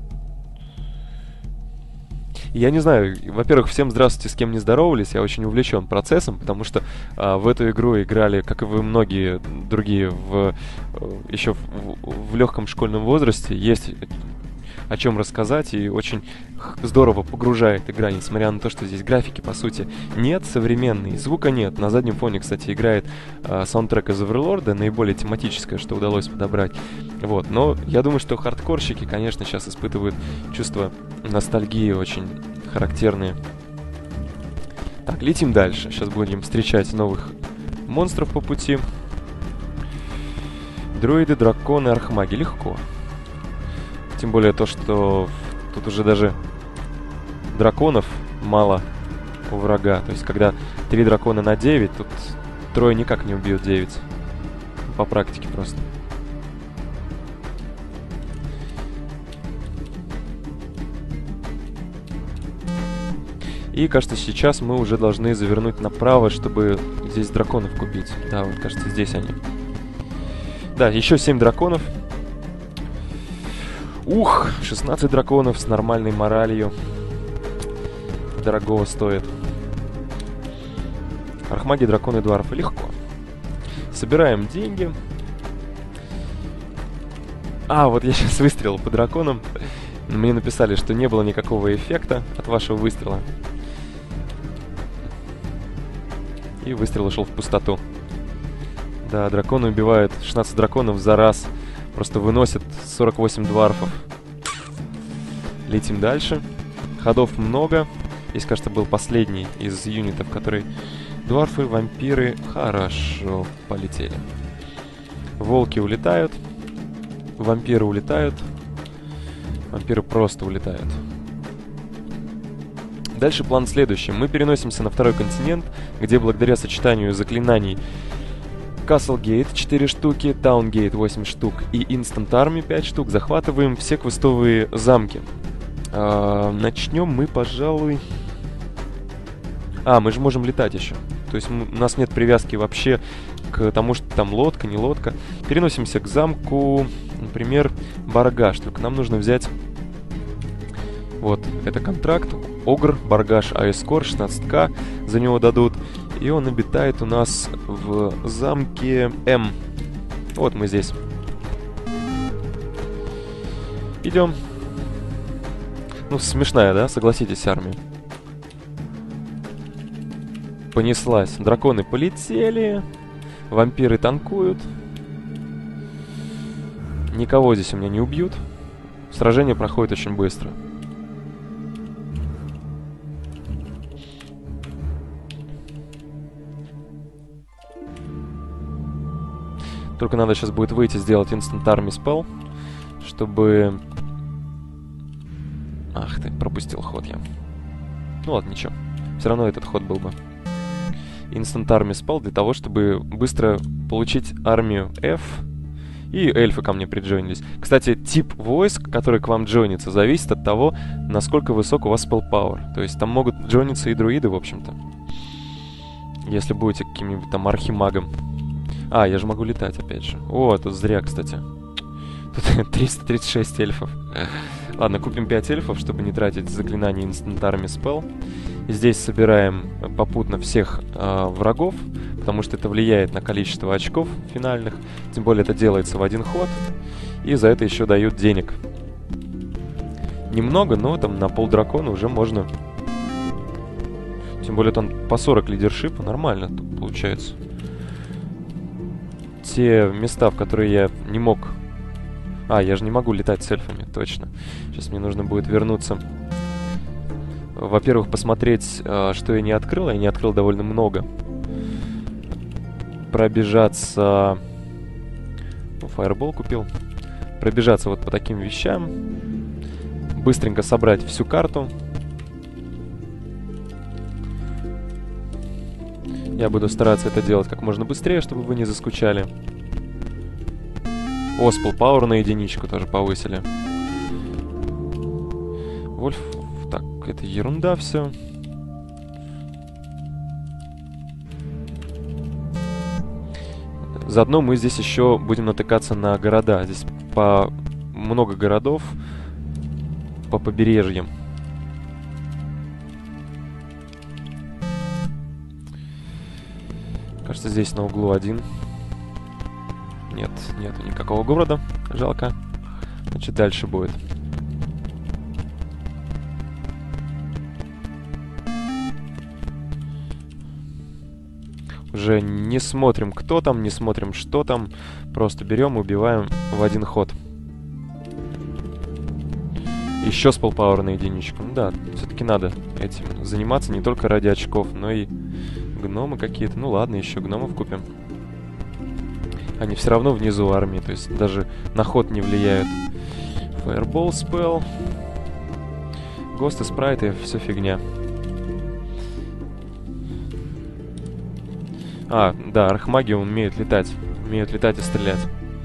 Speaker 1: Я не знаю, во-первых, всем здравствуйте, с кем не здоровались, я очень увлечен процессом, потому что а, в эту игру играли, как и вы, многие другие, в, еще в, в, в легком школьном возрасте. Есть о чем рассказать, и очень здорово погружает игра, несмотря на то, что здесь графики, по сути, нет современной, звука нет. На заднем фоне, кстати, играет э, саундтрек из Оверлорда, наиболее тематическое, что удалось подобрать. Вот, но я думаю, что хардкорщики, конечно, сейчас испытывают чувство ностальгии очень характерные. Так, летим дальше. Сейчас будем встречать новых монстров по пути. Дроиды, драконы, архмаги. Легко. Тем более то, что тут уже даже драконов мало у врага. То есть, когда три дракона на девять, тут трое никак не убьют девять. По практике просто. И, кажется, сейчас мы уже должны завернуть направо, чтобы здесь драконов купить. Да, вот, кажется, здесь они. Да, еще семь драконов. Ух, шестнадцать драконов с нормальной моралью. Дорогого стоит. Архмаги, драконы, дварфы. Легко. Собираем деньги. А, вот я сейчас выстрелил по драконам. Мне написали, что не было никакого эффекта от вашего выстрела. И выстрел ушел в пустоту. Да, драконы убивают. шестнадцать драконов за раз. Просто выносят сорок восемь дварфов. Летим дальше. Ходов много. Здесь, кажется, был последний из юнитов, который... Дварфы, вампиры. Хорошо, полетели. Волки улетают. Вампиры улетают. Вампиры просто улетают. Дальше план следующий. Мы переносимся на второй континент, где благодаря сочетанию заклинаний Каслгейт четыре штуки, Таунгейт восемь штук и Instant Army пять штук захватываем все квестовые замки. А, начнем мы, пожалуй... А, мы же можем летать еще. То есть мы, у нас нет привязки вообще к тому, что там лодка, не лодка. Переносимся к замку, например, Баргаш. Только нам нужно взять... Вот, это контракт. Огр, Баргаш, Айскор, шестнадцать ка. За него дадут. И он обитает у нас в замке М. Вот мы здесь. Идем. Ну, смешная, да? Согласитесь, армия. Понеслась. Драконы полетели. Вампиры танкуют. Никого здесь у меня не убьют. Сражение проходит очень быстро. Только надо сейчас будет выйти, сделать Instant Army Spell, чтобы... Ах ты, пропустил ход я. Ну ладно, ничего. Все равно этот ход был бы. Instant Army Spell для того, чтобы быстро получить армию F. И эльфы ко мне приджойнились. Кстати, тип войск, который к вам джойнится, зависит от того, насколько высок у вас spell power. То есть там могут джойниться и друиды, в общем-то. Если будете каким-нибудь там архимагом. А, я же могу летать, опять же. О, тут зря, кстати. Тут триста тридцать шесть эльфов. Ладно, купим пять эльфов, чтобы не тратить заклинания инстантарами спелл. Здесь собираем попутно всех э, врагов, потому что это влияет на количество очков финальных. Тем более это делается в один ход. И за это еще дают денег. Немного, но там на полдракона уже можно. Тем более там по сорок лидершипа, нормально тут получается. Те места, в которые я не мог... А, я же не могу летать с эльфами, точно. Сейчас мне нужно будет вернуться. Во-первых, посмотреть, что я не открыл. Я не открыл довольно много. Пробежаться... Ну, фаербол купил. Пробежаться вот по таким вещам. Быстренько собрать всю карту. Я буду стараться это делать как можно быстрее, чтобы вы не заскучали. О, спел пауэр на единичку тоже повысили. Вольф... Так, это ерунда все. Заодно мы здесь еще будем натыкаться на города. Здесь по много городов по побережьям. Кажется, здесь на углу один. Нет, нету никакого города. Жалко. Значит, дальше будет. Уже не смотрим, кто там, не смотрим, что там. Просто берем и убиваем в один ход. Еще спел пауэр на единичку. Ну да, все-таки надо этим заниматься не только ради очков, но и гномы какие-то. Ну ладно, еще гномов купим. Они все равно внизу армии, то есть даже на ход не влияют. Fireball спел. Госты, спрайты, все фигня. А, да, архмаги умеют летать. Умеют летать и стрелять.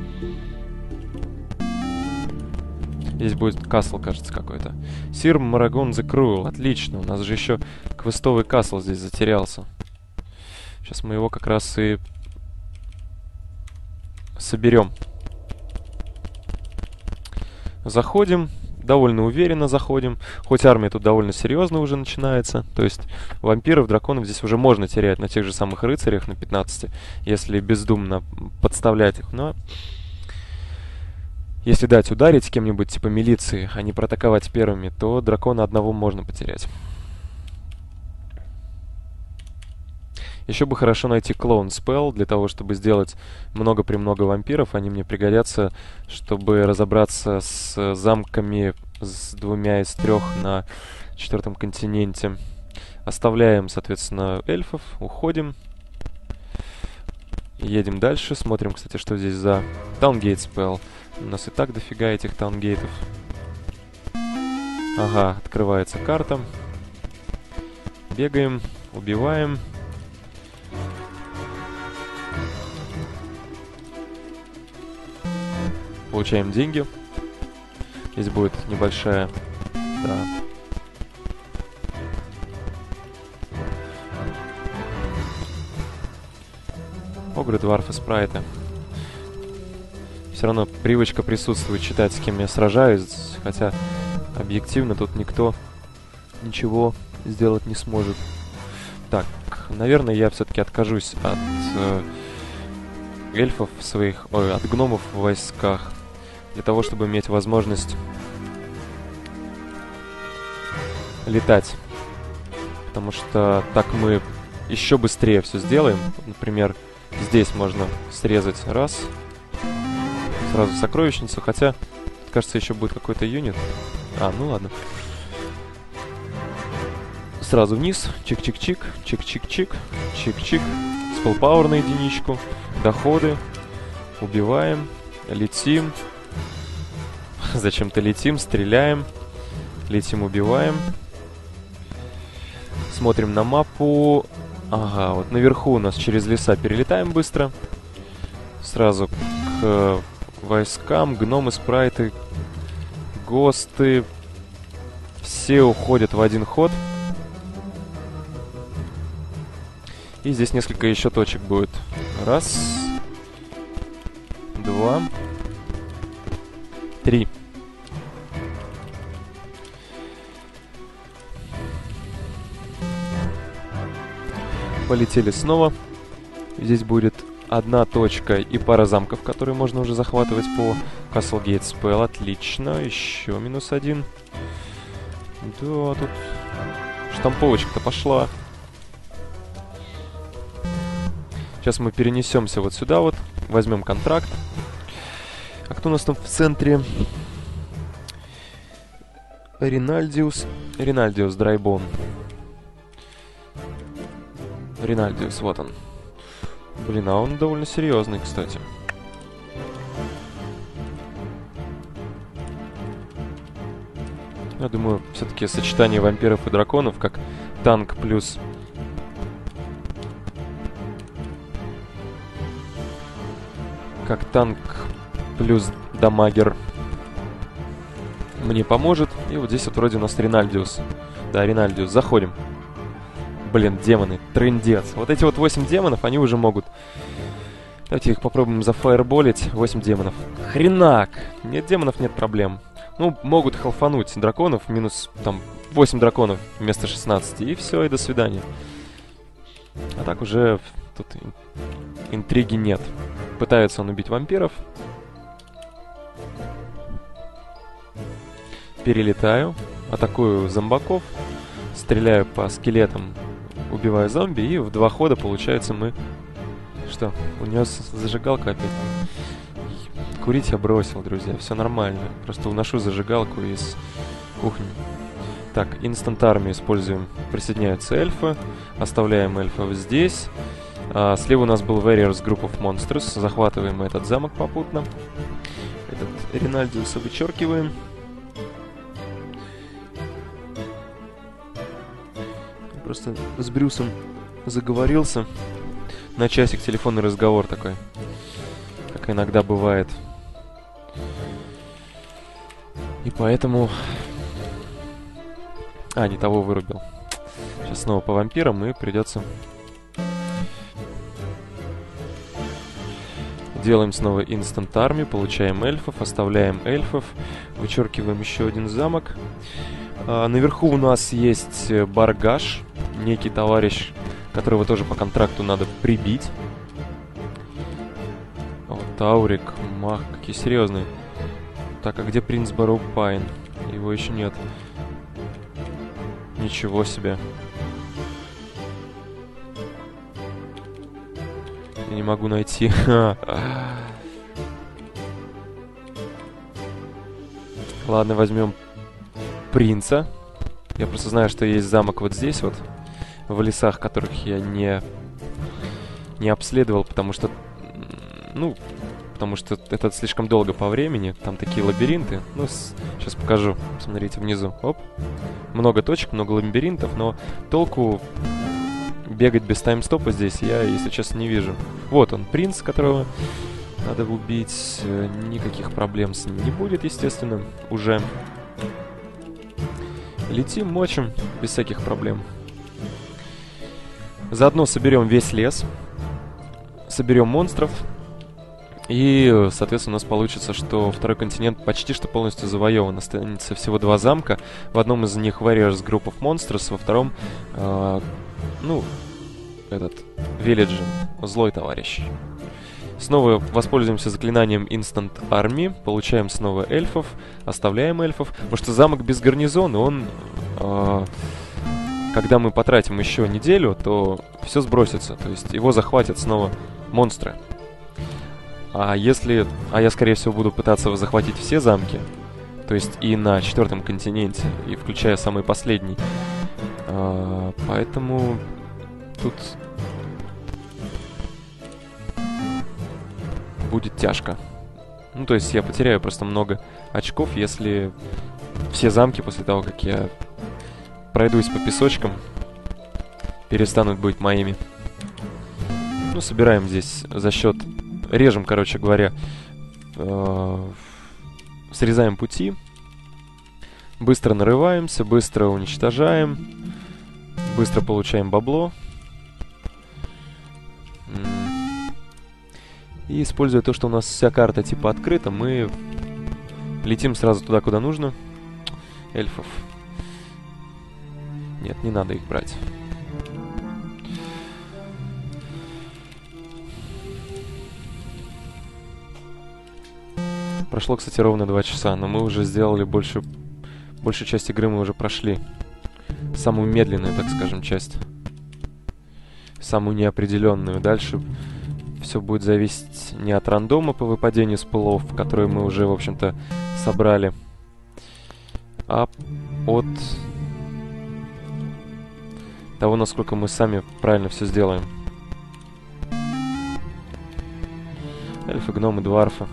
Speaker 1: Здесь будет касл, кажется, какой-то. Сир Марагон the Cruel. Отлично. У нас же еще квестовый касл здесь затерялся. Сейчас мы его как раз и соберем. Заходим. Довольно уверенно заходим. Хоть армия тут довольно серьезно уже начинается. То есть вампиров, драконов здесь уже можно терять на тех же самых рыцарях, на пятнадцати, если бездумно подставлять их. Но если дать ударить кем-нибудь типа милиции, а не проатаковать первыми, то дракона одного можно потерять. Еще бы хорошо найти клоун спелл для того, чтобы сделать много-премного вампиров. Они мне пригодятся, чтобы разобраться с замками с двумя из трех на четвертом континенте. Оставляем, соответственно, эльфов, уходим. Едем дальше, смотрим, кстати, что здесь за таунгейт спелл. У нас и так дофига этих таунгейтов. Ага, открывается карта. Бегаем, убиваем. Получаем деньги. Здесь будет небольшая... Да. Огры, дварфы, спрайты. Все равно привычка присутствует читать, с кем я сражаюсь. Хотя объективно тут никто ничего сделать не сможет. Так, наверное, я все-таки откажусь от э, эльфов своих... Ой, от гномов в войсках. Для того, чтобы иметь возможность летать. Потому что так мы еще быстрее все сделаем. Например, здесь можно срезать раз. Сразу сокровищницу. Хотя, кажется, еще будет какой-то юнит. А, ну ладно. Сразу вниз. Чик-чик-чик. Чик-чик-чик. Чик-чик. Спел пауэр на единичку. Доходы. Убиваем. Летим. Зачем-то летим, стреляем. Летим, убиваем. Смотрим на мапу. Ага, вот наверху у нас через леса перелетаем быстро. Сразу к войскам. Гномы, спрайты, госты. Все уходят в один ход. И здесь несколько еще точек будет. Раз. два, три. Полетели снова. Здесь будет одна точка и пара замков, которые можно уже захватывать по Castlegate Spell. Отлично. Еще минус один. Да, тут штамповочка-то пошла. Сейчас мы перенесемся вот сюда вот. Возьмем контракт. А кто у нас там в центре? Ринальдиус. Ринальдиус Драйбон. Ринальдиус, вот он. Блин, а он довольно серьезный, кстати. Я думаю, все-таки сочетание вампиров и драконов, как танк плюс... Как танк плюс дамагер мне поможет. И вот здесь вот вроде у нас Ринальдиус. Да, Ринальдиус. Заходим. Блин, демоны. Трындец. Вот эти вот восемь демонов, они уже могут... Давайте их попробуем зафаерболить. восемь демонов. Хренак! Нет демонов, нет проблем. Ну, могут халфануть драконов. Минус, там, восемь драконов вместо шестнадцати. И все, и до свидания. А так уже тут интриги нет. Пытается он убить вампиров. Перелетаю. Атакую зомбаков. Стреляю по скелетам. Убиваю зомби. И в два хода, получается, мы... Что? У нее зажигалка опять. Курить я бросил, друзья. Все нормально. Просто уношу зажигалку из кухни. Так, инстант армию используем. Присоединяются эльфы. Оставляем эльфов здесь. А, слева у нас был Warriors Group of Monsters. Захватываем этот замок попутно. Этот Ринальдиуса вычеркиваем. Просто с Брюсом заговорился. На часик телефонный разговор такой. Как иногда бывает. И поэтому... А, не того вырубил. Сейчас снова по вампирам и придется... Делаем снова инстант армию, получаем эльфов, оставляем эльфов, вычеркиваем еще один замок. А, наверху у нас есть Баргаш, некий товарищ, которого тоже по контракту надо прибить. Вот Таурик, мах, какие серьезные. Так, а где принц Бароупайн? Его еще нет. Ничего себе. Я не могу найти. Ладно, возьмем принца. Я просто знаю, что есть замок вот здесь вот, в лесах, которых я не, не обследовал, потому что... Ну, потому что это слишком долго по времени. Там такие лабиринты. Ну, с... сейчас покажу. Смотрите, внизу. Оп. Много точек, много лабиринтов, но толку... Бегать без таймстопа здесь я, если честно, не вижу. Вот он, принц, которого надо убить. Никаких проблем с ним не будет, естественно, уже. Летим, мочим, без всяких проблем. Заодно соберем весь лес. Соберем монстров. И, соответственно, у нас получится, что второй континент почти что полностью завоеван. Останется всего два замка. В одном из них Warriors Group of Monsters, во втором... Э Ну, этот, Виллиджин, злой товарищ. Снова воспользуемся заклинанием Instant Army, получаем снова эльфов, оставляем эльфов. Потому что замок без гарнизона, он, э, когда мы потратим еще неделю, то все сбросится. То есть его захватят снова монстры. А если... А я, скорее всего, буду пытаться захватить все замки, то есть и на четвертом континенте, и включая самый последний. Э, поэтому... Тут будет тяжко. Ну, то есть я потеряю просто много очков, если все замки после того, как я пройдусь по песочкам, перестанут быть моими. Ну, собираем здесь за счет... Режем, короче говоря, э срезаем пути. Быстро нарываемся, быстро уничтожаем. Быстро получаем бабло. И используя то, что у нас вся карта типа открыта, мы летим сразу туда, куда нужно. Эльфов. Нет, не надо их брать. Прошло, кстати, ровно два часа, но мы уже сделали больше... Большую часть игры мы уже прошли. Самую медленную, так скажем, часть. Самую неопределенную. Дальше все будет зависеть не от рандома по выпадению с пылов, которые мы уже, в общем-то, собрали, а от того, насколько мы сами правильно все сделаем. Эльфы, гномы, дварфы.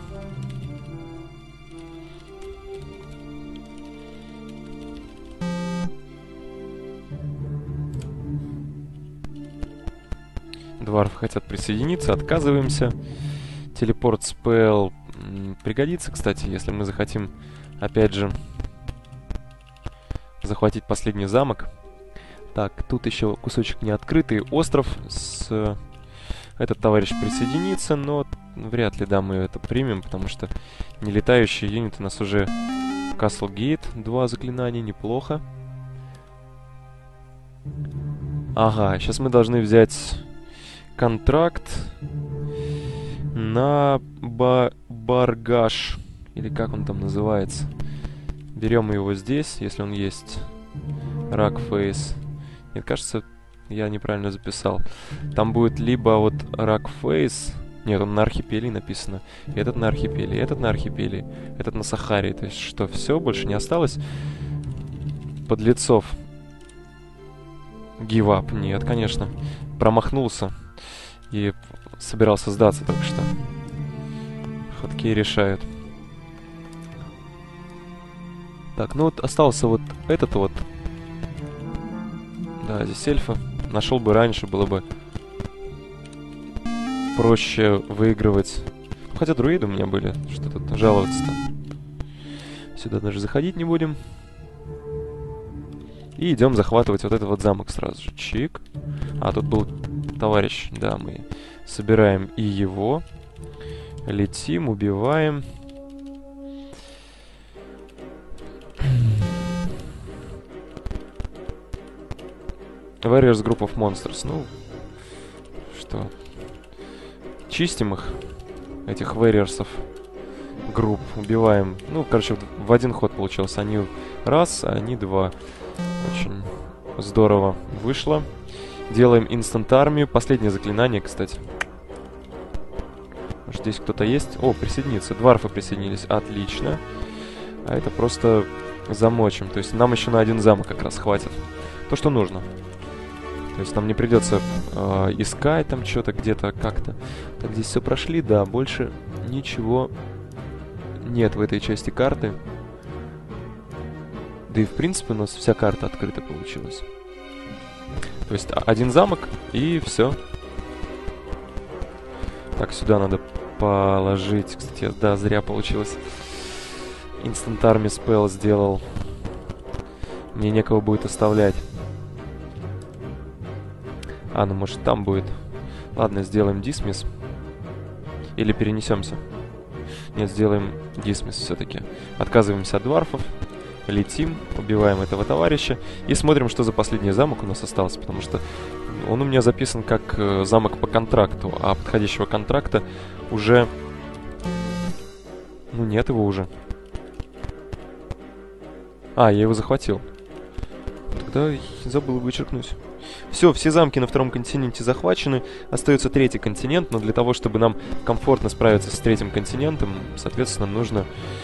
Speaker 1: Дварфы хотят присоединиться, отказываемся. Телепорт спелл пригодится, кстати, если мы захотим, опять же, захватить последний замок. Так, тут еще кусочек не открытый. Остров. С... Этот товарищ присоединится, но вряд ли, да, мы это примем, потому что нелетающий юнит у нас уже... Каслгейт, два заклинания, неплохо. Ага, сейчас мы должны взять... контракт на ба Баргаш, или как он там называется. Берем его здесь, если он есть. Ракфейс. Мне кажется, я неправильно записал. Там будет либо вот Ракфейс. Нет, он на архипеле написано. Этот на архипеле, этот на архипеле, этот на Сахаре. То есть что, все, больше не осталось подлецов. Гивап. Нет, конечно. Промахнулся. И собирался сдаться только что. Хоткей решают. Так, ну вот остался вот этот вот. Да, здесь эльфа. Нашел бы раньше, было бы проще выигрывать. Хотя друиды у меня были. Что тут жаловаться-то. Сюда даже заходить не будем. И идем захватывать вот этот вот замок сразу же. Чик. А, тут был товарищ. Да, мы собираем и его. Летим, убиваем. Warriors Group of Monsters. Ну, что? Чистим их, этих Warriors групп. Убиваем. Ну, короче, в один ход получилось. Они раз, а они два. Очень здорово вышло. Делаем инстант армию. Последнее заклинание, кстати. Может, здесь кто-то есть? О, присоединиться. Дварфы присоединились. Отлично. А это просто замочим. То есть нам еще на один замок как раз хватит. То, что нужно. То есть нам не придется э, искать там что-то где-то как-то. Так, здесь все прошли, да. Больше ничего нет в этой части карты. Да и в принципе у нас вся карта открыта получилась. То есть один замок и все. Так, сюда надо положить. Кстати, да, зря получилось. Instant Army Spell сделал. Мне некого будет оставлять. А, ну может там будет. Ладно, сделаем Dismiss. Или перенесемся. Нет, сделаем Dismiss все-таки. Отказываемся от дварфов. Летим, убиваем этого товарища. И смотрим, что за последний замок у нас остался. Потому что он у меня записан как э, замок по контракту. А подходящего контракта уже... Ну нет его уже. А, я его захватил. Тогда забыл вычеркнуть. Все, все замки на втором континенте захвачены. Остается третий континент, но для того, чтобы нам комфортно справиться с третьим континентом, соответственно, нужно,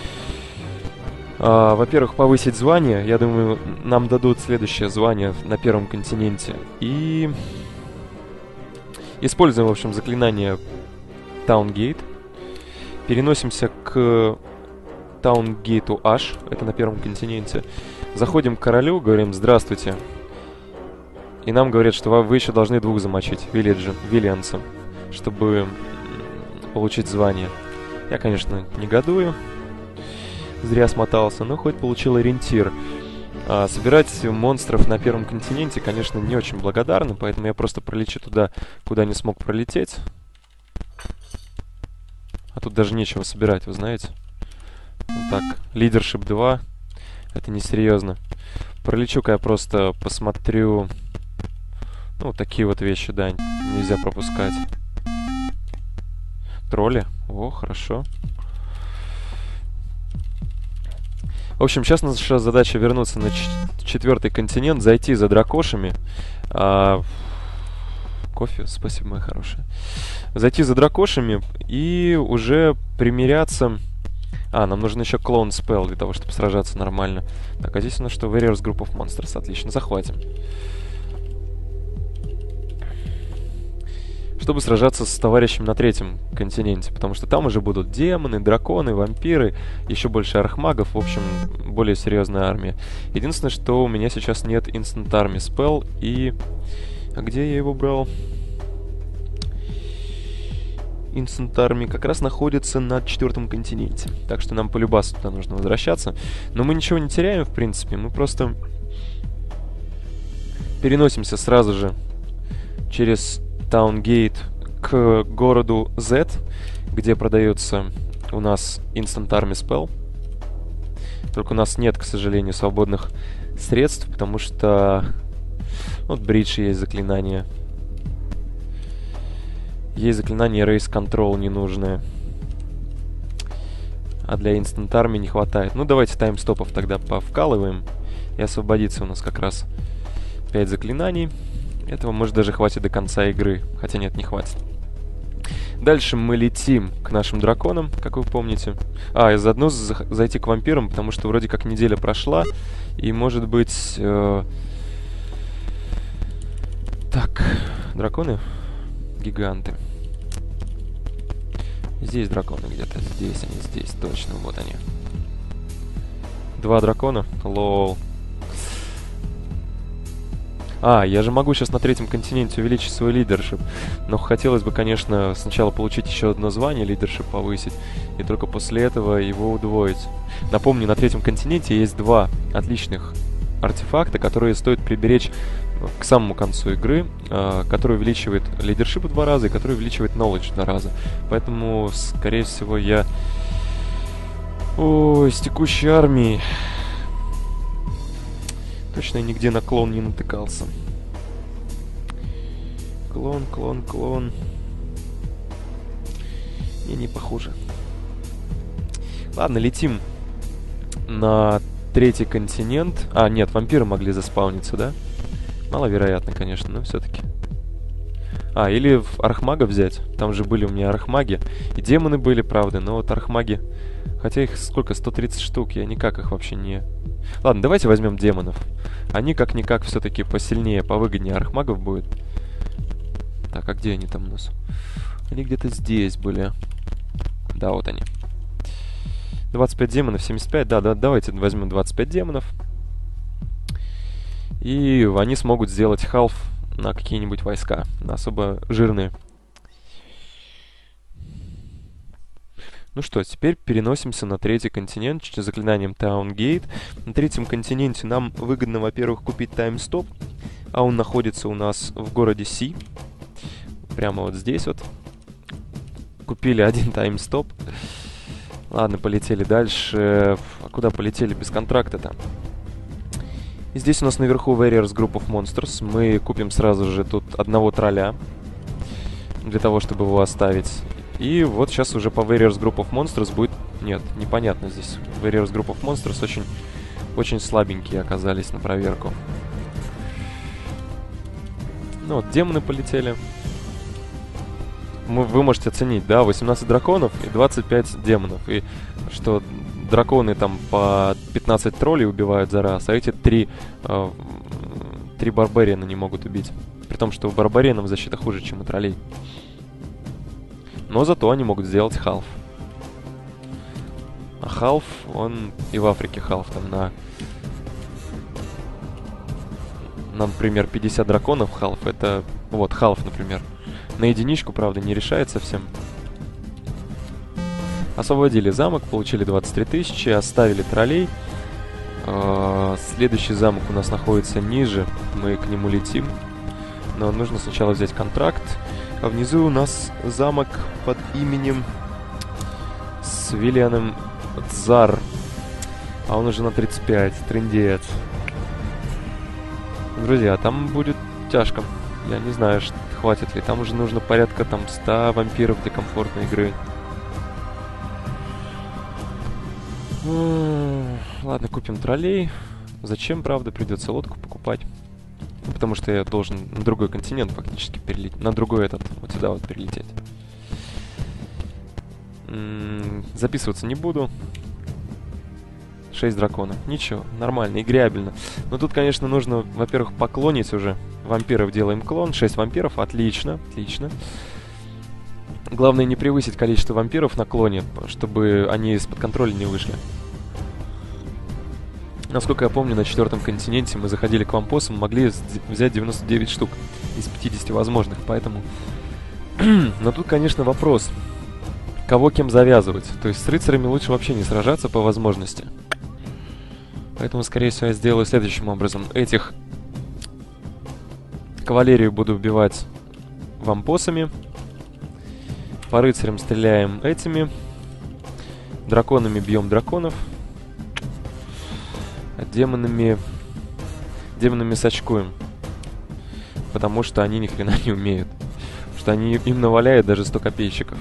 Speaker 1: а, во-первых, повысить звание. Я думаю, нам дадут следующее звание на первом континенте. И используем, в общем, заклинание Towngate. Переносимся к Towngate H, это на первом континенте. Заходим к королю, говорим «Здравствуйте». И нам говорят, что вы еще должны двух замочить, вилледжи, виллианцев, чтобы получить звание. Я, конечно, негодую. Зря смотался, но хоть получил ориентир. А, собирать монстров на первом континенте, конечно, не очень благодарно, поэтому я просто пролечу туда, куда не смог пролететь. А тут даже нечего собирать, вы знаете. Вот так, лидершип два. Это несерьезно. Пролечу-ка я просто посмотрю. Ну, такие вот вещи, да, нельзя пропускать. Тролли. О, хорошо. В общем, сейчас наша задача вернуться на четвертый континент, зайти за дракошами. А... Кофе, спасибо, моя хорошая. Зайти за дракошами и уже примиряться. А, нам нужен еще клоун спелл для того, чтобы сражаться нормально. Так, а здесь у нас что? Warriors Group of Monsters. Отлично, захватим. Чтобы сражаться с товарищем на третьем континенте. Потому что там уже будут демоны, драконы, вампиры, еще больше архмагов. В общем, более серьезная армия. Единственное, что у меня сейчас нет Instant Army Spell. И... А где я его брал? Instant Army как раз находится на четвертом континенте. Так что нам полюбасу туда нужно возвращаться. Но мы ничего не теряем, в принципе. Мы просто переносимся сразу же через Таунгейт к городу Z, где продается у нас Instant Army Spell. Только у нас нет, к сожалению, свободных средств, потому что... Вот бридж есть заклинание. Есть заклинание Race Control ненужное. А для Instant Army не хватает. Ну, давайте таймстопов тогда повкалываем. И освободится у нас как раз пять заклинаний. Этого, может, даже хватит до конца игры. Хотя нет, не хватит. Дальше мы летим к нашим драконам, как вы помните. А, и заодно зайти к вампирам, потому что вроде как неделя прошла. И, может быть... Э Так, драконы, гиганты. Здесь драконы где-то, здесь они, здесь, точно, вот они. Два дракона, лол. А, я же могу сейчас на третьем континенте увеличить свой лидершип. Но хотелось бы, конечно, сначала получить еще одно звание, лидершип повысить, и только после этого его удвоить. Напомню, на третьем континенте есть два отличных артефакта, которые стоит приберечь к самому концу игры, э, который увеличивает лидершип в два раза и который увеличивает knowledge в два раза. Поэтому, скорее всего, я... Ой, с текущей армией... Точно я нигде на клон не натыкался. Клон, клон, клон... Не, не похоже. Ладно, летим на третий континент. А, нет, вампиры могли заспауниться, да? Маловероятно, конечно, но все-таки. А, или в архмага взять. Там же были у меня архмаги. И демоны были, правда, но вот архмаги... Хотя их сколько? сто тридцать штук. Я никак их вообще не... Ладно, давайте возьмем демонов. Они как-никак все-таки посильнее, повыгоднее архмагов будет. Так, а где они там у нас? Они где-то здесь были. Да, вот они. двадцать пять демонов, семьдесят пять. Да, да, давайте возьмем двадцать пять демонов. И они смогут сделать халф на какие-нибудь войска, на особо жирные. Ну что, теперь переносимся на третий континент через заклинанием Таунгейт. На третьем континенте нам выгодно, во-первых, купить таймстоп, а он находится у нас в городе Си. Прямо вот здесь вот. Купили один таймстоп. Ладно, полетели дальше. А куда полетели без контракта-то? И здесь у нас наверху Warriors Group of Monsters. Мы купим сразу же тут одного тролля, для того, чтобы его оставить. И вот сейчас уже по Warriors Group of Monsters будет... Нет, непонятно здесь. Warriors Group of Monsters очень, очень слабенькие оказались на проверку. Ну вот, демоны полетели. Мы, вы можете оценить, да, восемнадцать драконов и двадцать пять демонов. И что драконы там по пятнадцать троллей убивают за раз, а эти три, э, три барбариана не могут убить. При том, что у барбарианов защита хуже, чем у троллей. Но зато они могут сделать халф. А халф, он и в Африке халф там на... на, например, пятьдесят драконов халф. Это, вот, халф, например. На единичку, правда, не решает совсем. Освободили замок, получили двадцать три тысячи, оставили троллей. Э-э- следующий замок у нас находится ниже, мы к нему летим. Но нужно сначала взять контракт. А внизу у нас замок под именем... Виллианом Дзар. А он уже на тридцать пять. Трындец. Друзья, там будет тяжко. Я не знаю, что, хватит ли. Там уже нужно порядка там ста вампиров для комфортной игры. Ладно, купим троллей. Зачем, правда, придется лодку покупать? Потому что я должен на другой континент фактически перелететь. На другой этот, вот сюда вот перелететь. М-м, записываться не буду. шесть драконов. Ничего, нормально, играбельно. Но тут, конечно, нужно, во-первых, поклонить уже. Вампиров делаем клон. шесть вампиров, отлично, отлично. Главное не превысить количество вампиров на клоне, чтобы они из-под контроля не вышли. Насколько я помню, на четвертом континенте мы заходили к вампосам, могли взять девяносто девять штук из пятидесяти возможных, поэтому... Но тут, конечно, вопрос, кого кем завязывать. То есть с рыцарями лучше вообще не сражаться по возможности. Поэтому, скорее всего, я сделаю следующим образом. Этих кавалерию буду убивать вампосами. По рыцарям стреляем этими. Драконами бьем драконов. А демонами... Демонами сачкуем. Потому что они ни хрена не умеют. Потому что они им наваляют даже сто копейщиков.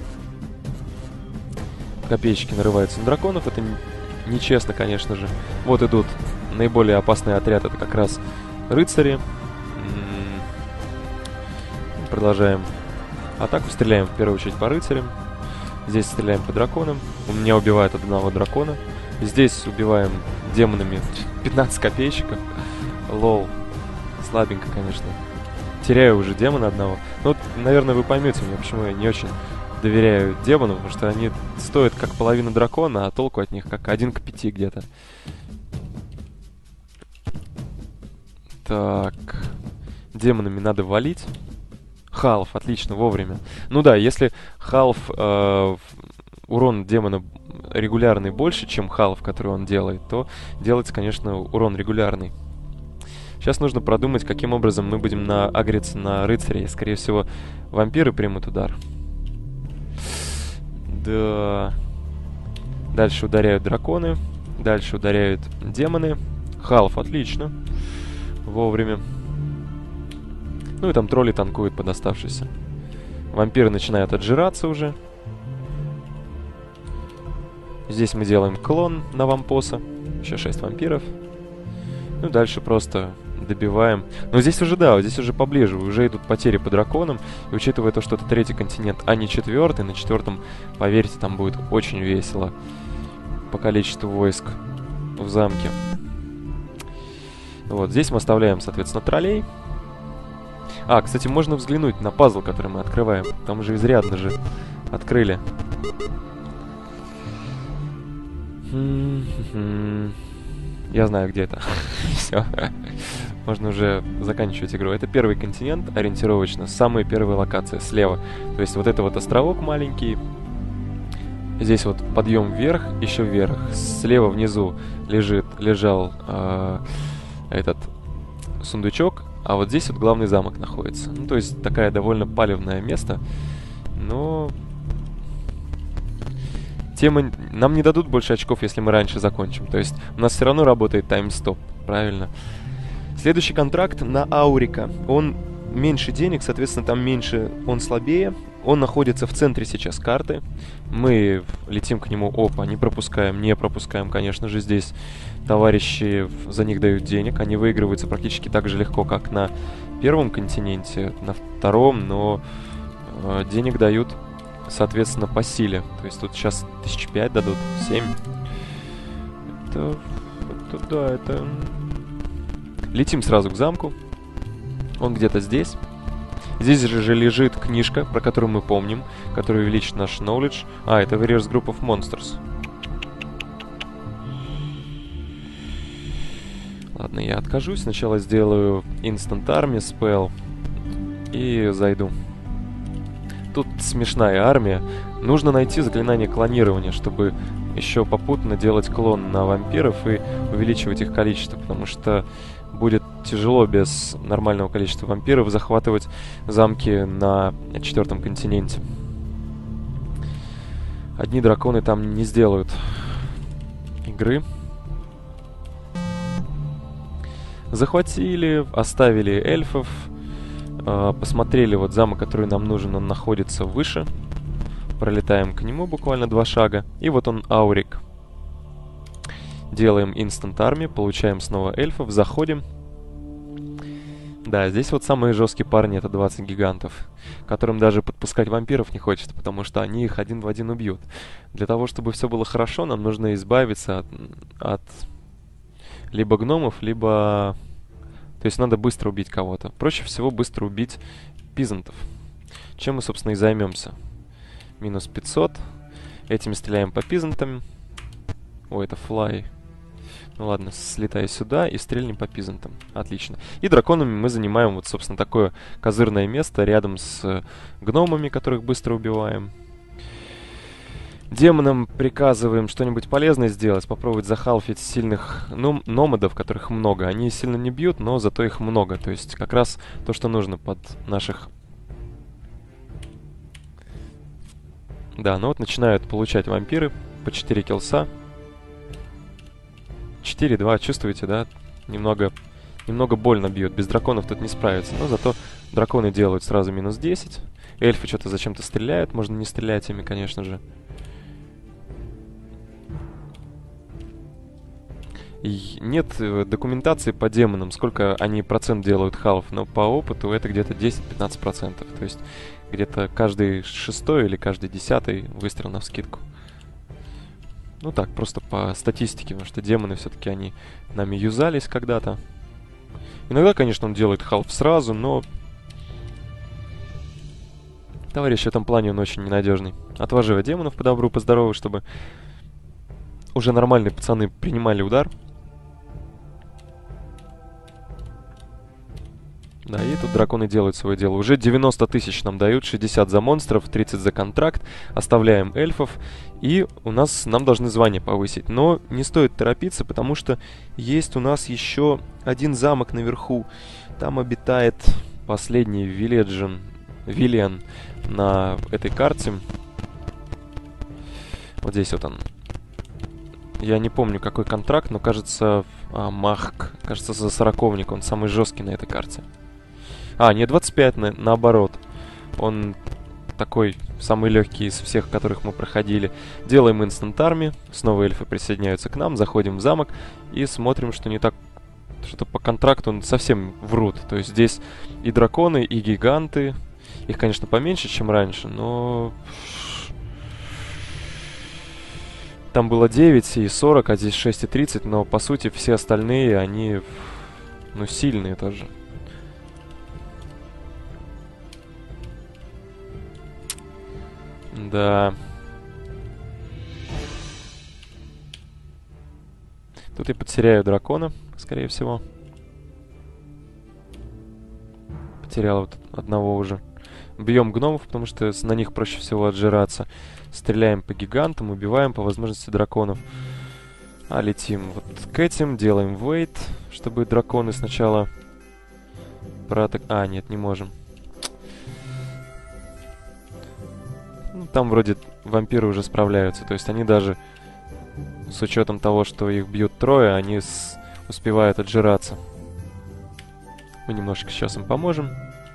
Speaker 1: Копейщики нарываются на драконов. Это нечестно, конечно же. Вот идут наиболее опасный отряд. Это как раз рыцари. М-м-м. Продолжаем атаку. Стреляем в первую очередь по рыцарям. Здесь стреляем по драконам. У меня убивают одного дракона. Здесь убиваем демонами пятнадцать копейщиков. Лол. Слабенько, конечно. Теряю уже демона одного. Ну, вот, наверное, вы поймете меня, почему я не очень доверяю демонам, потому что они стоят как половина дракона, а толку от них как один к пяти где-то. Так. Демонами надо валить. Халф, отлично, вовремя. Ну да, если халф... Э, урон демона регулярный больше, чем халф, который он делает, то делается, конечно, урон регулярный. Сейчас нужно продумать, каким образом мы будем на агриться на рыцарей. Скорее всего, вампиры примут удар. Да. Дальше ударяют драконы. Дальше ударяют демоны. Халф, отлично. Вовремя. Ну и там тролли танкуют под оставшийся. Вампиры начинают отжираться уже. Здесь мы делаем клон на вампоса. Еще шесть вампиров. Ну, дальше просто добиваем. Но здесь уже, да, здесь уже поближе. Уже идут потери по драконам. И учитывая то, что это третий континент, а не четвертый, на четвертом, поверьте, там будет очень весело. По количеству войск в замке. Вот, здесь мы оставляем, соответственно, троллей. А, кстати, можно взглянуть на пазл, который мы открываем. Там уже изрядно же открыли. Я знаю, где это. Все. Можно уже заканчивать игру. Это первый континент, ориентировочно. Самая первая локация, слева. То есть вот это вот островок маленький. Здесь вот подъем вверх, еще вверх. Слева внизу лежит, лежал э, этот сундучок. А вот здесь вот главный замок находится. Ну, то есть такая довольно палевное место. Но... Тема... Нам не дадут больше очков, если мы раньше закончим. То есть у нас все равно работает таймстоп. Правильно. Следующий контракт на Аурика. Он меньше денег, соответственно, там меньше... Он слабее. Он находится в центре сейчас карты. Мы летим к нему. Опа, не пропускаем. Не пропускаем, конечно же, здесь. Товарищи за них дают денег. Они выигрываются практически так же легко, как на первом континенте. На втором, но э, денег дают... Соответственно, по силе. То есть тут сейчас тысяч пять дадут, семь. Это, это, да, это... Летим сразу к замку. Он где-то здесь. Здесь же лежит книжка, про которую мы помним, которая увеличит наш knowledge. А, это Warriors Group of Monsters. Ладно, я откажусь. Сначала сделаю Instant Army Spell и зайду. Тут смешная армия. Нужно найти заклинание клонирования, чтобы еще попутно делать клон на вампиров и увеличивать их количество, потому что будет тяжело без нормального количества вампиров захватывать замки на четвертом континенте. одни драконы там не сделают игры. Захватили, оставили эльфов. Э, посмотрели, вот замок, который нам нужен, он находится выше. Пролетаем к нему буквально два шага. И вот он, Аурик. Делаем инстант арми, получаем снова эльфов, заходим. Да, здесь вот самые жесткие парни, это двадцать гигантов, которым даже подпускать вампиров не хочется, потому что они их один в один убьют. Для того, чтобы все было хорошо, нам нужно избавиться от, от либо гномов, либо... То есть надо быстро убить кого-то. Проще всего быстро убить пизантов. Чем мы, собственно, и займемся. Минус пятьсот. Этими стреляем по пизантам. Ой, это флай. Ну ладно, слетай сюда и стрельнем по пизантам. Отлично. И драконами мы занимаем вот, собственно, такое козырное место рядом с гномами, которых быстро убиваем. Демонам приказываем что-нибудь полезное сделать, попробовать захалфить сильных ном номадов, которых много. Они сильно не бьют, но зато их много. То есть как раз то, что нужно под наших... Да, ну вот начинают получать вампиры по четыре киллса. четыре два, чувствуете, да? Немного, немного больно бьют. Без драконов тут не справиться. Но зато драконы делают сразу минус десять. Эльфы что-то зачем-то стреляют. Можно не стрелять ими, конечно же. И нет документации по демонам, сколько они процент делают халф, но по опыту это где-то десять-пятнадцать процентов. То есть где-то каждый шестой или каждый десятый выстрел навскидку. Ну так, просто по статистике, потому что демоны все-таки они нами юзались когда-то. Иногда, конечно, он делает халф сразу, но... Товарищ в этом плане он очень ненадежный. Отваживая демонов по добру, по здорову, чтобы уже нормальные пацаны принимали удар. Да, и тут драконы делают свое дело. Уже девяносто тысяч нам дают, шестьдесят за монстров, тридцать за контракт. Оставляем эльфов. И у нас, нам должны звание повысить. Но не стоит торопиться, потому что есть у нас еще один замок наверху. Там обитает последний вилледжен, виллиан на этой карте. Вот здесь вот он. Я не помню, какой контракт, но кажется, а, Махк, кажется, за сороковник. Он самый жесткий на этой карте. А, не двадцать пять, на, наоборот. Он такой самый легкий из всех, которых мы проходили. Делаем инстант арми. Снова эльфы присоединяются к нам. Заходим в замок и смотрим, что не так... Что-то по контракту он совсем врут. То есть здесь и драконы, и гиганты. Их, конечно, поменьше, чем раньше, но... Там было девять и сорок, а здесь шесть и тридцать, но по сути все остальные, они, ну, сильные тоже. Да. Тут я потеряю дракона, скорее всего. Потерял вот одного уже. Бьем гномов, потому что на них проще всего отжираться. Стреляем по гигантам, убиваем по возможности драконов. А летим вот к этим, делаем вейт, чтобы драконы сначала проатак... А, нет, не можем. Ну, там вроде вампиры уже справляются. То есть они даже с учетом того, что их бьют трое, они с... успевают отжираться. Мы немножечко сейчас им поможем.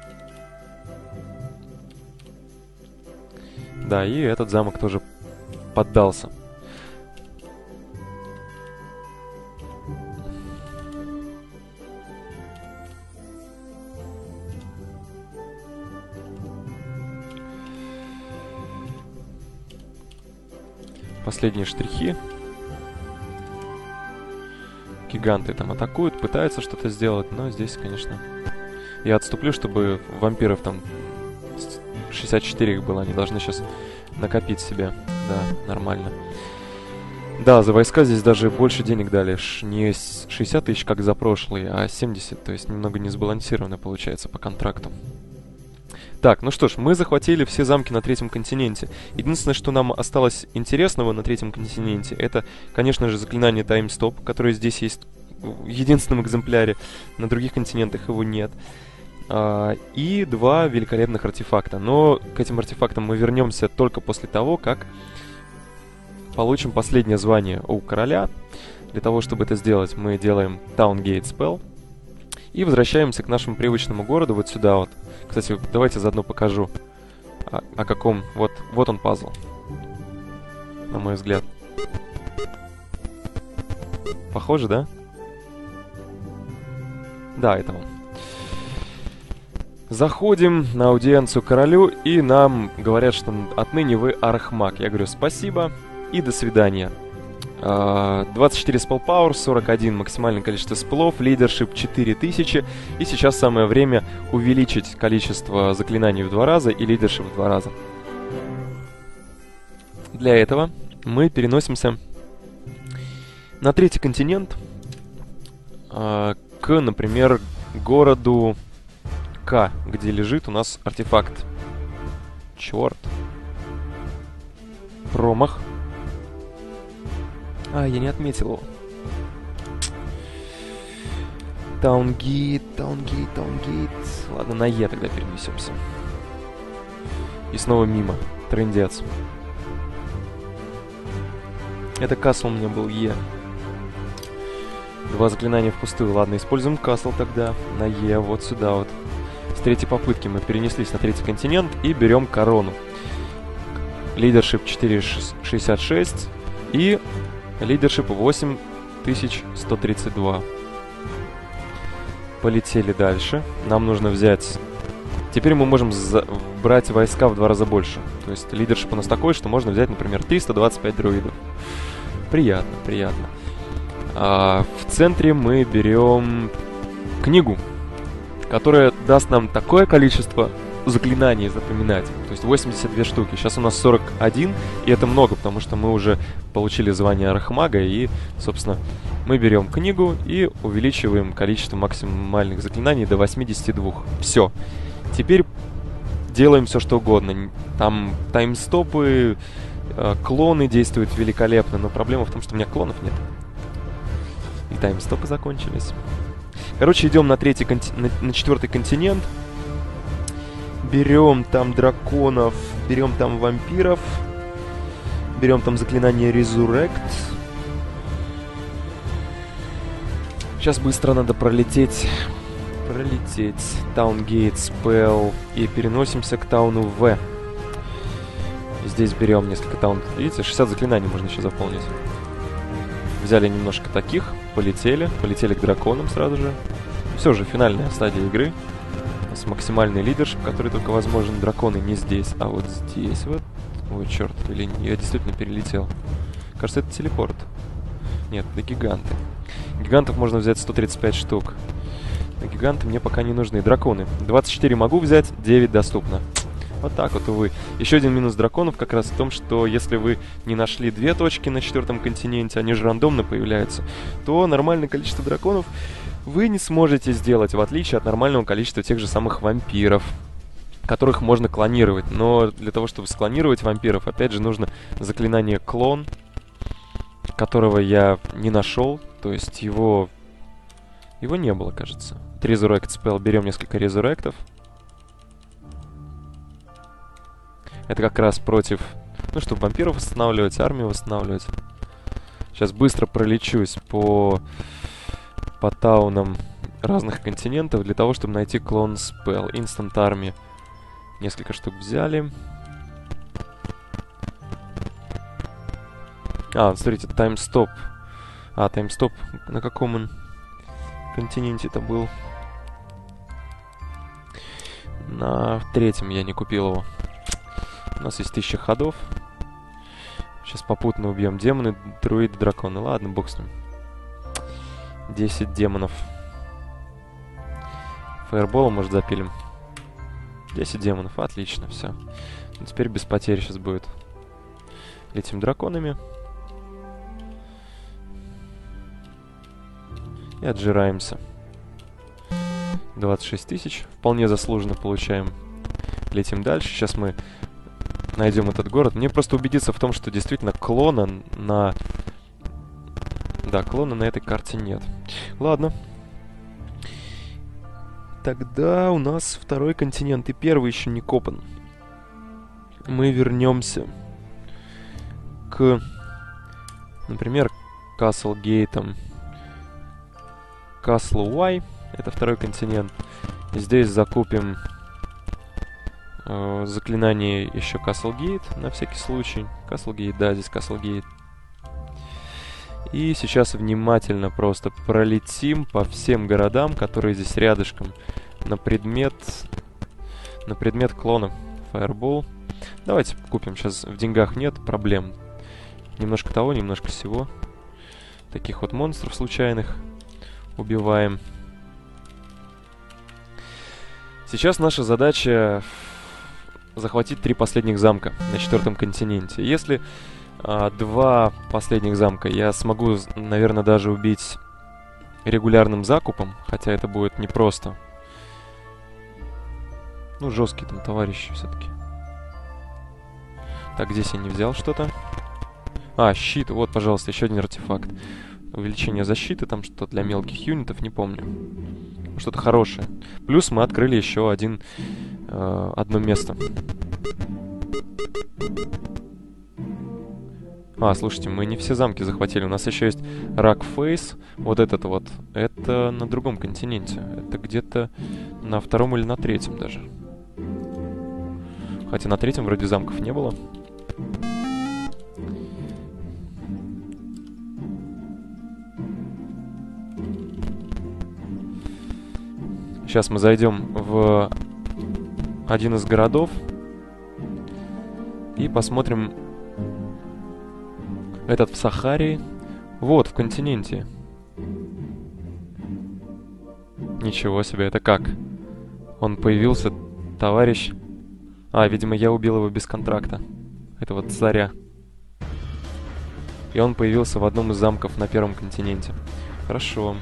Speaker 1: Да, и этот замок тоже поддался. Последние штрихи. Гиганты там атакуют, пытаются что-то сделать, но здесь, конечно... Я отступлю, чтобы вампиров там... шестьдесят четыре их было, они должны сейчас накопить себе. Да, нормально. Да, за войска здесь даже больше денег дали. Ш не шестьдесят тысяч, как за прошлый, а семьдесят. То есть немного не сбалансированно получается по контракту. Так, ну что ж, мы захватили все замки на третьем континенте. Единственное, что нам осталось интересного на третьем континенте, это, конечно же, заклинание таймстоп, которое здесь есть в единственном экземпляре. На других континентах его нет. Uh, и два великолепных артефакта. Но к этим артефактам мы вернемся только после того, как получим последнее звание у короля. Для того, чтобы это сделать, мы делаем Town Gate Spell и возвращаемся к нашему привычному городу вот сюда вот. Кстати, давайте заодно покажу, о, о каком... Вот, вот он пазл, на мой взгляд. Похоже, да? Да, это он. Заходим на аудиенцию королю, и нам говорят, что отныне вы архмаг. Я говорю спасибо и до свидания. двадцать четыре spell power, сорок один максимальное количество спелов, лидершип четыре тысячи. И сейчас самое время увеличить количество заклинаний в два раза и лидершип в два раза. Для этого мы переносимся на третий континент, к, например, городу К, где лежит у нас артефакт. Черт. Промах. А, я не отметил его. Таунгейт, Таунгейт, Таунгейт. Ладно, на Е тогда перенесемся. И снова мимо. Трындец. Это касл у меня был Е. Два заклинания впустую. Ладно, используем касл тогда. На Е, вот сюда вот. С третьей попытки мы перенеслись на третий континент и берем корону. Лидершип четыре шестьдесят шесть и лидершип восемь тысяч сто тридцать два. Полетели дальше. Нам нужно взять... Теперь мы можем за... брать войска в два раза больше. То есть лидершип у нас такой, что можно взять, например, триста двадцать пять друидов. Приятно, приятно. А в центре мы берем книгу, которая даст нам такое количество заклинаний запоминать. То есть восемьдесят две штуки. Сейчас у нас сорок один, и это много, потому что мы уже получили звание архмага, и, собственно, мы берем книгу и увеличиваем количество максимальных заклинаний до восьмидесяти двух. Все. Теперь делаем все, что угодно. Там таймстопы, э, клоны действуют великолепно, но проблема в том, что у меня клонов нет. И таймстопы закончились. Короче, идем на третий конти... на, на четвертый континент. Берем там драконов, берем там вампиров, берем там заклинание Resurrect. Сейчас быстро надо пролететь, пролететь Town Gate Spell и переносимся к тауну В. Здесь берем несколько таунов. Видите, шестьдесят заклинаний можно еще заполнить. Взяли немножко таких, полетели, полетели к драконам сразу же. Все же, финальная стадия игры. С максимальный лидершип, который только возможен. Драконы не здесь, а вот здесь вот. Ой, черт, или я действительно перелетел. Кажется, это телепорт. Нет, это гиганты. Гигантов можно взять сто тридцать пять штук. Но гиганты мне пока не нужны. Драконы. двадцать четыре могу взять, девять доступно. Вот так вот, увы. Еще один минус драконов как раз в том, что если вы не нашли две точки на четвертом континенте, они же рандомно появляются, то нормальное количество драконов вы не сможете сделать, в отличие от нормального количества тех же самых вампиров, которых можно клонировать. Но для того, чтобы склонировать вампиров, опять же, нужно заклинание клон, которого я не нашел. То есть его... Его не было, кажется. Resurrect Spell. Берем несколько резурректов. Это как раз против... Ну, чтобы вампиров восстанавливать, армию восстанавливать. Сейчас быстро пролечусь по... по таунам разных континентов для того, чтобы найти клон спелл. Instant Army. Несколько штук взяли. А, смотрите, таймстоп. А, таймстоп. На каком он континенте это был? На третьем я не купил его. У нас есть тысяча ходов. Сейчас попутно убьем демоны, друиды, драконы. Ладно, бог с ним. десять демонов. Фаерболом, может, запилим. десять демонов, отлично, все. Ну, теперь без потерь сейчас будет. Летим драконами. И отжираемся. двадцать шесть тысяч. Вполне заслуженно получаем. Летим дальше. Сейчас мы найдем этот город. Мне просто убедиться в том, что действительно клона на... Да, клона на этой карте нет. Ладно. Тогда у нас второй континент, и первый еще не копан. Мы вернемся к Например, Каслгейтом. Castle Y, это второй континент. Здесь закупим э, заклинание еще Castlegate, на всякий случай. Castlegate, да, здесь Castlegate. И сейчас внимательно просто пролетим по всем городам, которые здесь рядышком, на предмет, на предмет клона Fireball. Давайте купим, сейчас в деньгах нет проблем. Немножко того, немножко всего. Таких вот монстров случайных убиваем. Сейчас наша задача захватить три последних замка на четвертом континенте. Если а, два последних замка я смогу, наверное, даже убить регулярным закупом, хотя это будет непросто. Ну, жесткий там товарищ все-таки. Так, здесь я не взял что-то. А, щит, вот, пожалуйста, еще один артефакт. Увеличение защиты, там что-то для мелких юнитов, не помню. Что-то хорошее. Плюс мы открыли еще один, э, одно место. А, слушайте, мы не все замки захватили. У нас еще есть Ракфейс. Вот этот вот. Это на другом континенте. Это где-то на втором или на третьем даже. Хотя на третьем вроде замков не было. Сейчас мы зайдем в один из городов и посмотрим. Этот в Сахаре. Вот, в континенте. Ничего себе, это как? Он появился, товарищ. А, видимо, я убил его без контракта. Это вот царя. И он появился в одном из замков на первом континенте. Хорошо.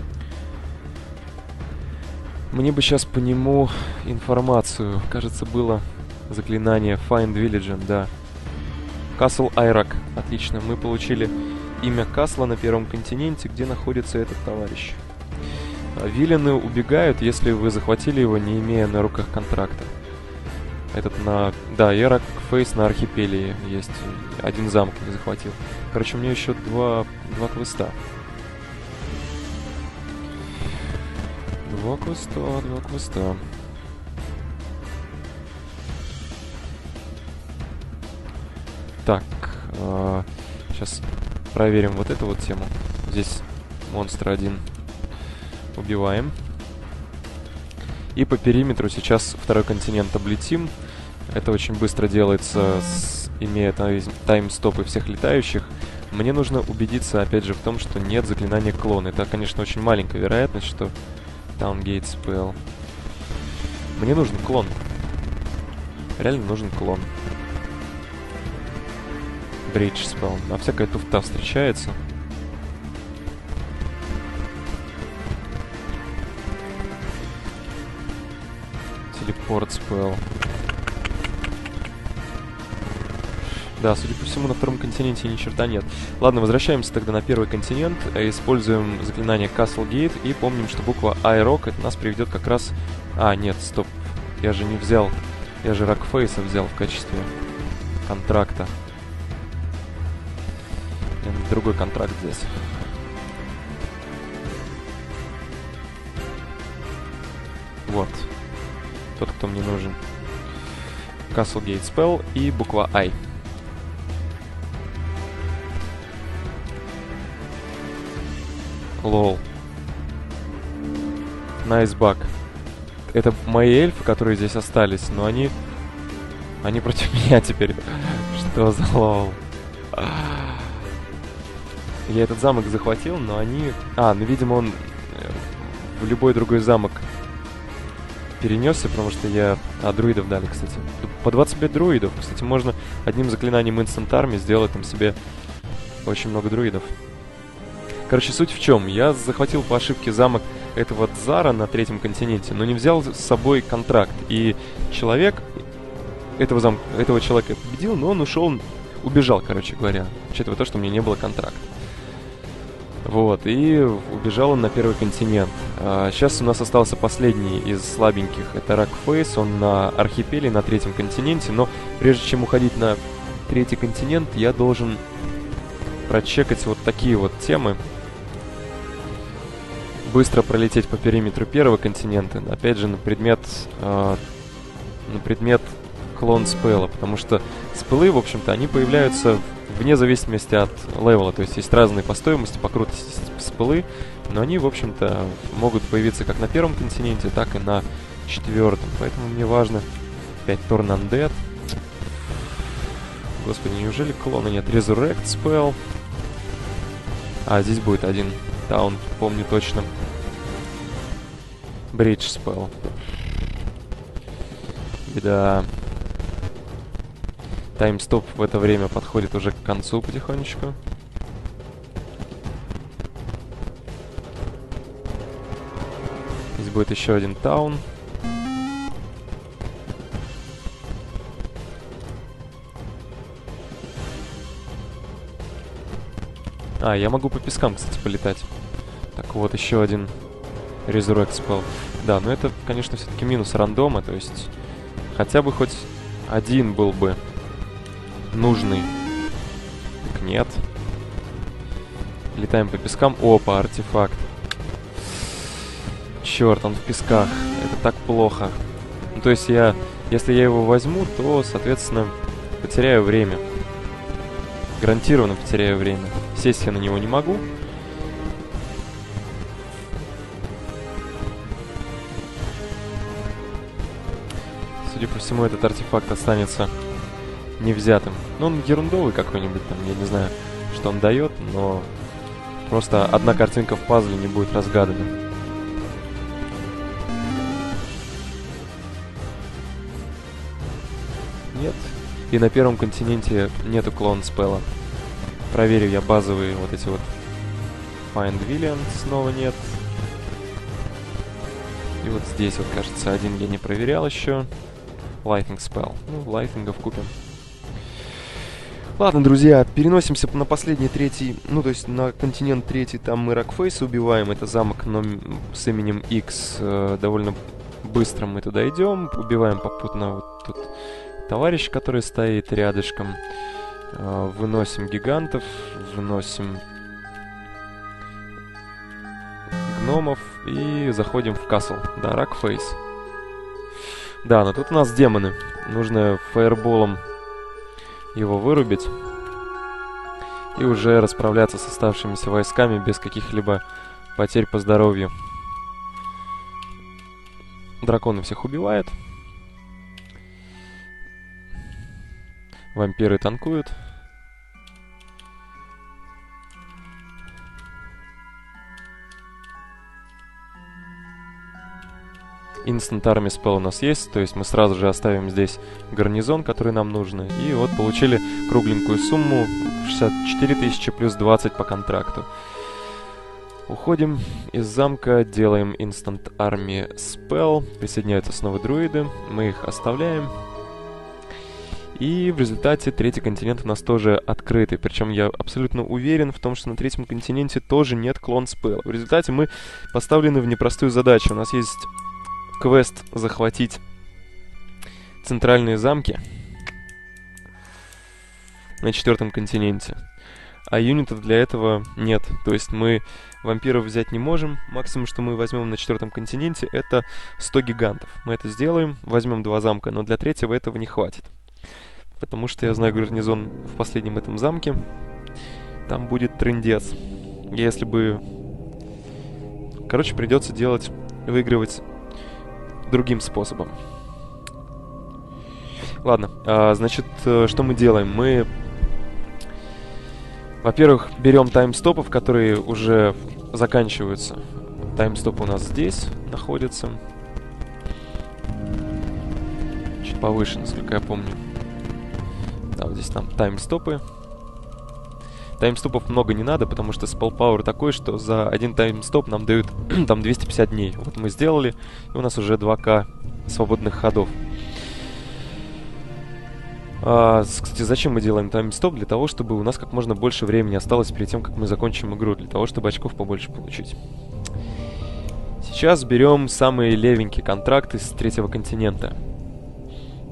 Speaker 1: Мне бы сейчас по нему информацию. Кажется, было заклинание Find Village, да. Castle Айрак. Отлично. Мы получили имя Касла на первом континенте, где находится этот товарищ. Вилены убегают, если вы захватили его, не имея на руках контракта. Этот на... Да, и Ракфейс на архипелии есть. Один замок не захватил. Короче, у меня еще два, два квеста. Два квеста, два квеста. Так, э, сейчас проверим вот эту вот тему. Здесь монстр один убиваем. И по периметру сейчас второй континент облетим. Это очень быстро делается, с, имея тайм-стопы всех летающих. Мне нужно убедиться, опять же, в том, что нет заклинания клон. Это, конечно, очень маленькая вероятность, что Towngate Spell. Мне нужен клон. Реально нужен клон. Bridge Spell. А всякая туфта встречается. Телепорт Spell. Да, судя по всему, на втором континенте ни черта нет. Ладно, возвращаемся тогда на первый континент. Используем заклинание Castlegate и помним, что буква Айрок это нас приведет как раз... А, нет, стоп. Я же не взял... Я же Ракфейса взял в качестве контракта. Другой контракт здесь. Вот. Тот, кто мне нужен. Castlegate Spell и буква I. Лол. Nice bug. Это мои эльфы, которые здесь остались, но они... Они против меня теперь. Что за лол? Я этот замок захватил, но они... А, ну, видимо, он в любой другой замок перенесся, потому что я... А, друидов дали, кстати. По двадцать пять друидов. Кстати, можно одним заклинанием Instant Army сделать там себе очень много друидов. Короче, суть в чем? Я захватил по ошибке замок этого Дзара на третьем континенте, но не взял с собой контракт. И человек этого, зам... этого человека победил, но он ушел, убежал, короче говоря, учитывая то, что у меня не было контракта. Вот, и убежал он на первый континент. А сейчас у нас остался последний из слабеньких, это Ракфейс, он на архипеле, на третьем континенте, но прежде чем уходить на третий континент, я должен прочекать вот такие вот темы. Быстро пролететь по периметру первого континента, опять же, на предмет, э, на предмет клон спелла, потому что спеллы, в общем-то, они появляются вне зависимости от левела, то есть есть разные по стоимости, по крутости спеллы, но они, в общем-то, могут появиться как на первом континенте, так и на четвертом, поэтому мне важно опять Torn Undead. Господи, неужели клона нет? Resurrect спелл. А, здесь будет один таун, помню точно. Бридж спелл. Беда. Таймстоп в это время подходит уже к концу потихонечку. Здесь будет еще один таун. А, я могу по пескам, кстати, полетать. Так вот, еще один Resurrect спелл. Да, но это, конечно, все-таки минус рандома, то есть хотя бы хоть один был бы нужный. Так нет. Летаем по пескам. Опа, артефакт. Черт, он в песках. Это так плохо. Ну, то есть я, если я его возьму, то, соответственно, потеряю время. Гарантированно потеряю время. Сесть я на него не могу. Судя по всему, этот артефакт останется невзятым. Ну, он ерундовый какой-нибудь там, я не знаю, что он дает, но просто одна картинка в пазле не будет разгадана. Нет. И на первом континенте нету клон спелла. Проверю я базовые вот эти вот. Find Villain снова нет. И вот здесь вот, кажется, один я не проверял еще. Lightning Spell. Ну, лайтингов купим. Ладно, друзья, переносимся на последний третий, ну, то есть на континент третий, там мы Рокфейса убиваем, это замок ном- с именем X, э, довольно быстро мы туда идем, убиваем попутно вот тут товарищ, который стоит рядышком, э, выносим гигантов, выносим гномов и заходим в касл, да, Рокфейс. Да, но тут у нас демоны, нужно фаерболом его вырубить и уже расправляться с оставшимися войсками без каких-либо потерь по здоровью. Драконы всех убивают. Вампиры танкуют. Instant Army Spell у нас есть, то есть мы сразу же оставим здесь гарнизон, который нам нужен. И вот получили кругленькую сумму шестьдесят четыре тысячи плюс двадцать по контракту. Уходим из замка, делаем Instant Army Spell, присоединяются снова друиды, мы их оставляем. И в результате третий континент у нас тоже открытый. Причем я абсолютно уверен в том, что на третьем континенте тоже нет клон спелла. В результате мы поставлены в непростую задачу. У нас есть квест захватить центральные замки на четвертом континенте. А юнитов для этого нет. То есть мы вампиров взять не можем. Максимум, что мы возьмем на четвертом континенте, это сто гигантов. Мы это сделаем, возьмем два замка, но для третьего этого не хватит. Потому что я знаю гарнизон в последнем этом замке. Там будет трындец. Если бы... Короче, придется делать, выигрывать другим способом. Ладно, а, значит, что мы делаем? Мы, во-первых, берем таймстопов, которые уже заканчиваются. Таймстоп у нас здесь находится. Чуть повыше, насколько я помню. Да, вот здесь там таймстопы. Таймстопов много не надо, потому что spell power такой, что за один таймстоп нам дают там двести пятьдесят дней. Вот мы сделали, и у нас уже два ка свободных ходов. А, кстати, зачем мы делаем таймстоп? Для того, чтобы у нас как можно больше времени осталось перед тем, как мы закончим игру. Для того, чтобы очков побольше получить. Сейчас берем самые левенькие контракты с третьего континента.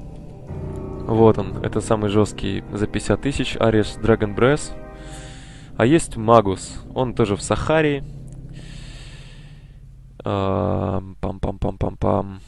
Speaker 1: Вот он, это самый жесткий за пятьдесят тысяч. Ares Dragon Breath. А есть Магус. Он тоже в Сахаре. А, Пам-пам-пам-пам-пам.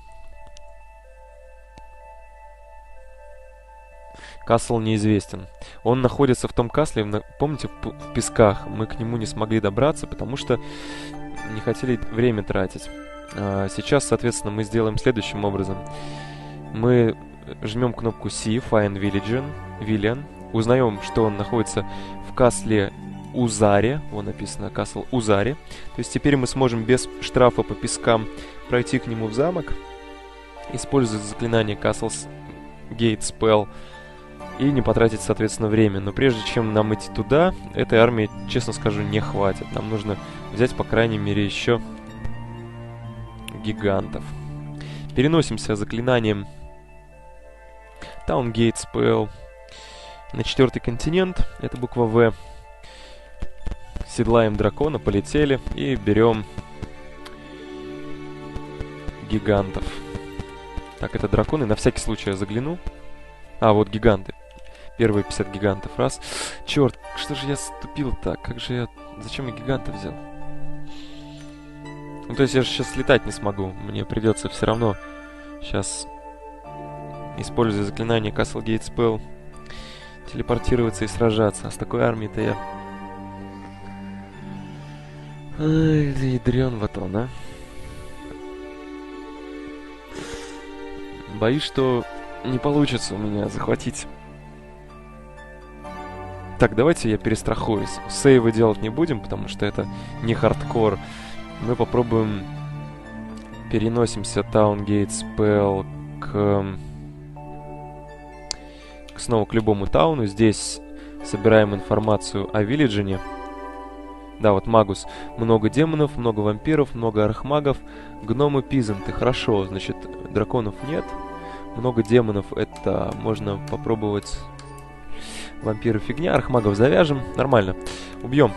Speaker 1: Касл неизвестен. Он находится в том касле, в на- помните, в, п- в песках. Мы к нему не смогли добраться, потому что не хотели время тратить. А, сейчас, соответственно, мы сделаем следующим образом. Мы жмем кнопку C, Find Villain, Villain, узнаем, что он находится в касле Узаре, вон написано Касл Узаре. То есть теперь мы сможем без штрафа по пескам пройти к нему в замок, используя заклинание Castle's Gate Spell и не потратить, соответственно, время. Но прежде чем нам идти туда, этой армии, честно скажу, не хватит. Нам нужно взять, по крайней мере, еще гигантов. Переносимся заклинанием Town Gate Spell на четвертый континент. Это буква В. Седлаем дракона, полетели и берем гигантов. Так, это драконы. На всякий случай я загляну. А, вот гиганты. Первые пятьдесят гигантов. Раз. Черт, что же я ступил так? Как же я... Зачем я гиганта взял? Ну, то есть я же сейчас летать не смогу. Мне придется все равно сейчас, используя заклинание Castle Gate Spell, телепортироваться и сражаться. А с такой армией-то я... Ай, да ядрен вот он, а. Боюсь, что не получится у меня захватить. Так, давайте я перестрахуюсь. Сейвы делать не будем, потому что это не хардкор. Мы попробуем... Переносимся Town Gate Spell к... к... Снова к любому тауну. Здесь собираем информацию о Виллиджине. Да, вот Магус. Много демонов, много вампиров, много архмагов, гномы, пизанты. Хорошо, значит, драконов нет. Много демонов, это можно попробовать. Вампиры фигня, архмагов завяжем. Нормально. Убьем.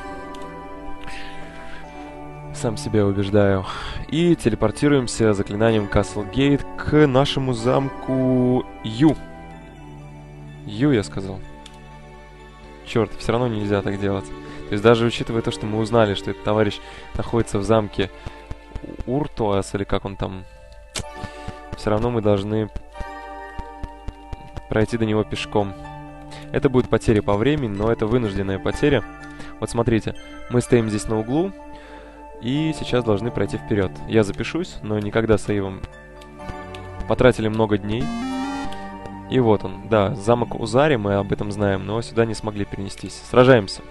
Speaker 1: Сам себя убеждаю. И телепортируемся заклинанием Castle Gate к нашему замку Ю. Ю, я сказал. Черт, все равно нельзя так делать. То есть даже учитывая то, что мы узнали, что этот товарищ находится в замке Уртуас, или как он там, все равно мы должны пройти до него пешком. Это будет потеря по времени, но это вынужденная потеря. Вот смотрите, мы стоим здесь на углу, и сейчас должны пройти вперед. Я запишусь, но никогда с Эйвом потратили много дней. И вот он, да, замок Узари, мы об этом знаем, но сюда не смогли перенестись. Сражаемся.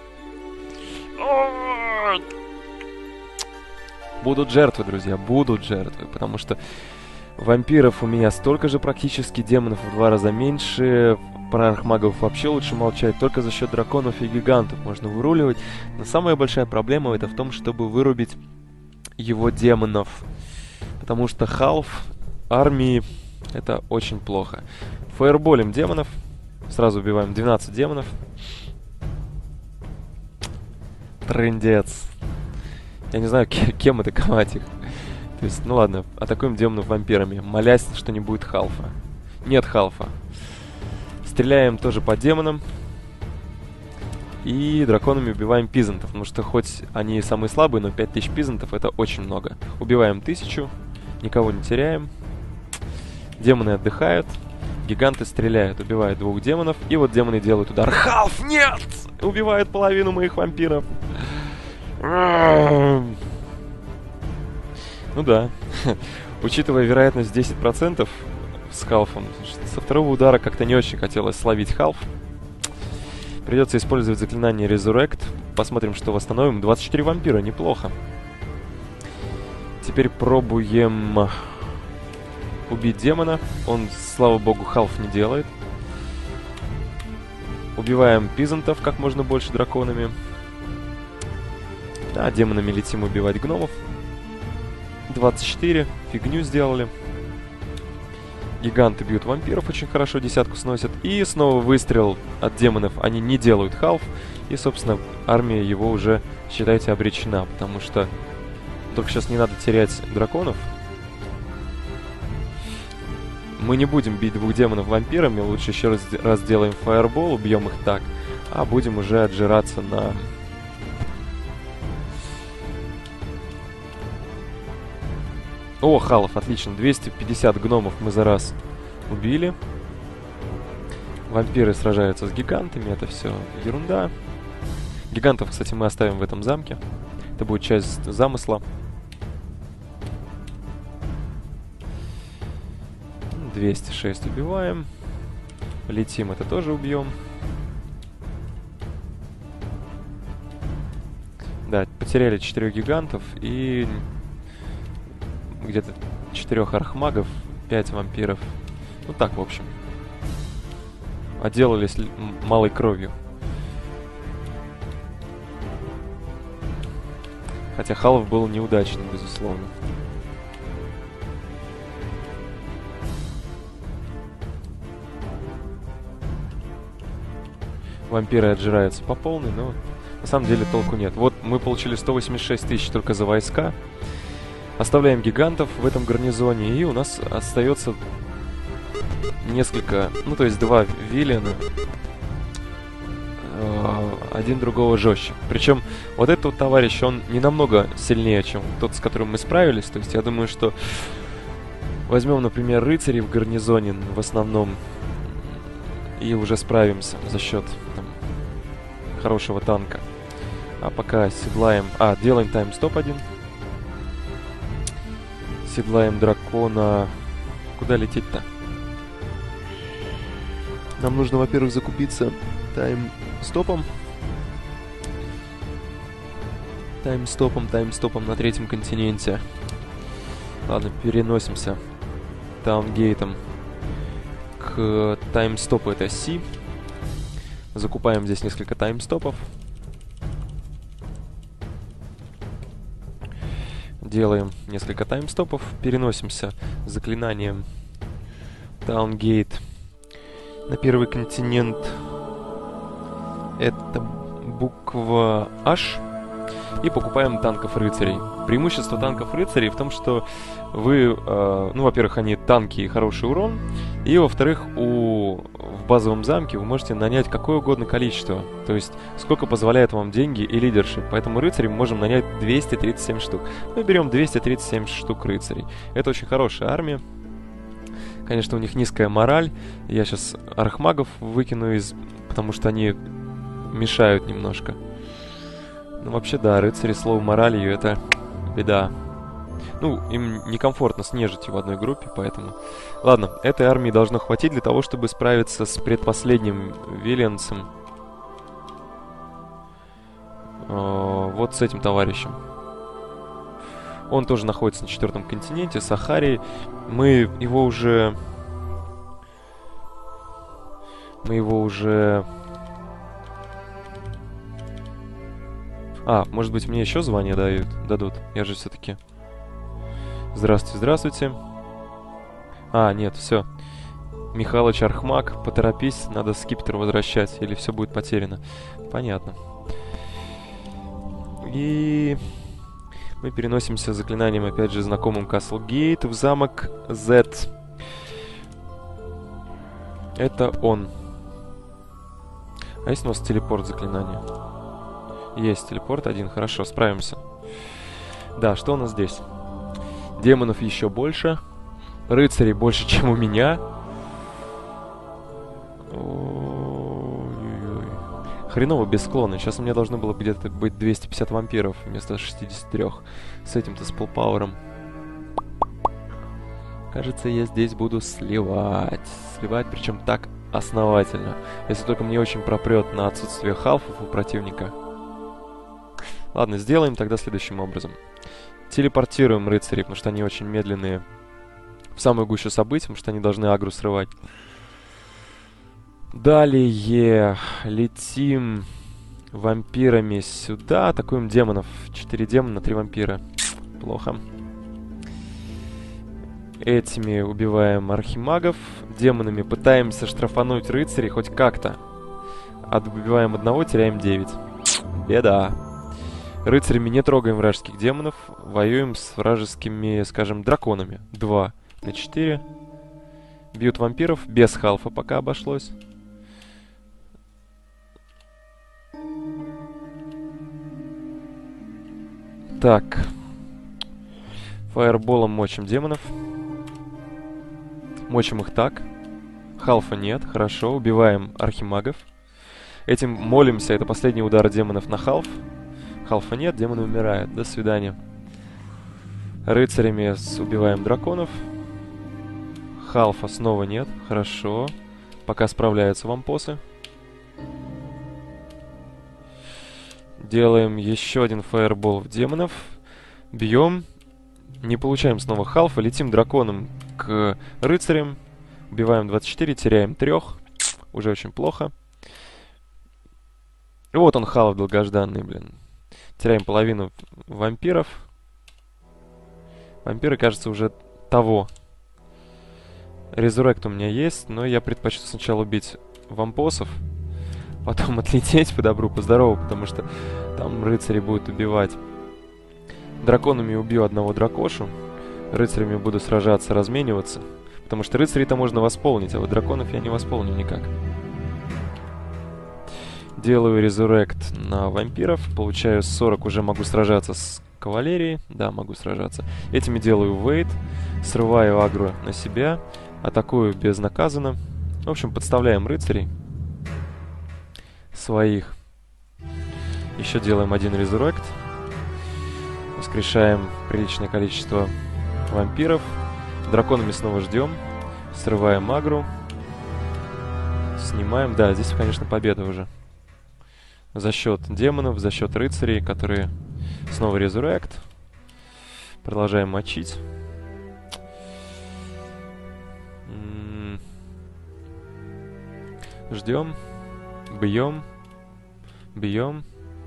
Speaker 1: Будут жертвы, друзья, будут жертвы, потому что вампиров у меня столько же практически, демонов в два раза меньше, про архмагов вообще лучше молчать, только за счет драконов и гигантов можно выруливать. Но самая большая проблема это в том, чтобы вырубить его демонов, потому что халф армии это очень плохо. Фаерболем демонов, сразу убиваем двенадцать демонов. Трындец. Я не знаю, кем атаковать их. То есть, ну ладно, атакуем демонов вампирами, молясь, что не будет халфа. Нет халфа. Стреляем тоже по демонам. И драконами убиваем пизантов, потому что хоть они самые слабые, но пять тысяч пизантов это очень много. Убиваем тысячу, никого не теряем. Демоны отдыхают, гиганты стреляют, убивают двух демонов. И вот демоны делают удар. Халф, нет! Убивают половину моих вампиров. Ну да. Учитывая вероятность десять процентов с халфом, со второго удара как-то не очень хотелось словить халф. Придется использовать заклинание Resurrect. Посмотрим, что восстановим. двадцать четыре вампира, неплохо. Теперь пробуем убить демона. Он, слава богу, халф не делает. Убиваем пизантов как можно больше драконами. А демонами летим убивать гномов. двадцать четыре. Фигню сделали. Гиганты бьют вампиров очень хорошо, десятку сносят. И снова выстрел от демонов. Они не делают халф. И, собственно, армия его уже, считайте, обречена. Потому что только сейчас не надо терять драконов. Мы не будем бить двух демонов вампирами. Лучше еще раз, раз сделаем фаербол, убьем их так. А будем уже отжираться на О, халов, отлично. двести пятьдесят гномов мы за раз убили. Вампиры сражаются с гигантами, это все ерунда. Гигантов, кстати, мы оставим в этом замке. Это будет часть замысла. двести шесть убиваем. Летим, это тоже убьем. Да, потеряли четырех гигантов и где-то четырех архмагов, пять вампиров. Ну так, в общем. Отделались малой кровью. Хотя халов был неудачным, безусловно. Вампиры отжираются по полной, но на самом деле толку нет. Вот мы получили сто восемьдесят шесть тысяч только за войска. Оставляем гигантов в этом гарнизоне, и у нас остается несколько, ну то есть два виллиана, э, один другого жестче. Причем вот этот вот товарищ, он не намного сильнее, чем тот, с которым мы справились. То есть я думаю, что возьмем, например, рыцарей в гарнизоне в основном, и уже справимся за счет там, хорошего танка. А пока седлаем... А, делаем тайм-стоп один. Седлаем дракона. Куда лететь-то? Нам нужно, во-первых, закупиться тайм-стопом. Тайм-стопом, тайм-стопом на третьем континенте. Ладно, переносимся таунгейтом к тайм-стопу, это C. Закупаем здесь несколько тайм-стопов. Делаем несколько тайм-стопов. Переносимся с заклинанием Таунгейт на первый континент. Это буква H. И покупаем танков рыцарей. Преимущество танков рыцарей в том, что вы, э, ну, во-первых, они танки и хороший урон, и, во-вторых, у, в базовом замке вы можете нанять какое угодно количество, то есть сколько позволяет вам деньги и лидершип. Поэтому рыцарей мы можем нанять двести тридцать семь штук. Мы берем двести тридцать семь штук рыцарей. Это очень хорошая армия. Конечно, у них низкая мораль. Я сейчас архмагов выкину из... потому что они мешают немножко. Ну, вообще, да, рыцари с лоу моралью — это беда. Ну, им некомфортно с нежитью в одной группе, поэтому... Ладно, этой армии должно хватить для того, чтобы справиться с предпоследним виллианцем. Э, вот с этим товарищем. Он тоже находится на четвертом континенте, Сахарии. Мы его уже... Мы его уже... А, может быть, мне еще звание дают, дадут? Я же все-таки... Здравствуйте, здравствуйте. А, нет, все. Михалыч Архмаг, поторопись, надо скипетр возвращать, или все будет потеряно. Понятно. И... мы переносимся заклинанием, опять же, знакомым Каслгейт в замок Z. Это он. А есть у нас телепорт заклинания? Есть телепорт один, хорошо, справимся. Да, что у нас здесь? Демонов еще больше. Рыцарей больше, чем у меня. Ой-ой-ой. Хреново без склона. Сейчас у меня должно было где-то быть двести пятьдесят вампиров вместо шестидесяти трёх. С этим-то спелпауэром. Кажется, я здесь буду сливать. Сливать, причем так основательно. Если только мне очень пропрет на отсутствие халфов у противника. Ладно, сделаем тогда следующим образом. Телепортируем рыцарей, потому что они очень медленные, в самую гущу событий, потому что они должны агру срывать. Далее летим вампирами сюда. Атакуем демонов. четыре демона, три вампира. Плохо. Этими убиваем архимагов. Демонами пытаемся штрафануть рыцарей хоть как-то. Отбиваем одного, теряем девять. Беда. Рыцарями не трогаем вражеских демонов. Воюем с вражескими, скажем, драконами. два на четыре. Бьют вампиров. Без халфа пока обошлось. Так. Фаерболом мочим демонов. Мочим их так. Халфа нет, хорошо. Убиваем архимагов. Этим молимся, это последний удар демонов на халф. Халфа нет, демоны умирают. До свидания. Рыцарями убиваем драконов. Халфа снова нет, хорошо. Пока справляются вампосы. Делаем еще один фаербол в демонов. Бьем. Не получаем снова халфа. Летим драконом к рыцарям. Убиваем двадцать четыре, теряем трех. Уже очень плохо. И вот он, халф долгожданный, блин. Теряем половину вампиров. Вампиры, кажется, уже того. Резурект у меня есть, но я предпочту сначала убить вампосов. Потом отлететь по добру, по здорову, потому что там рыцари будут убивать. Драконами убью одного дракошу. Рыцарями буду сражаться, размениваться. Потому что рыцарей-то можно восполнить, а вот драконов я не восполню никак. Делаю резурект на вампиров. Получаю сорок, уже могу сражаться с кавалерией. Да, могу сражаться. Этими делаю вейт. Срываю агро на себя. Атакую безнаказанно. В общем, подставляем рыцарей. Своих. Еще делаем один резурект. Воскрешаем приличное количество вампиров. Драконами снова ждем. Срываем агру. Снимаем. Да, здесь, конечно, победа уже. За счет демонов, за счет рыцарей, которые... Снова резурект. Продолжаем мочить. Ждем. Бьем. Бьем.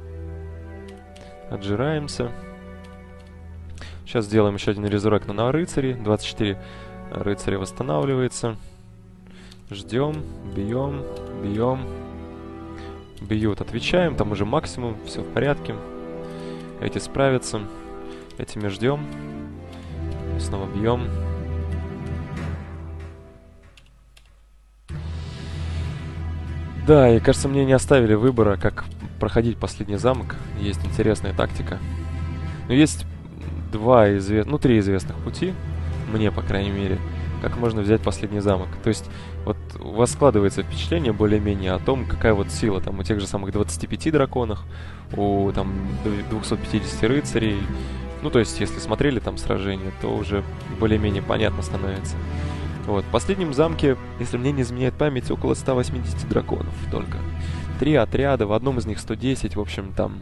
Speaker 1: Отжираемся. Сейчас сделаем еще один резурект на рыцаре. двадцать четыре рыцаря восстанавливается. Ждем. Бьем. Бьем. Бьют. Отвечаем. Там уже максимум. Все в порядке. Эти справятся. Этими ждем. Снова бьем. Да, и кажется, мне не оставили выбора, как проходить последний замок. Есть интересная тактика. Но есть два известных, ну три известных пути, мне, по крайней мере, как можно взять последний замок. То есть, вот у вас складывается впечатление более-менее о том, какая вот сила там у тех же самых двадцати пяти драконов, у там двухсот пятидесяти рыцарей. Ну, то есть, если смотрели там сражения, то уже более-менее понятно становится. Вот, в последнем замке, если мне не изменяет память, около ста восьмидесяти драконов только. Три отряда, в одном из них сто десять, в общем, там...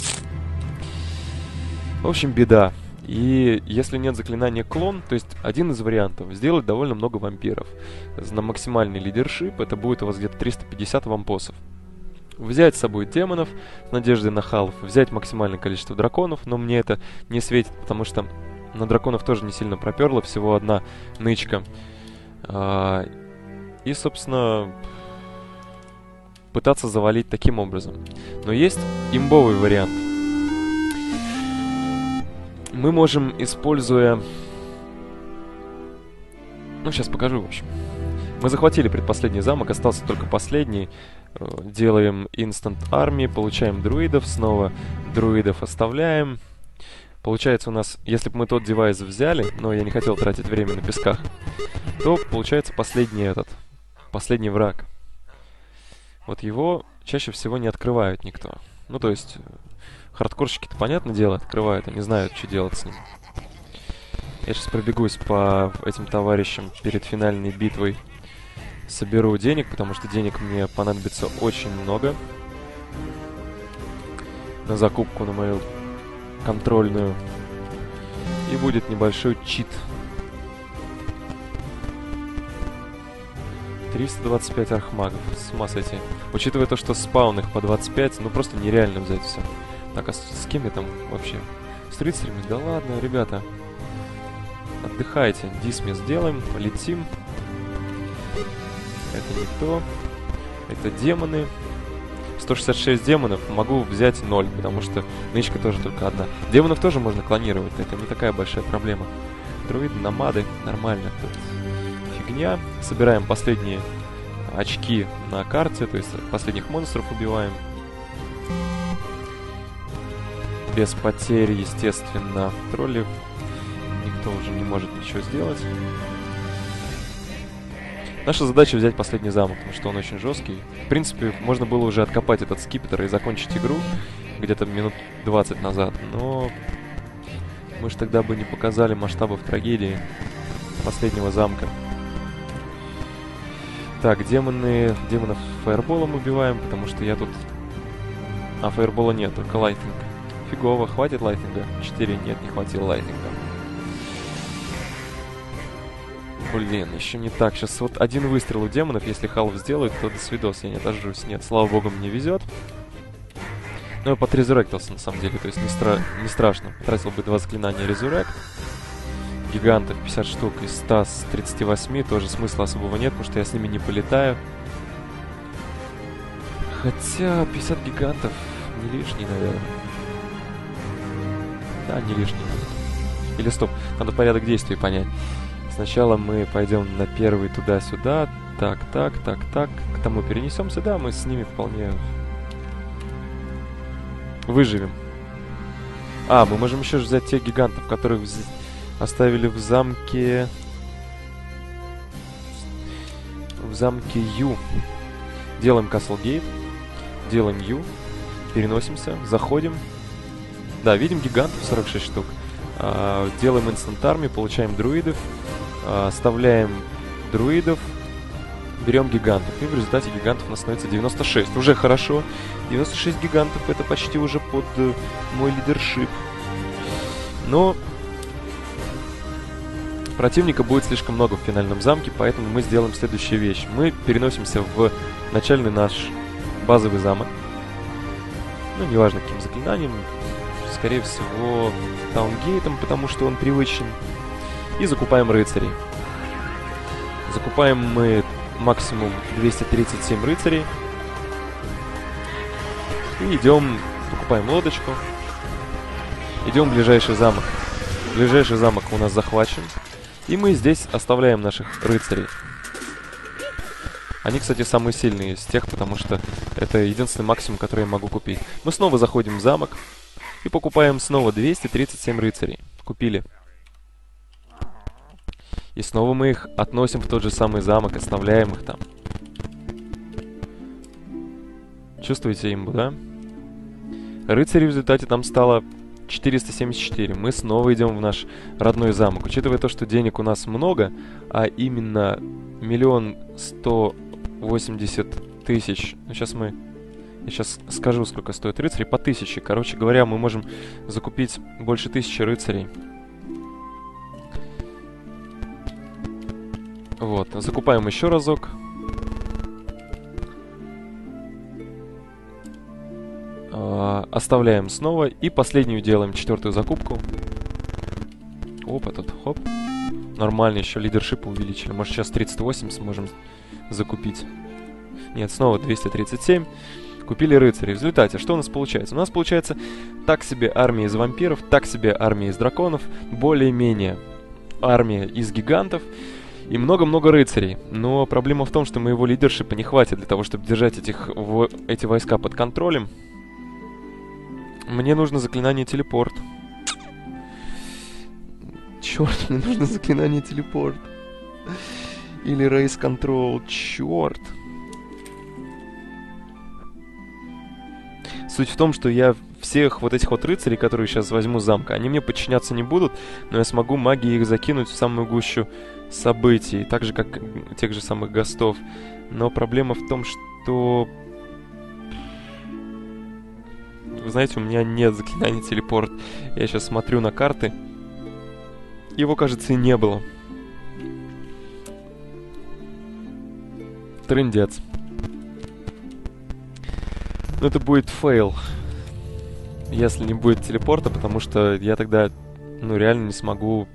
Speaker 1: В общем, беда. И если нет заклинания клон, то есть один из вариантов, сделать довольно много вампиров. На максимальный лидершип это будет у вас где-то триста пятьдесят вампосов. Взять с собой демонов с надеждой на халф, взять максимальное количество драконов, но мне это не светит, потому что на драконов тоже не сильно проперло, всего одна нычка. А, и, собственно, пытаться завалить таким образом. Но есть имбовый вариант. Мы можем, используя... Ну, сейчас покажу, в общем. Мы захватили предпоследний замок, остался только последний. Делаем Instant Army, получаем друидов, снова друидов оставляем. Получается у нас, если бы мы тот девайс взяли, но я не хотел тратить время на песках, то получается последний этот, последний враг. Вот его чаще всего не открывают никто. Ну, то есть, хардкорщики-то, понятное дело, открывают, они знают, что делать с ним. Я сейчас пробегусь по этим товарищам перед финальной битвой. Соберу денег, потому что денег мне понадобится очень много. На закупку, на мою контрольную. И будет небольшой чит. триста двадцать пять архмагов. С ума сойти. Учитывая то, что спаун их по двадцать пять, ну просто нереально взять все. Так, а с, с кем я там вообще? С рыцарями? Да ладно, ребята. Отдыхайте. Дисмис сделаем, полетим. Это не то. Это демоны. сто шестьдесят шесть демонов. Могу взять ноль, потому что нычка тоже только одна. Демонов тоже можно клонировать. Это не такая большая проблема. Друиды, намады. Нормально. Тут фигня. Собираем последние очки на карте. То есть последних монстров убиваем. Без потерь, естественно. Тролли никто уже не может ничего сделать. Наша задача взять последний замок, потому что он очень жесткий. В принципе, можно было уже откопать этот скипетр и закончить игру где-то минут двадцать назад, но мы же тогда бы не показали масштабов трагедии последнего замка. Так, демоны... Демонов фаерболом убиваем, потому что я тут... А, фаербола нет, только лайтинг. Фигово, хватит лайтинга? четыре, нет, не хватило лайтинга. Блин, еще не так. Сейчас вот один выстрел у демонов, если халф сделают, то до свидос, я не отожрусь. Нет, слава богу, мне везет. Ну, я подрезуректился, на самом деле, то есть не, стра не страшно. Потратил бы два заклинания резурект. Гигантов пятьдесят штук из ста с тридцати восьми, тоже смысла особого нет, потому что я с ними не полетаю. Хотя пятьдесят гигантов не лишний, наверное. Да, не лишний. Или стоп, надо порядок действий понять. Сначала мы пойдем на первый туда-сюда. Так, так, так, так. К тому перенесемся, да, мы с ними вполне выживем. А, мы можем еще взять тех гигантов, которых вз... оставили в замке... В замке Ю. Делаем Castle-Gate. Делаем Ю. Переносимся, заходим. Да, видим гигантов, сорок шесть штук. А, делаем Instant Army, получаем друидов. А, оставляем друидов. Берем гигантов. И в результате гигантов у нас становится девяносто шесть. Уже хорошо. девяносто шесть гигантов, это почти уже под э, мой лидершип. Но противника будет слишком много в финальном замке, поэтому мы сделаем следующую вещь. Мы переносимся в начальный наш базовый замок. Ну, неважно каким заклинанием. Скорее всего, таунгейтом, потому что он привычен. И закупаем рыцарей. Закупаем мы максимум двести тридцать семь рыцарей. И идем, покупаем лодочку. Идем в ближайший замок. Ближайший замок у нас захвачен. И мы здесь оставляем наших рыцарей. Они, кстати, самые сильные из тех, потому что это единственный максимум, который я могу купить. Мы снова заходим в замок и покупаем снова двести тридцать семь рыцарей. Купили. И снова мы их относим в тот же самый замок, оставляем их там. Чувствуете имбу, да? Рыцарей в результате там стало четыреста семьдесят четыре. Мы снова идем в наш родной замок. Учитывая то, что денег у нас много, а именно миллион сто восемьдесят тысяч. Ну, сейчас мы... Я сейчас скажу, сколько стоит рыцарей. По тысяче. Короче говоря, мы можем закупить больше тысячи рыцарей. Вот. Закупаем еще разок. Uh, оставляем снова. И последнюю делаем, четвертую закупку. Опа, тут, хоп. Нормально, еще лидершипы увеличили. Может, сейчас тридцать восемь сможем закупить. Нет, снова двести тридцать семь. Купили рыцарей. В результате, что у нас получается? У нас получается так себе армия из вампиров, так себе армия из драконов, более-менее армия из гигантов и много-много рыцарей. Но проблема в том, что моего лидершипа не хватит для того, чтобы держать этих, в, эти войска под контролем. Мне нужно заклинание телепорт. Черт, мне нужно заклинание телепорт. Или рейс контрол. Черт. Суть в том, что я всех вот этих вот рыцарей, которые сейчас возьму с замка, они мне подчиняться не будут, но я смогу магией их закинуть в самую гущу событий, так же, как тех же самых гостов. Но проблема в том, что... Вы знаете, у меня нет заклинания телепорт. Я сейчас смотрю на карты. Его, кажется, и не было. Трындец. Но это будет фейл, если не будет телепорта, потому что я тогда, ну, реально не смогу...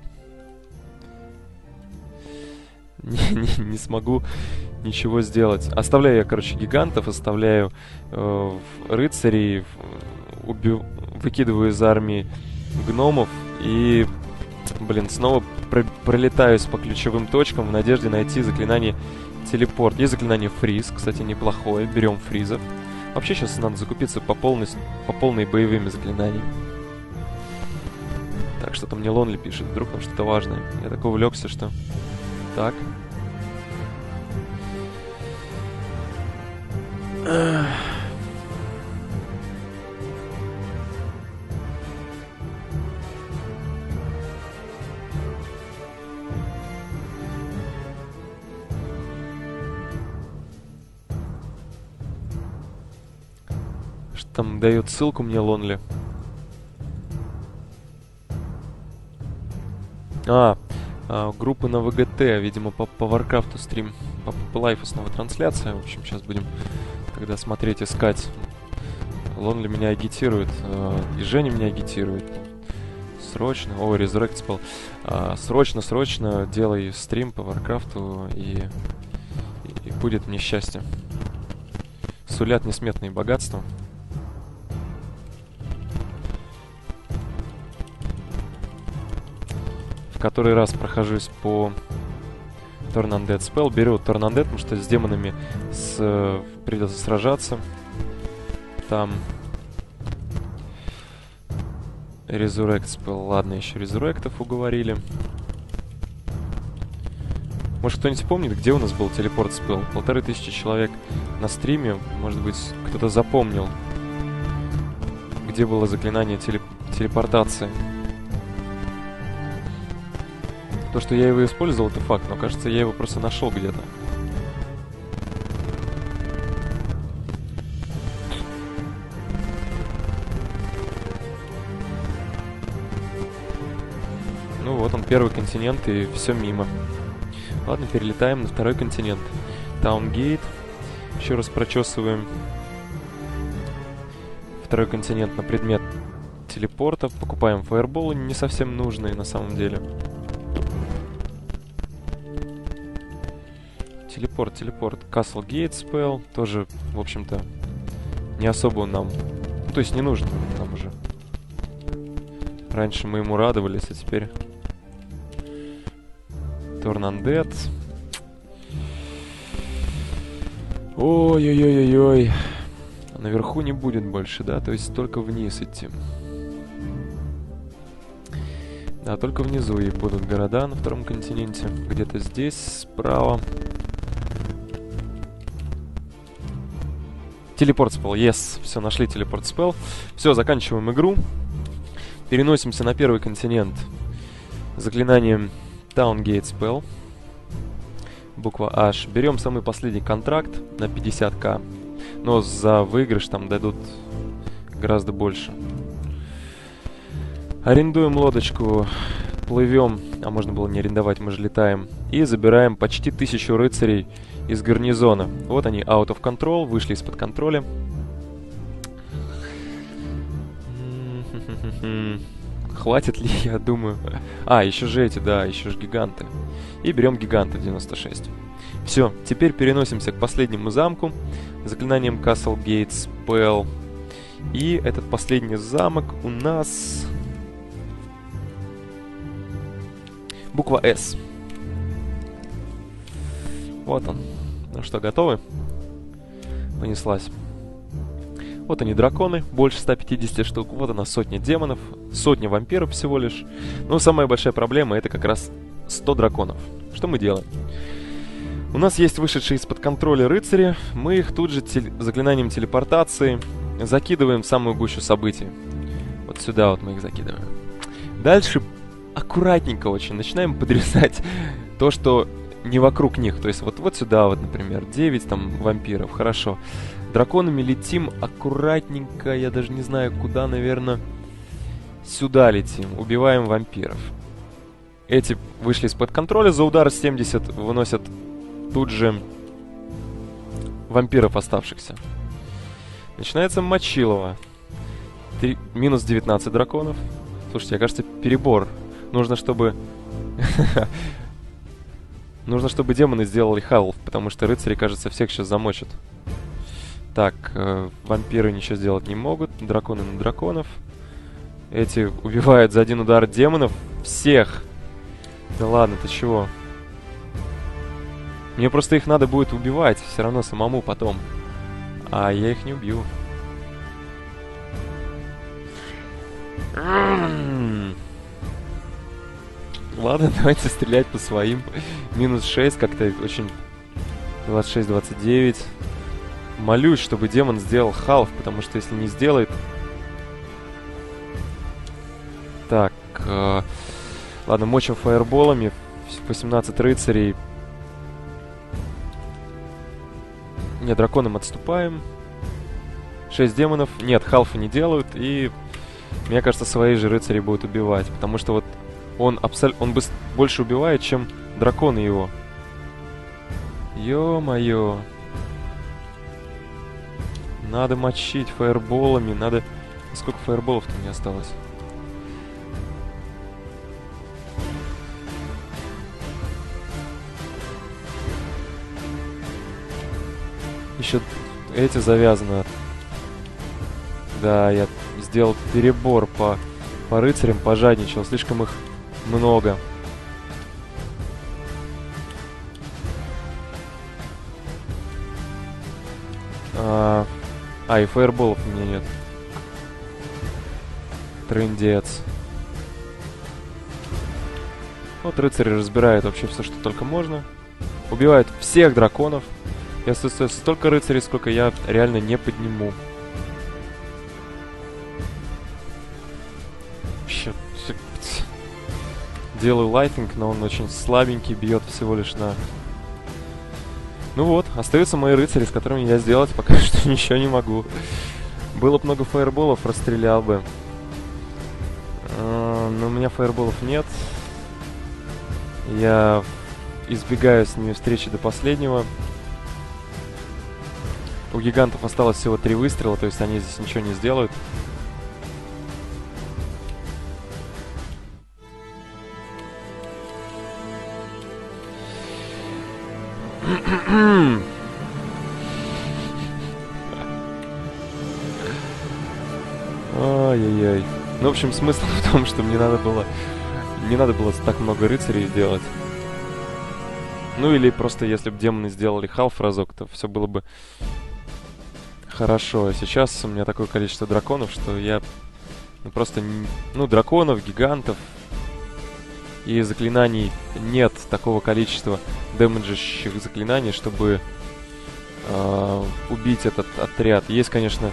Speaker 1: Не, не, не смогу ничего сделать. Оставляю я, короче, гигантов, оставляю э, рыцарей, уби... выкидываю из армии гномов и, блин, снова про пролетаюсь по ключевым точкам в надежде найти заклинание телепорт. Есть заклинание фриз, кстати, неплохое. Берем фризов. Вообще сейчас надо закупиться по, полностью, по полной боевыми заклинаниями. Так, что-то мне Лонли пишет, вдруг там что-то важное. Я так увлекся, что... Так. Что там дает ссылку мне Лонли? А, а, группа на ВГТ, видимо, по, по Варкрафту стрим, по, по лайфу снова трансляция. В общем, сейчас будем тогда смотреть, искать. Лонли меня агитирует, э, и Женя меня агитирует. Срочно, о, Resurrect спал. А, срочно, срочно делай стрим по Варкрафту, и, и, и будет мне счастье. Сулят несметные богатства. В который раз прохожусь по Turn Undead Spell. Беру Turn Undead, потому что с демонами с, придется сражаться. Там Resurrect Spell. Ладно, еще Resurrect'ов уговорили. Может, кто-нибудь помнит, где у нас был телепорт Spell? Полторы тысячи человек на стриме. Может быть, кто-то запомнил, где было заклинание телеп телепортации. То, что я его использовал, это факт, но кажется, я его просто нашел где-то. Ну вот он, первый континент, и все мимо. Ладно, перелетаем на второй континент. Таунгейт. Еще раз прочесываем второй континент на предмет телепорта. Покупаем фаерболы, не совсем нужные на самом деле. Телепорт, телепорт. Castle Gate Spell. Тоже, в общем-то, не особо он нам... Ну, то есть не нужен нам уже. Раньше мы ему радовались, а теперь... Turn Undead. Ой-ой-ой-ой-ой. Наверху не будет больше, да? То есть только вниз идти. Да, только внизу и будут города на втором континенте. Где-то здесь, справа. Телепорт спел, yes. Все, нашли телепорт спел. Все, заканчиваем игру. Переносимся на первый континент. Заклинанием Towngate Spell. Буква H. Берем самый последний контракт на пятьдесят тысяч. Но за выигрыш там дадут гораздо больше. Арендуем лодочку. Плывем. А можно было не арендовать, мы же летаем. И забираем почти тысячу рыцарей из гарнизона. Вот они, out of control, вышли из-под контроля. Хватит ли, я думаю. А, еще же эти, да, еще же гиганты. И берем гиганта девяносто шесть. Все, теперь переносимся к последнему замку. Заклинанием Castle Gate Spell. И этот последний замок у нас... Буква S. Вот он. Ну что, готовы? Понеслась. Вот они, драконы, больше ста пятидесяти штук. Вот она, сотня демонов, сотня вампиров всего лишь. Но самая большая проблема — это как раз сто драконов. Что мы делаем? У нас есть вышедшие из-под контроля рыцари. Мы их тут же тел- заклинанием телепортации закидываем в самую гущу событий. Вот сюда вот мы их закидываем. Дальше аккуратненько очень начинаем подрезать то, что не вокруг них. То есть вот, вот сюда вот, например, девять там вампиров. Хорошо. Драконами летим аккуратненько. Я даже не знаю, куда, наверное. Сюда летим. Убиваем вампиров. Эти вышли из-под контроля. За удар семьдесят выносят тут же вампиров оставшихся. Начинается мочилово. Три... Минус девятнадцать драконов. Слушайте, я, кажется, перебор. Нужно, чтобы... Нужно, чтобы демоны сделали халф, потому что рыцари, кажется, всех сейчас замочат. Так, э, вампиры ничего сделать не могут. Драконы на драконов. Эти убивают за один удар демонов. Всех! Да ладно, ты чего? Мне просто их надо будет убивать. Все равно самому потом. А я их не убью. Ладно, давайте стрелять по своим. Минус шесть, как-то очень... двадцать шесть двадцать девять. Молюсь, чтобы демон сделал халф, потому что если не сделает... Так, э... ладно, мочим фаерболами. восемнадцать рыцарей. Нет, драконом отступаем. шесть демонов. Нет, халфы не делают. И, мне кажется, свои же рыцари будут убивать. Потому что вот он, абсол... он быс... больше убивает, чем драконы его. Ё-моё. Надо мочить фаерболами. Надо... Сколько фаерболов-то у меня осталось? Еще эти завязаны. Да, я сделал перебор по, по рыцарям, пожадничал. Слишком их много. А, а и фаерболов у меня нет. Трындец. Вот рыцари разбирают вообще все, что только можно. Убивают всех драконов. Я столько рыцарей, сколько я реально не подниму. Делаю лайфинг, но он очень слабенький, бьет всего лишь на... Ну вот, остаются мои рыцари, с которыми я сделать пока что ничего не могу. Было бы много фаерболов, расстрелял бы. Но у меня фаерболов нет. Я избегаю с ними встречи до последнего. У гигантов осталось всего три выстрела, то есть они здесь ничего не сделают. Ай-яй-яй. Ну, в общем, смысл в том, что мне надо было... Не надо было так много рыцарей сделать. Ну, или просто, если бы демоны сделали халф разок, то все было бы хорошо. А сейчас у меня такое количество драконов, что я... Ну, просто... Ну, драконов, гигантов... И заклинаний нет такого количества дэмэджащих заклинаний, чтобы э, убить этот отряд. Есть, конечно...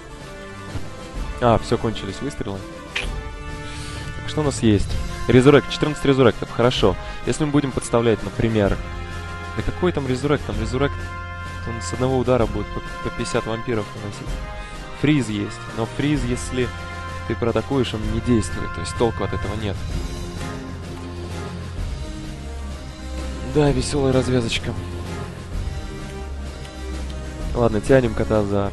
Speaker 1: А, все, кончились выстрелы. Так, что у нас есть? Резурект, четырнадцать резуректов, хорошо. Если мы будем подставлять, например... Да какой там резурект? Там резурект... Он с одного удара будет по, по пятьдесят вампиров наносить. Фриз есть, но фриз, если ты проатакуешь, он не действует. То есть толку от этого нет. Да, веселая развязочка. Ладно, тянем кота за...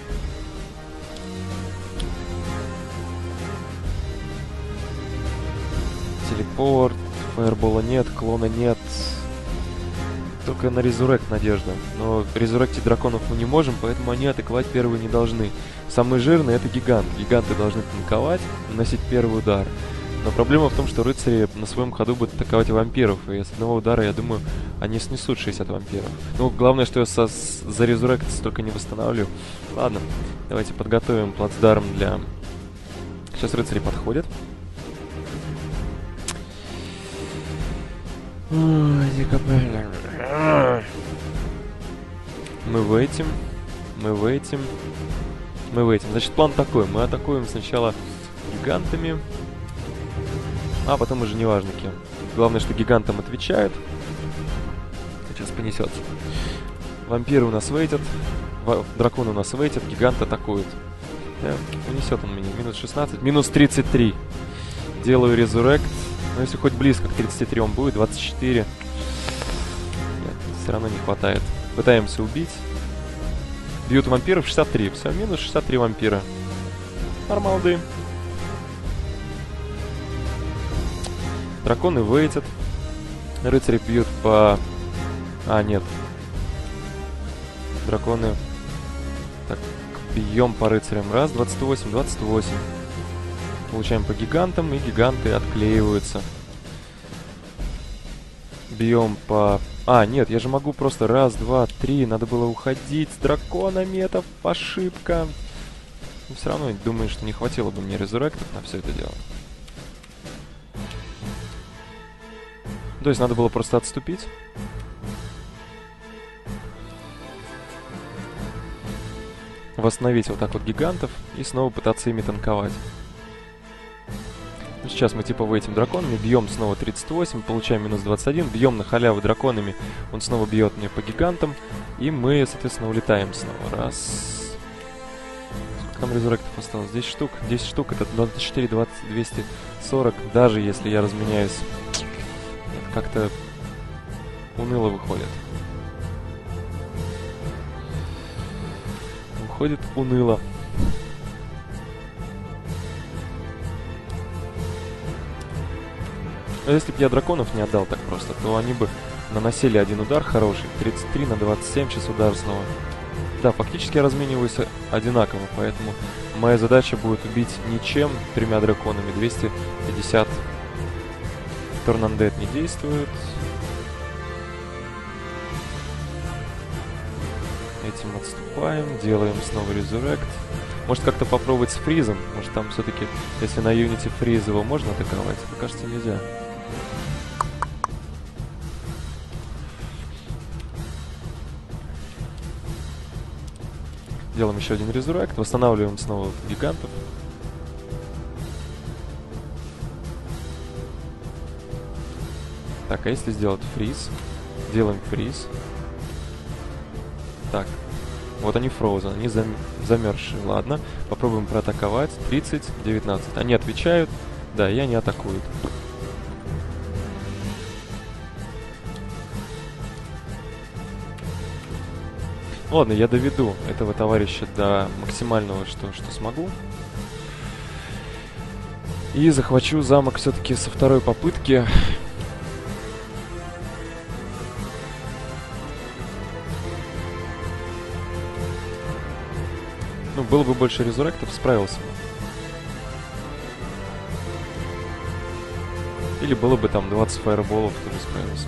Speaker 1: Телепорт, фаербола нет, клона нет. Только на резурект надежда. Но резуректить драконов мы не можем, поэтому они атаковать первые не должны. Самый жирный — это гигант. Гиганты должны танковать, наносить первый удар. Но проблема в том, что рыцари на своем ходу будут атаковать вампиров, и с одного удара, я думаю, они снесут шестьдесят вампиров. Ну, главное, что я со, с, за резурект столько не восстанавливаю. Ладно, давайте подготовим плацдарм для... Сейчас рыцари подходят. Мы вейтим, мы вейтим, мы вейтим. Значит, план такой. Мы атакуем сначала гигантами, а потом уже неважно кем. Главное, что гигантам отвечают. Сейчас понесется. Вампиры у нас вейтят, драконы у нас вейтят, гигант атакует. Да, унесет он меня. Минус шестнадцать, минус тридцать три. Делаю резурект. Но если хоть близко к тридцати трём будет, двадцать четыре. Нет, все равно не хватает. Пытаемся убить. Бьют вампиров шестьдесят три. Все, минус шестьдесят три вампира. Нормалды. Драконы вейтят. Рыцари бьют по... А, нет. Драконы... Так, бьем по рыцарям. Раз, двадцать восемь, двадцать восемь. Получаем по гигантам, и гиганты отклеиваются. Бьем по... А, нет, я же могу просто раз, два, три. Надо было уходить с драконами. Это ошибка. Но все равно думаю, что не хватило бы мне резуректов на все это дело. То есть надо было просто отступить. Восстановить вот так вот гигантов и снова пытаться ими танковать. Сейчас мы типа этим драконами бьем снова тридцать восемь, получаем минус двадцать один, бьем на халяву драконами, он снова бьет мне по гигантам, и мы, соответственно, улетаем снова. Раз. Сколько там резурректов осталось? десять штук. десять штук, это двадцать четыре, двадцать, двести сорок. Даже если я разменяюсь, это как-то уныло выходит. Выходит уныло. Но если бы я драконов не отдал так просто, то они бы наносили один удар хороший. тридцать три на двадцать семь, сейчас удар снова. Да, фактически я размениваюсь одинаково, поэтому моя задача будет убить ничем тремя драконами. двести пятьдесят. Торнандет не действует. Этим отступаем, делаем снова резуррект. Может как-то попробовать с фризом? Может там все-таки, если на юните фриз его можно атаковать? Мне кажется, нельзя. Делаем еще один резуррект, восстанавливаем снова гигантов. Так, а если сделать фриз? Делаем фриз. Так, вот они фроузен, они зам замерзшие. Ладно, попробуем проатаковать. тридцать, девятнадцать. Они отвечают, да, и они атакуют. Ладно, я доведу этого товарища до максимального, что, что смогу. И захвачу замок все-таки со второй попытки. Ну, было бы больше резурректов, справился бы. Или было бы там двадцать фаерболов, тоже справился.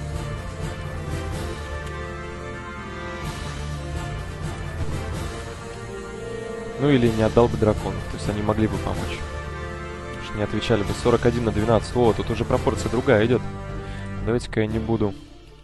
Speaker 1: Ну или не отдал бы драконов, то есть они могли бы помочь. Потому что не отвечали бы. сорок один на двенадцать. О, тут уже пропорция другая идет. Давайте-ка я не буду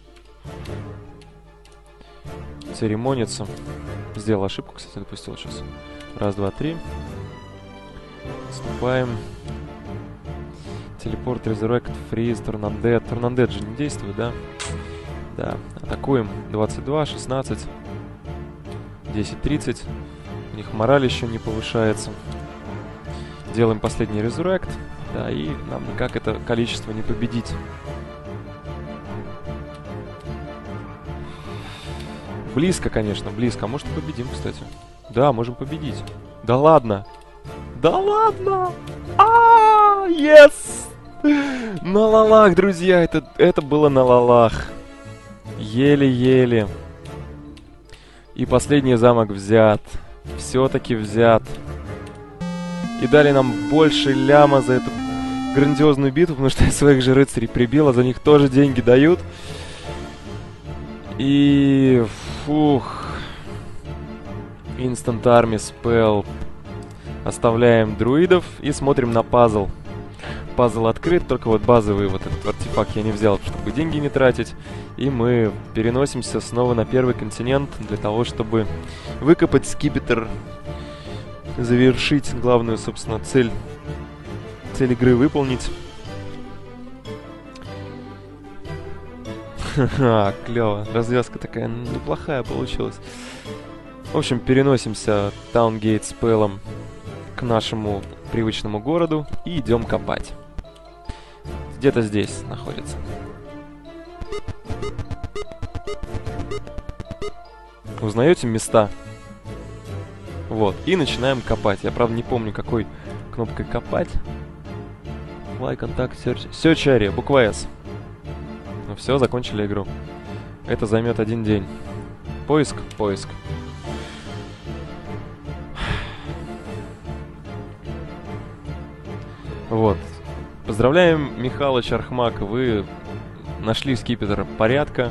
Speaker 1: церемониться. Сделал ошибку, кстати, допустил сейчас. Раз, два, три. Отступаем. Телепорт, резуррект, фриз, торнандет. Торнандет же не действует, да? Да. Атакуем. двадцать два, шестнадцать. десять, тридцать. У них мораль еще не повышается. Делаем последний резуррект. Да, и нам никак это количество не победить. Близко, конечно, близко. А может, победим, кстати. Да, можем победить. Да ладно. Да ладно. А, yes! На лалах, друзья. Это, это было на лалах. Еле-еле. И последний замок взят. Все-таки взят. И дали нам больше ляма за эту грандиозную битву, потому что я своих же рыцарей прибил, а за них тоже деньги дают. И... Фух. Instant Army Spell. Оставляем друидов и смотрим на пазл. Пазл открыт, только вот базовый вот этот артефакт я не взял, чтобы деньги не тратить. И мы переносимся снова на первый континент для того, чтобы выкопать скипетр. Завершить главную, собственно, цель, цель игры выполнить. Ха-ха, клево. Развязка такая неплохая получилась. В общем, переносимся Таунгейт спеллом к нашему привычному городу и идем копать. Где-то здесь находится. Узнаете места? Вот, и начинаем копать. Я, правда, не помню, какой кнопкой копать. Fly, контакт, search. Search area, буква S. Ну все, закончили игру. Это займет один день. Поиск, поиск. Вот. Поздравляем, Михалыч Архмак, вы нашли скипетр порядка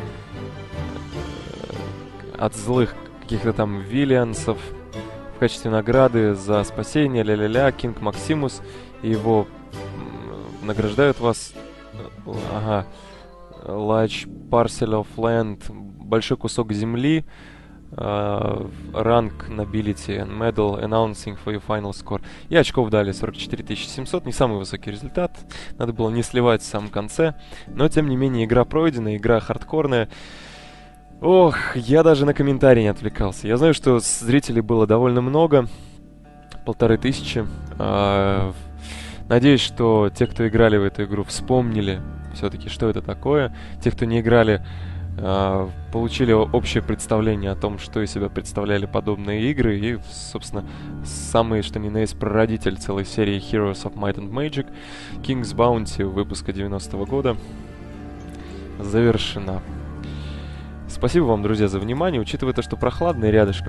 Speaker 1: от злых каких-то там виллиансов в качестве награды за спасение, ля-ля-ля, Кинг Максимус и его награждают вас. Ага. large parcel of land, большой кусок земли, uh, rank, nobility and medal, announcing for your final score. И очков дали сорок четыре тысячи семьсот, не самый высокий результат, надо было не сливать в самом конце, но тем не менее игра пройдена, игра хардкорная. Ох, я даже на комментарии не отвлекался. Я знаю, что зрителей было довольно много, полторы тысячи. Uh, надеюсь, что те, кто играли в эту игру, вспомнили все-таки, что это такое. Те, кто не играли, э, получили общее представление о том, что из себя представляли подобные игры. И, собственно, самый, что ни на есть, прародитель целой серии Heroes of Might and Magic, King's Bounty выпуска девяностого года, завершена. Спасибо вам, друзья, за внимание, учитывая то, что прохладно и рядышком.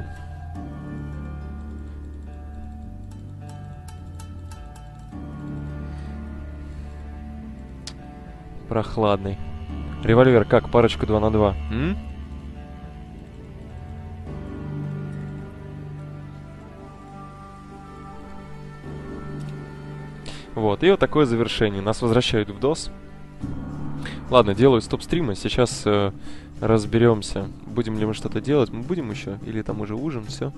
Speaker 1: Прохладный. Револьвер как? Парочку два на два. М? Вот, и вот такое завершение. Нас возвращают в дос. Ладно, делаю стоп стрима. Сейчас э, разберемся, будем ли мы что-то делать. Мы будем еще? Или там уже ужин, все?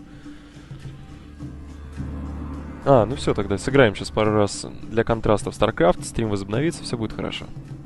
Speaker 1: А, ну все тогда. Сыграем сейчас пару раз для контраста в StarCraft. Стрим возобновится, все будет хорошо.